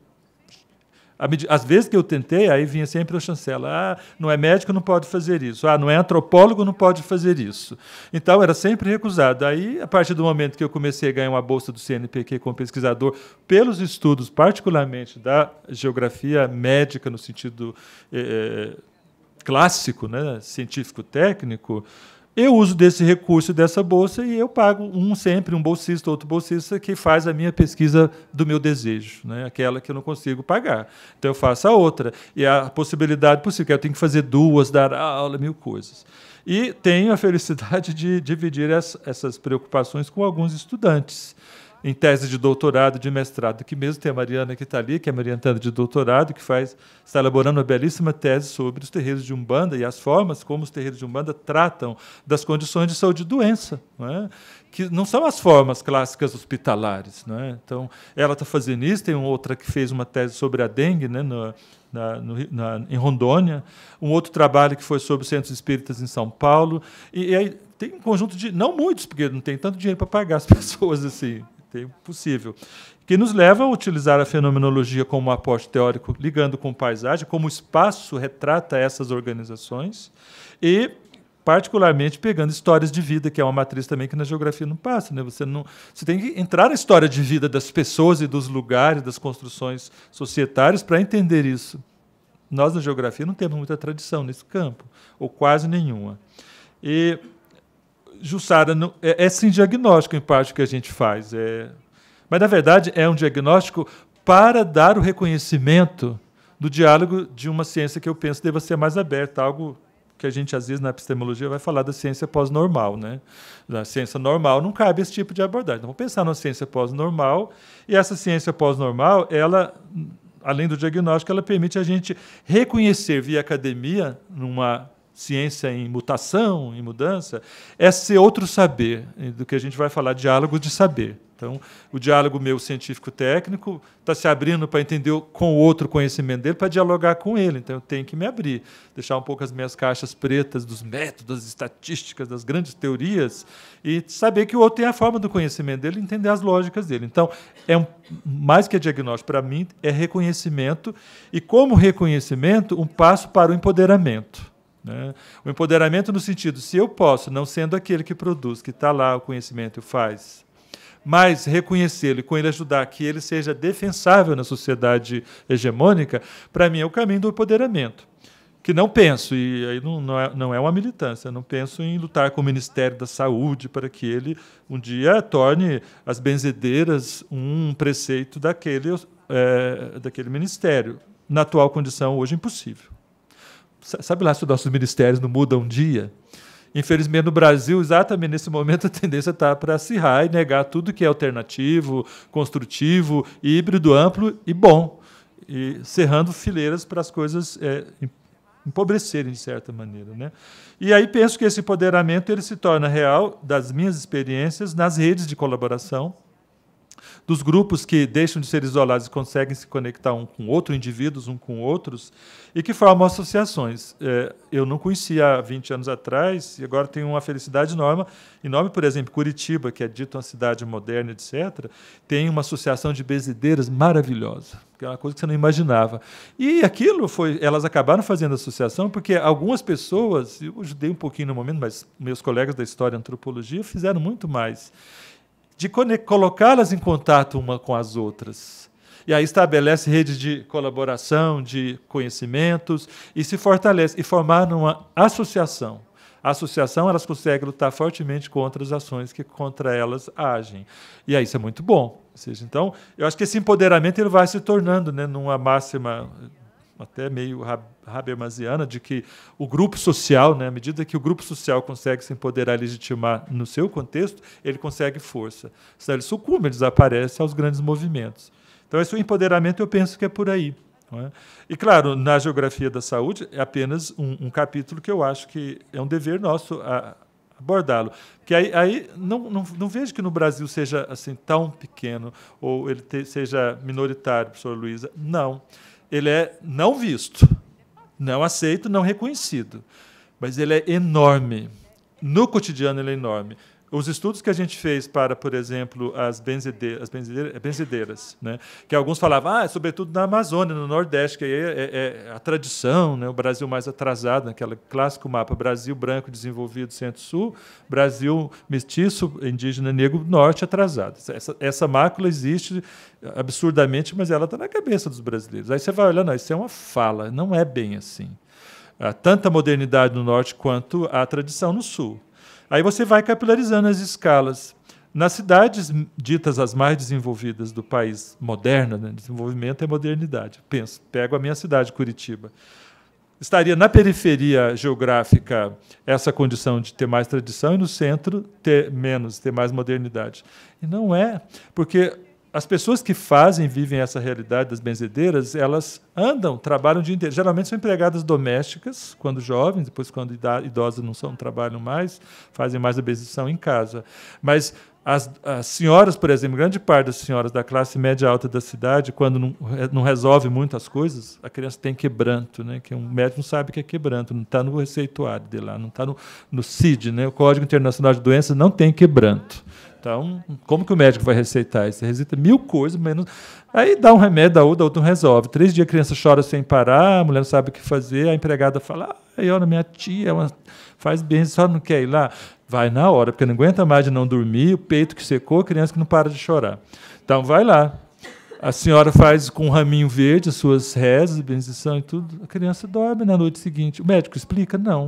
às vezes que eu tentei, aí vinha sempre o chancela, ah, não é médico, não pode fazer isso, ah, não é antropólogo, não pode fazer isso. Então, era sempre recusado. Aí, a partir do momento que eu comecei a ganhar uma bolsa do C N P Q como pesquisador, pelos estudos, particularmente da geografia médica, no sentido é, clássico, né, científico-técnico, eu uso desse recurso, dessa bolsa, e eu pago um sempre, um bolsista, outro bolsista, que faz a minha pesquisa do meu desejo, né? Aquela que eu não consigo pagar. Então, eu faço a outra. E a possibilidade possível, que eu tenho que fazer duas, dar aula, mil coisas. E tenho a felicidade de dividir essas preocupações com alguns estudantes, em tese de doutorado, de mestrado, que mesmo tem a Mariana que está ali, que é orientanda de doutorado, que faz, está elaborando uma belíssima tese sobre os terreiros de Umbanda e as formas como os terreiros de Umbanda tratam das condições de saúde e doença, não é? Que não são as formas clássicas hospitalares, não é? Então, ela está fazendo isso, tem outra que fez uma tese sobre a dengue, né, no, na, no, na, em Rondônia, um outro trabalho que foi sobre os centros espíritas em São Paulo, e, e aí tem um conjunto de, não muitos, porque não tem tanto dinheiro para pagar as pessoas assim, tem possível, que nos leva a utilizar a fenomenologia como um aporte teórico, ligando com paisagem, como o espaço retrata essas organizações, e, particularmente, pegando histórias de vida, que é uma matriz também que na geografia não passa, né? Você, não, você tem que entrar na história de vida das pessoas e dos lugares, das construções societárias, para entender isso. Nós, na geografia, não temos muita tradição nesse campo, ou quase nenhuma. E Jussara, é, é sim diagnóstico, em parte, que a gente faz. É, mas, na verdade, é um diagnóstico para dar o reconhecimento do diálogo de uma ciência que eu penso deva ser mais aberta, algo que a gente, às vezes, na epistemologia, vai falar da ciência pós-normal, né? Na ciência normal não cabe esse tipo de abordagem. Então, vamos pensar na ciência pós-normal, e essa ciência pós-normal, ela, além do diagnóstico, ela permite a gente reconhecer, via academia, numa ciência em mutação, em mudança, esse outro saber, do que a gente vai falar, diálogo de saber. Então, o diálogo meu científico-técnico está se abrindo para entender com o outro conhecimento dele, para dialogar com ele. Então, eu tenho que me abrir, deixar um pouco as minhas caixas pretas dos métodos, das estatísticas, das grandes teorias, e saber que o outro tem a forma do conhecimento dele e entender as lógicas dele. Então, é um, mais que diagnóstico, para mim, é reconhecimento, e, como reconhecimento, um passo para o empoderamento. Né? O empoderamento no sentido, se eu posso, não sendo aquele que produz, que está lá, o conhecimento faz, mas reconhecê-lo e com ele ajudar que ele seja defensável na sociedade hegemônica, para mim é o caminho do empoderamento. Que não penso, e aí não, não, é, não é uma militância, não penso em lutar com o Ministério da Saúde para que ele um dia torne as benzedeiras um preceito daquele, é, daquele ministério. Na atual condição, hoje, impossível. Sabe lá se os nossos ministérios não mudam um dia? Infelizmente, no Brasil, exatamente nesse momento, a tendência está para acirrar e negar tudo que é alternativo, construtivo, híbrido, amplo e bom, e cerrando fileiras para as coisas é, empobrecerem, de certa maneira. Né? E aí penso que esse empoderamento ele se torna real das minhas experiências nas redes de colaboração, dos grupos que deixam de ser isolados e conseguem se conectar um com outro, indivíduos um com outros, e que formam associações. É, eu não conhecia há vinte anos atrás, e agora tenho uma felicidade enorme, enorme, por exemplo, Curitiba, que é dito uma cidade moderna, etcétera, tem uma associação de benzedeiras maravilhosa, que é uma coisa que você não imaginava. E aquilo foi, elas acabaram fazendo associação porque algumas pessoas, eu ajudei um pouquinho no momento, mas meus colegas da história e antropologia fizeram muito mais, de colocá-las em contato uma com as outras. E aí estabelece redes de colaboração, de conhecimentos, e se fortalece, e formar uma associação. A associação elas conseguem lutar fortemente contra as ações que contra elas agem. E aí isso é muito bom. Ou seja, então, eu acho que esse empoderamento ele vai se tornando, né, numa máxima até meio habermasiana, de que o grupo social, né, à medida que o grupo social consegue se empoderar e legitimar no seu contexto, ele consegue força. Senão ele sucumbe, ele desaparece aos grandes movimentos. Então, esse empoderamento eu penso que é por aí. Não é? E, claro, na geografia da saúde é apenas um, um capítulo que eu acho que é um dever nosso a, abordá-lo. Porque aí, aí não, não, não vejo que no Brasil seja assim tão pequeno ou ele te, seja minoritário, professora Luísa. Não. Ele é não visto, não aceito, não reconhecido. Mas ele é enorme. No cotidiano, ele é enorme. Os estudos que a gente fez para, por exemplo, as benzedeiras, as benzedeiras, benzedeiras né? Que alguns falavam, ah, sobretudo na Amazônia, no Nordeste, que aí é, é a tradição, né? O Brasil mais atrasado, naquele clássico mapa, Brasil branco desenvolvido centro-sul, Brasil mestiço, indígena, negro, norte atrasado. Essa, essa mácula existe absurdamente, mas ela está na cabeça dos brasileiros. Aí você vai olhar, não, isso é uma fala, não é bem assim. Há tanta modernidade no norte quanto a tradição no sul. Aí você vai capilarizando as escalas. Nas cidades ditas as mais desenvolvidas do país, moderna, né? Desenvolvimento é modernidade. Penso, pego a minha cidade, Curitiba. Estaria na periferia geográfica essa condição de ter mais tradição e no centro ter menos, ter mais modernidade. E não é, porque as pessoas que fazem, vivem essa realidade das benzedeiras, elas andam, trabalham o dia inteiro. Geralmente são empregadas domésticas, quando jovens, depois, quando idosas, não são, trabalham mais, fazem mais a benzição em casa. Mas as, as senhoras, por exemplo, grande parte das senhoras da classe média alta da cidade, quando não, não resolve muitas coisas, a criança tem quebranto, né? Que um médico não sabe o que é quebranto, não está no receituário de lá, não está no, no C I D, né? O Código Internacional de Doenças não tem quebranto. Então, como que o médico vai receitar isso? Você receita mil coisas, menos. Aí dá um remédio, dá outro, outro não resolve. Três dias a criança chora sem parar, a mulher não sabe o que fazer, a empregada fala, aí, olha, minha tia ela faz bem, só não quer ir lá. Vai na hora, porque não aguenta mais de não dormir, o peito que secou, a criança que não para de chorar. Então, vai lá. A senhora faz com um raminho verde as suas rezas, benzição e tudo, a criança dorme na noite seguinte. O médico explica? Não.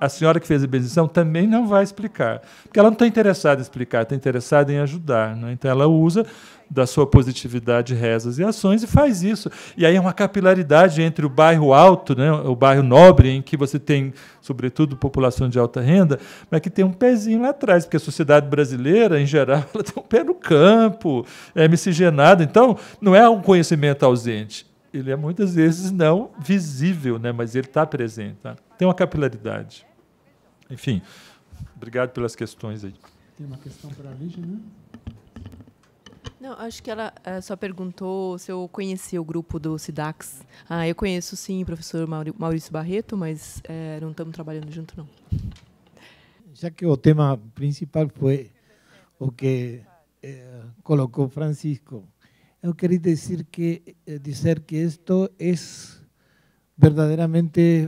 a senhora que fez a bendição também não vai explicar, porque ela não está interessada em explicar, está interessada em ajudar, né? Então, ela usa da sua positividade, rezas e ações, e faz isso. E aí é uma capilaridade entre o bairro alto, né, o bairro nobre, em que você tem, sobretudo, população de alta renda, mas que tem um pezinho lá atrás, porque a sociedade brasileira, em geral, ela tem um pé no campo, é miscigenada. Então, não é um conhecimento ausente. Ele é, muitas vezes, não visível, né, mas ele está presente. Tá? Tem uma capilaridade. Enfim, obrigado pelas questões aí. Tem uma questão para a Lígia, né? Não, acho que ela uh, só perguntou se eu conhecia o grupo do SIDAX. Ah, eu conheço sim o professor Maurício Barreto, mas uh, não estamos trabalhando junto, não. Já que o tema principal foi o que eh, colocou Francisco, eu queria dizer que, eh, dizer que isto é verdadeiramente,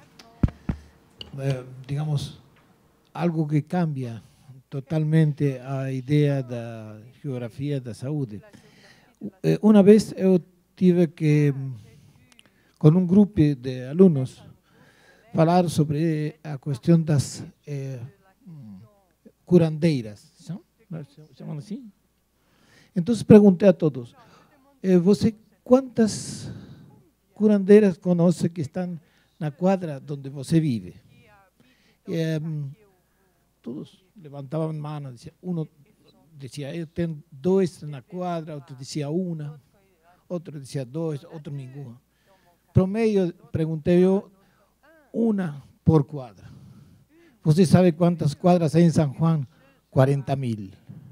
eh, digamos, algo que cambia totalmente a ideia da geografia da saúde. Uma vez eu tive que, com um grupo de alunos, falar sobre a questão das eh, curandeiras, chamam assim? Então perguntei a todos, eh, você quantas curandeiras conhece que estão na quadra onde você vive? Eh, todos levantavam a mão, dizia, um dizia, eu tenho dois na quadra, outro dizia uma, outro dizia dois, outro nenhuma. Promedio, perguntei eu, uma por quadra. Você sabe quantas quadras há em São Juan? quarenta mil.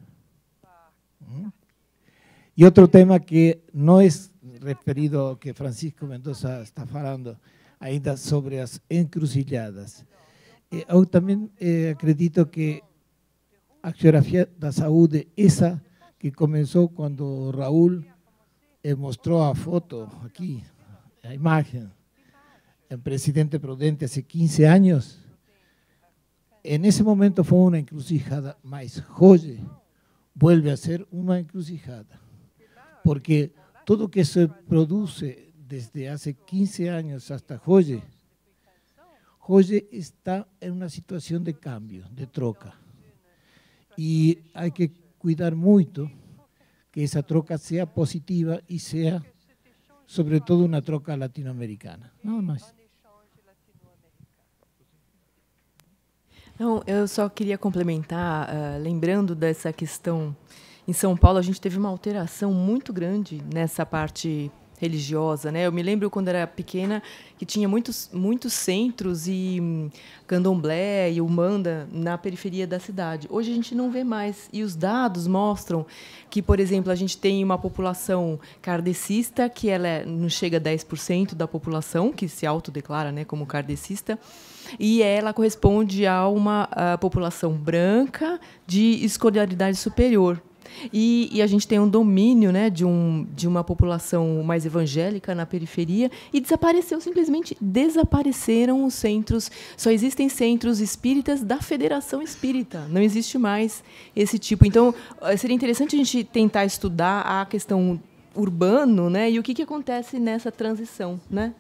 E outro tema que não é referido ao que Francisco Mendoza está falando, ainda sobre as encruzilhadas. Eu também eh, acredito que a geografia da saúde, essa que começou quando o Raul eh, mostrou a foto aqui, a imagem, do presidente Prudente há quinze anos, nesse momento foi uma encruzilhada, mas hoje vuelve a ser uma encruzilhada, porque tudo que se produz desde há quinze anos até hoje, hoje está em uma situação de cambio, de troca. E há que cuidar muito que essa troca seja positiva e seja, sobretudo, uma troca latino-americana. Nada mais. Não, eu só queria complementar, uh, lembrando dessa questão. Em São Paulo, a gente teve uma alteração muito grande nessa parte religiosa, né? Eu me lembro quando era pequena que tinha muitos muitos centros e hum, candomblé e umbanda na periferia da cidade. Hoje a gente não vê mais, e os dados mostram que, por exemplo, a gente tem uma população kardecista que ela é, não chega a dez por cento da população que se autodeclara, né, como kardecista, e ela corresponde a uma a população branca de escolaridade superior. E, e a gente tem um domínio, né, de, um, de uma população mais evangélica na periferia, e desapareceu, simplesmente desapareceram os centros. Só existem centros espíritas da Federação Espírita, não existe mais esse tipo. Então, seria interessante a gente tentar estudar a questão urbana, né, e o que, que acontece nessa transição, né?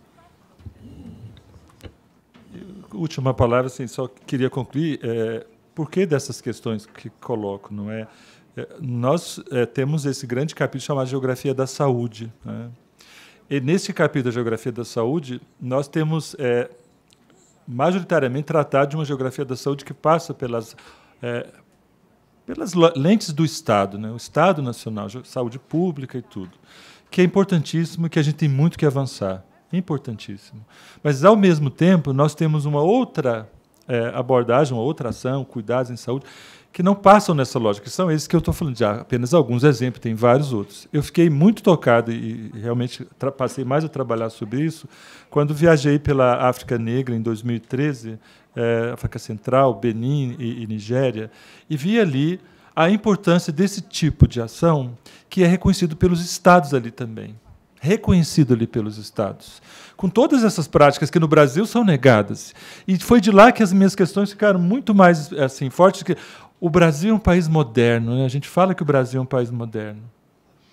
Última palavra, assim, só queria concluir. É, por que dessas questões que coloco, não é? Nós é, temos esse grande capítulo chamado Geografia da Saúde, né? E nesse capítulo da Geografia da Saúde, nós temos, é, majoritariamente, tratado de uma geografia da saúde que passa pelas, é, pelas lentes do Estado, né? O Estado Nacional, saúde pública e tudo, que é importantíssimo e que a gente tem muito que avançar. É importantíssimo. Mas, ao mesmo tempo, nós temos uma outra é, abordagem, uma outra ação, cuidados em saúde, que não passam nessa lógica, que são esses que eu estou falando, já apenas alguns exemplos, tem vários outros. Eu fiquei muito tocado e realmente passei mais a trabalhar sobre isso quando viajei pela África Negra em dois mil e treze, é, África Central, Benin e, e Nigéria, e vi ali a importância desse tipo de ação que é reconhecido pelos estados ali também. Reconhecido ali pelos estados, com todas essas práticas que no Brasil são negadas. E foi de lá que as minhas questões ficaram muito mais assim fortes, que o Brasil é um país moderno, né? A gente fala que o Brasil é um país moderno.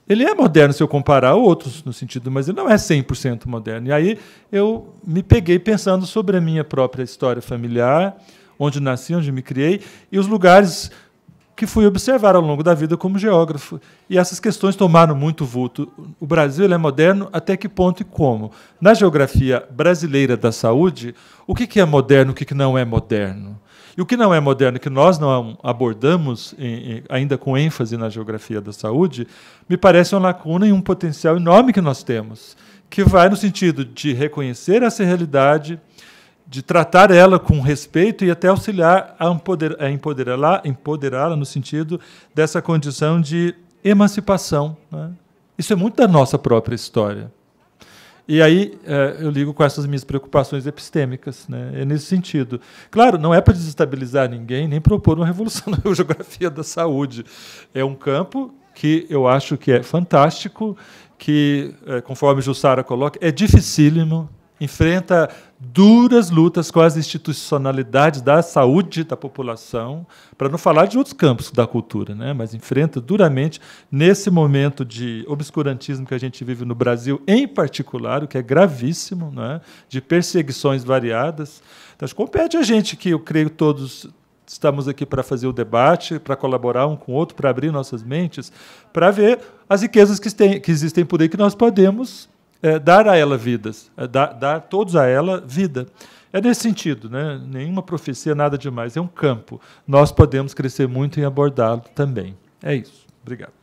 ele é moderno se eu comparar a outros, no sentido, mas ele não é cem por cento moderno. E aí eu me peguei pensando sobre a minha própria história familiar, onde nasci, onde me criei, e os lugares que fui observar ao longo da vida como geógrafo. E essas questões tomaram muito vulto. O Brasil ele é moderno até que ponto e como? Na geografia brasileira da saúde, o que é moderno, o que não é moderno? E o que não é moderno, que nós não abordamos em, em, ainda com ênfase na geografia da saúde, me parece uma lacuna e um potencial enorme que nós temos, que vai no sentido de reconhecer essa realidade, de tratar ela com respeito e até auxiliar a, empoder, a empoderá-la, empoderá-la no sentido dessa condição de emancipação, né? Isso é muito da nossa própria história. E aí eh, eu ligo com essas minhas preocupações epistêmicas, né? É nesse sentido. Claro, não é para desestabilizar ninguém, nem propor uma revolução na geografia da saúde. É um campo que eu acho que é fantástico, que, eh, conforme Jussara coloca, é dificílimo, enfrenta duras lutas com as institucionalidades da saúde da população, para não falar de outros campos da cultura, né? Mas enfrenta duramente, nesse momento de obscurantismo que a gente vive no Brasil, em particular, o que é gravíssimo, né? De perseguições variadas. Então, compete a gente, que eu creio todos estamos aqui para fazer o debate, para colaborar um com o outro, para abrir nossas mentes, para ver as riquezas que, tem, que existem por aí que nós podemos É, dar a ela vidas, é, dar, dar todos a ela vida. É nesse sentido, né? Nenhuma profecia, nada demais, é um campo. Nós podemos crescer muito em abordá-lo também. É isso. Obrigado.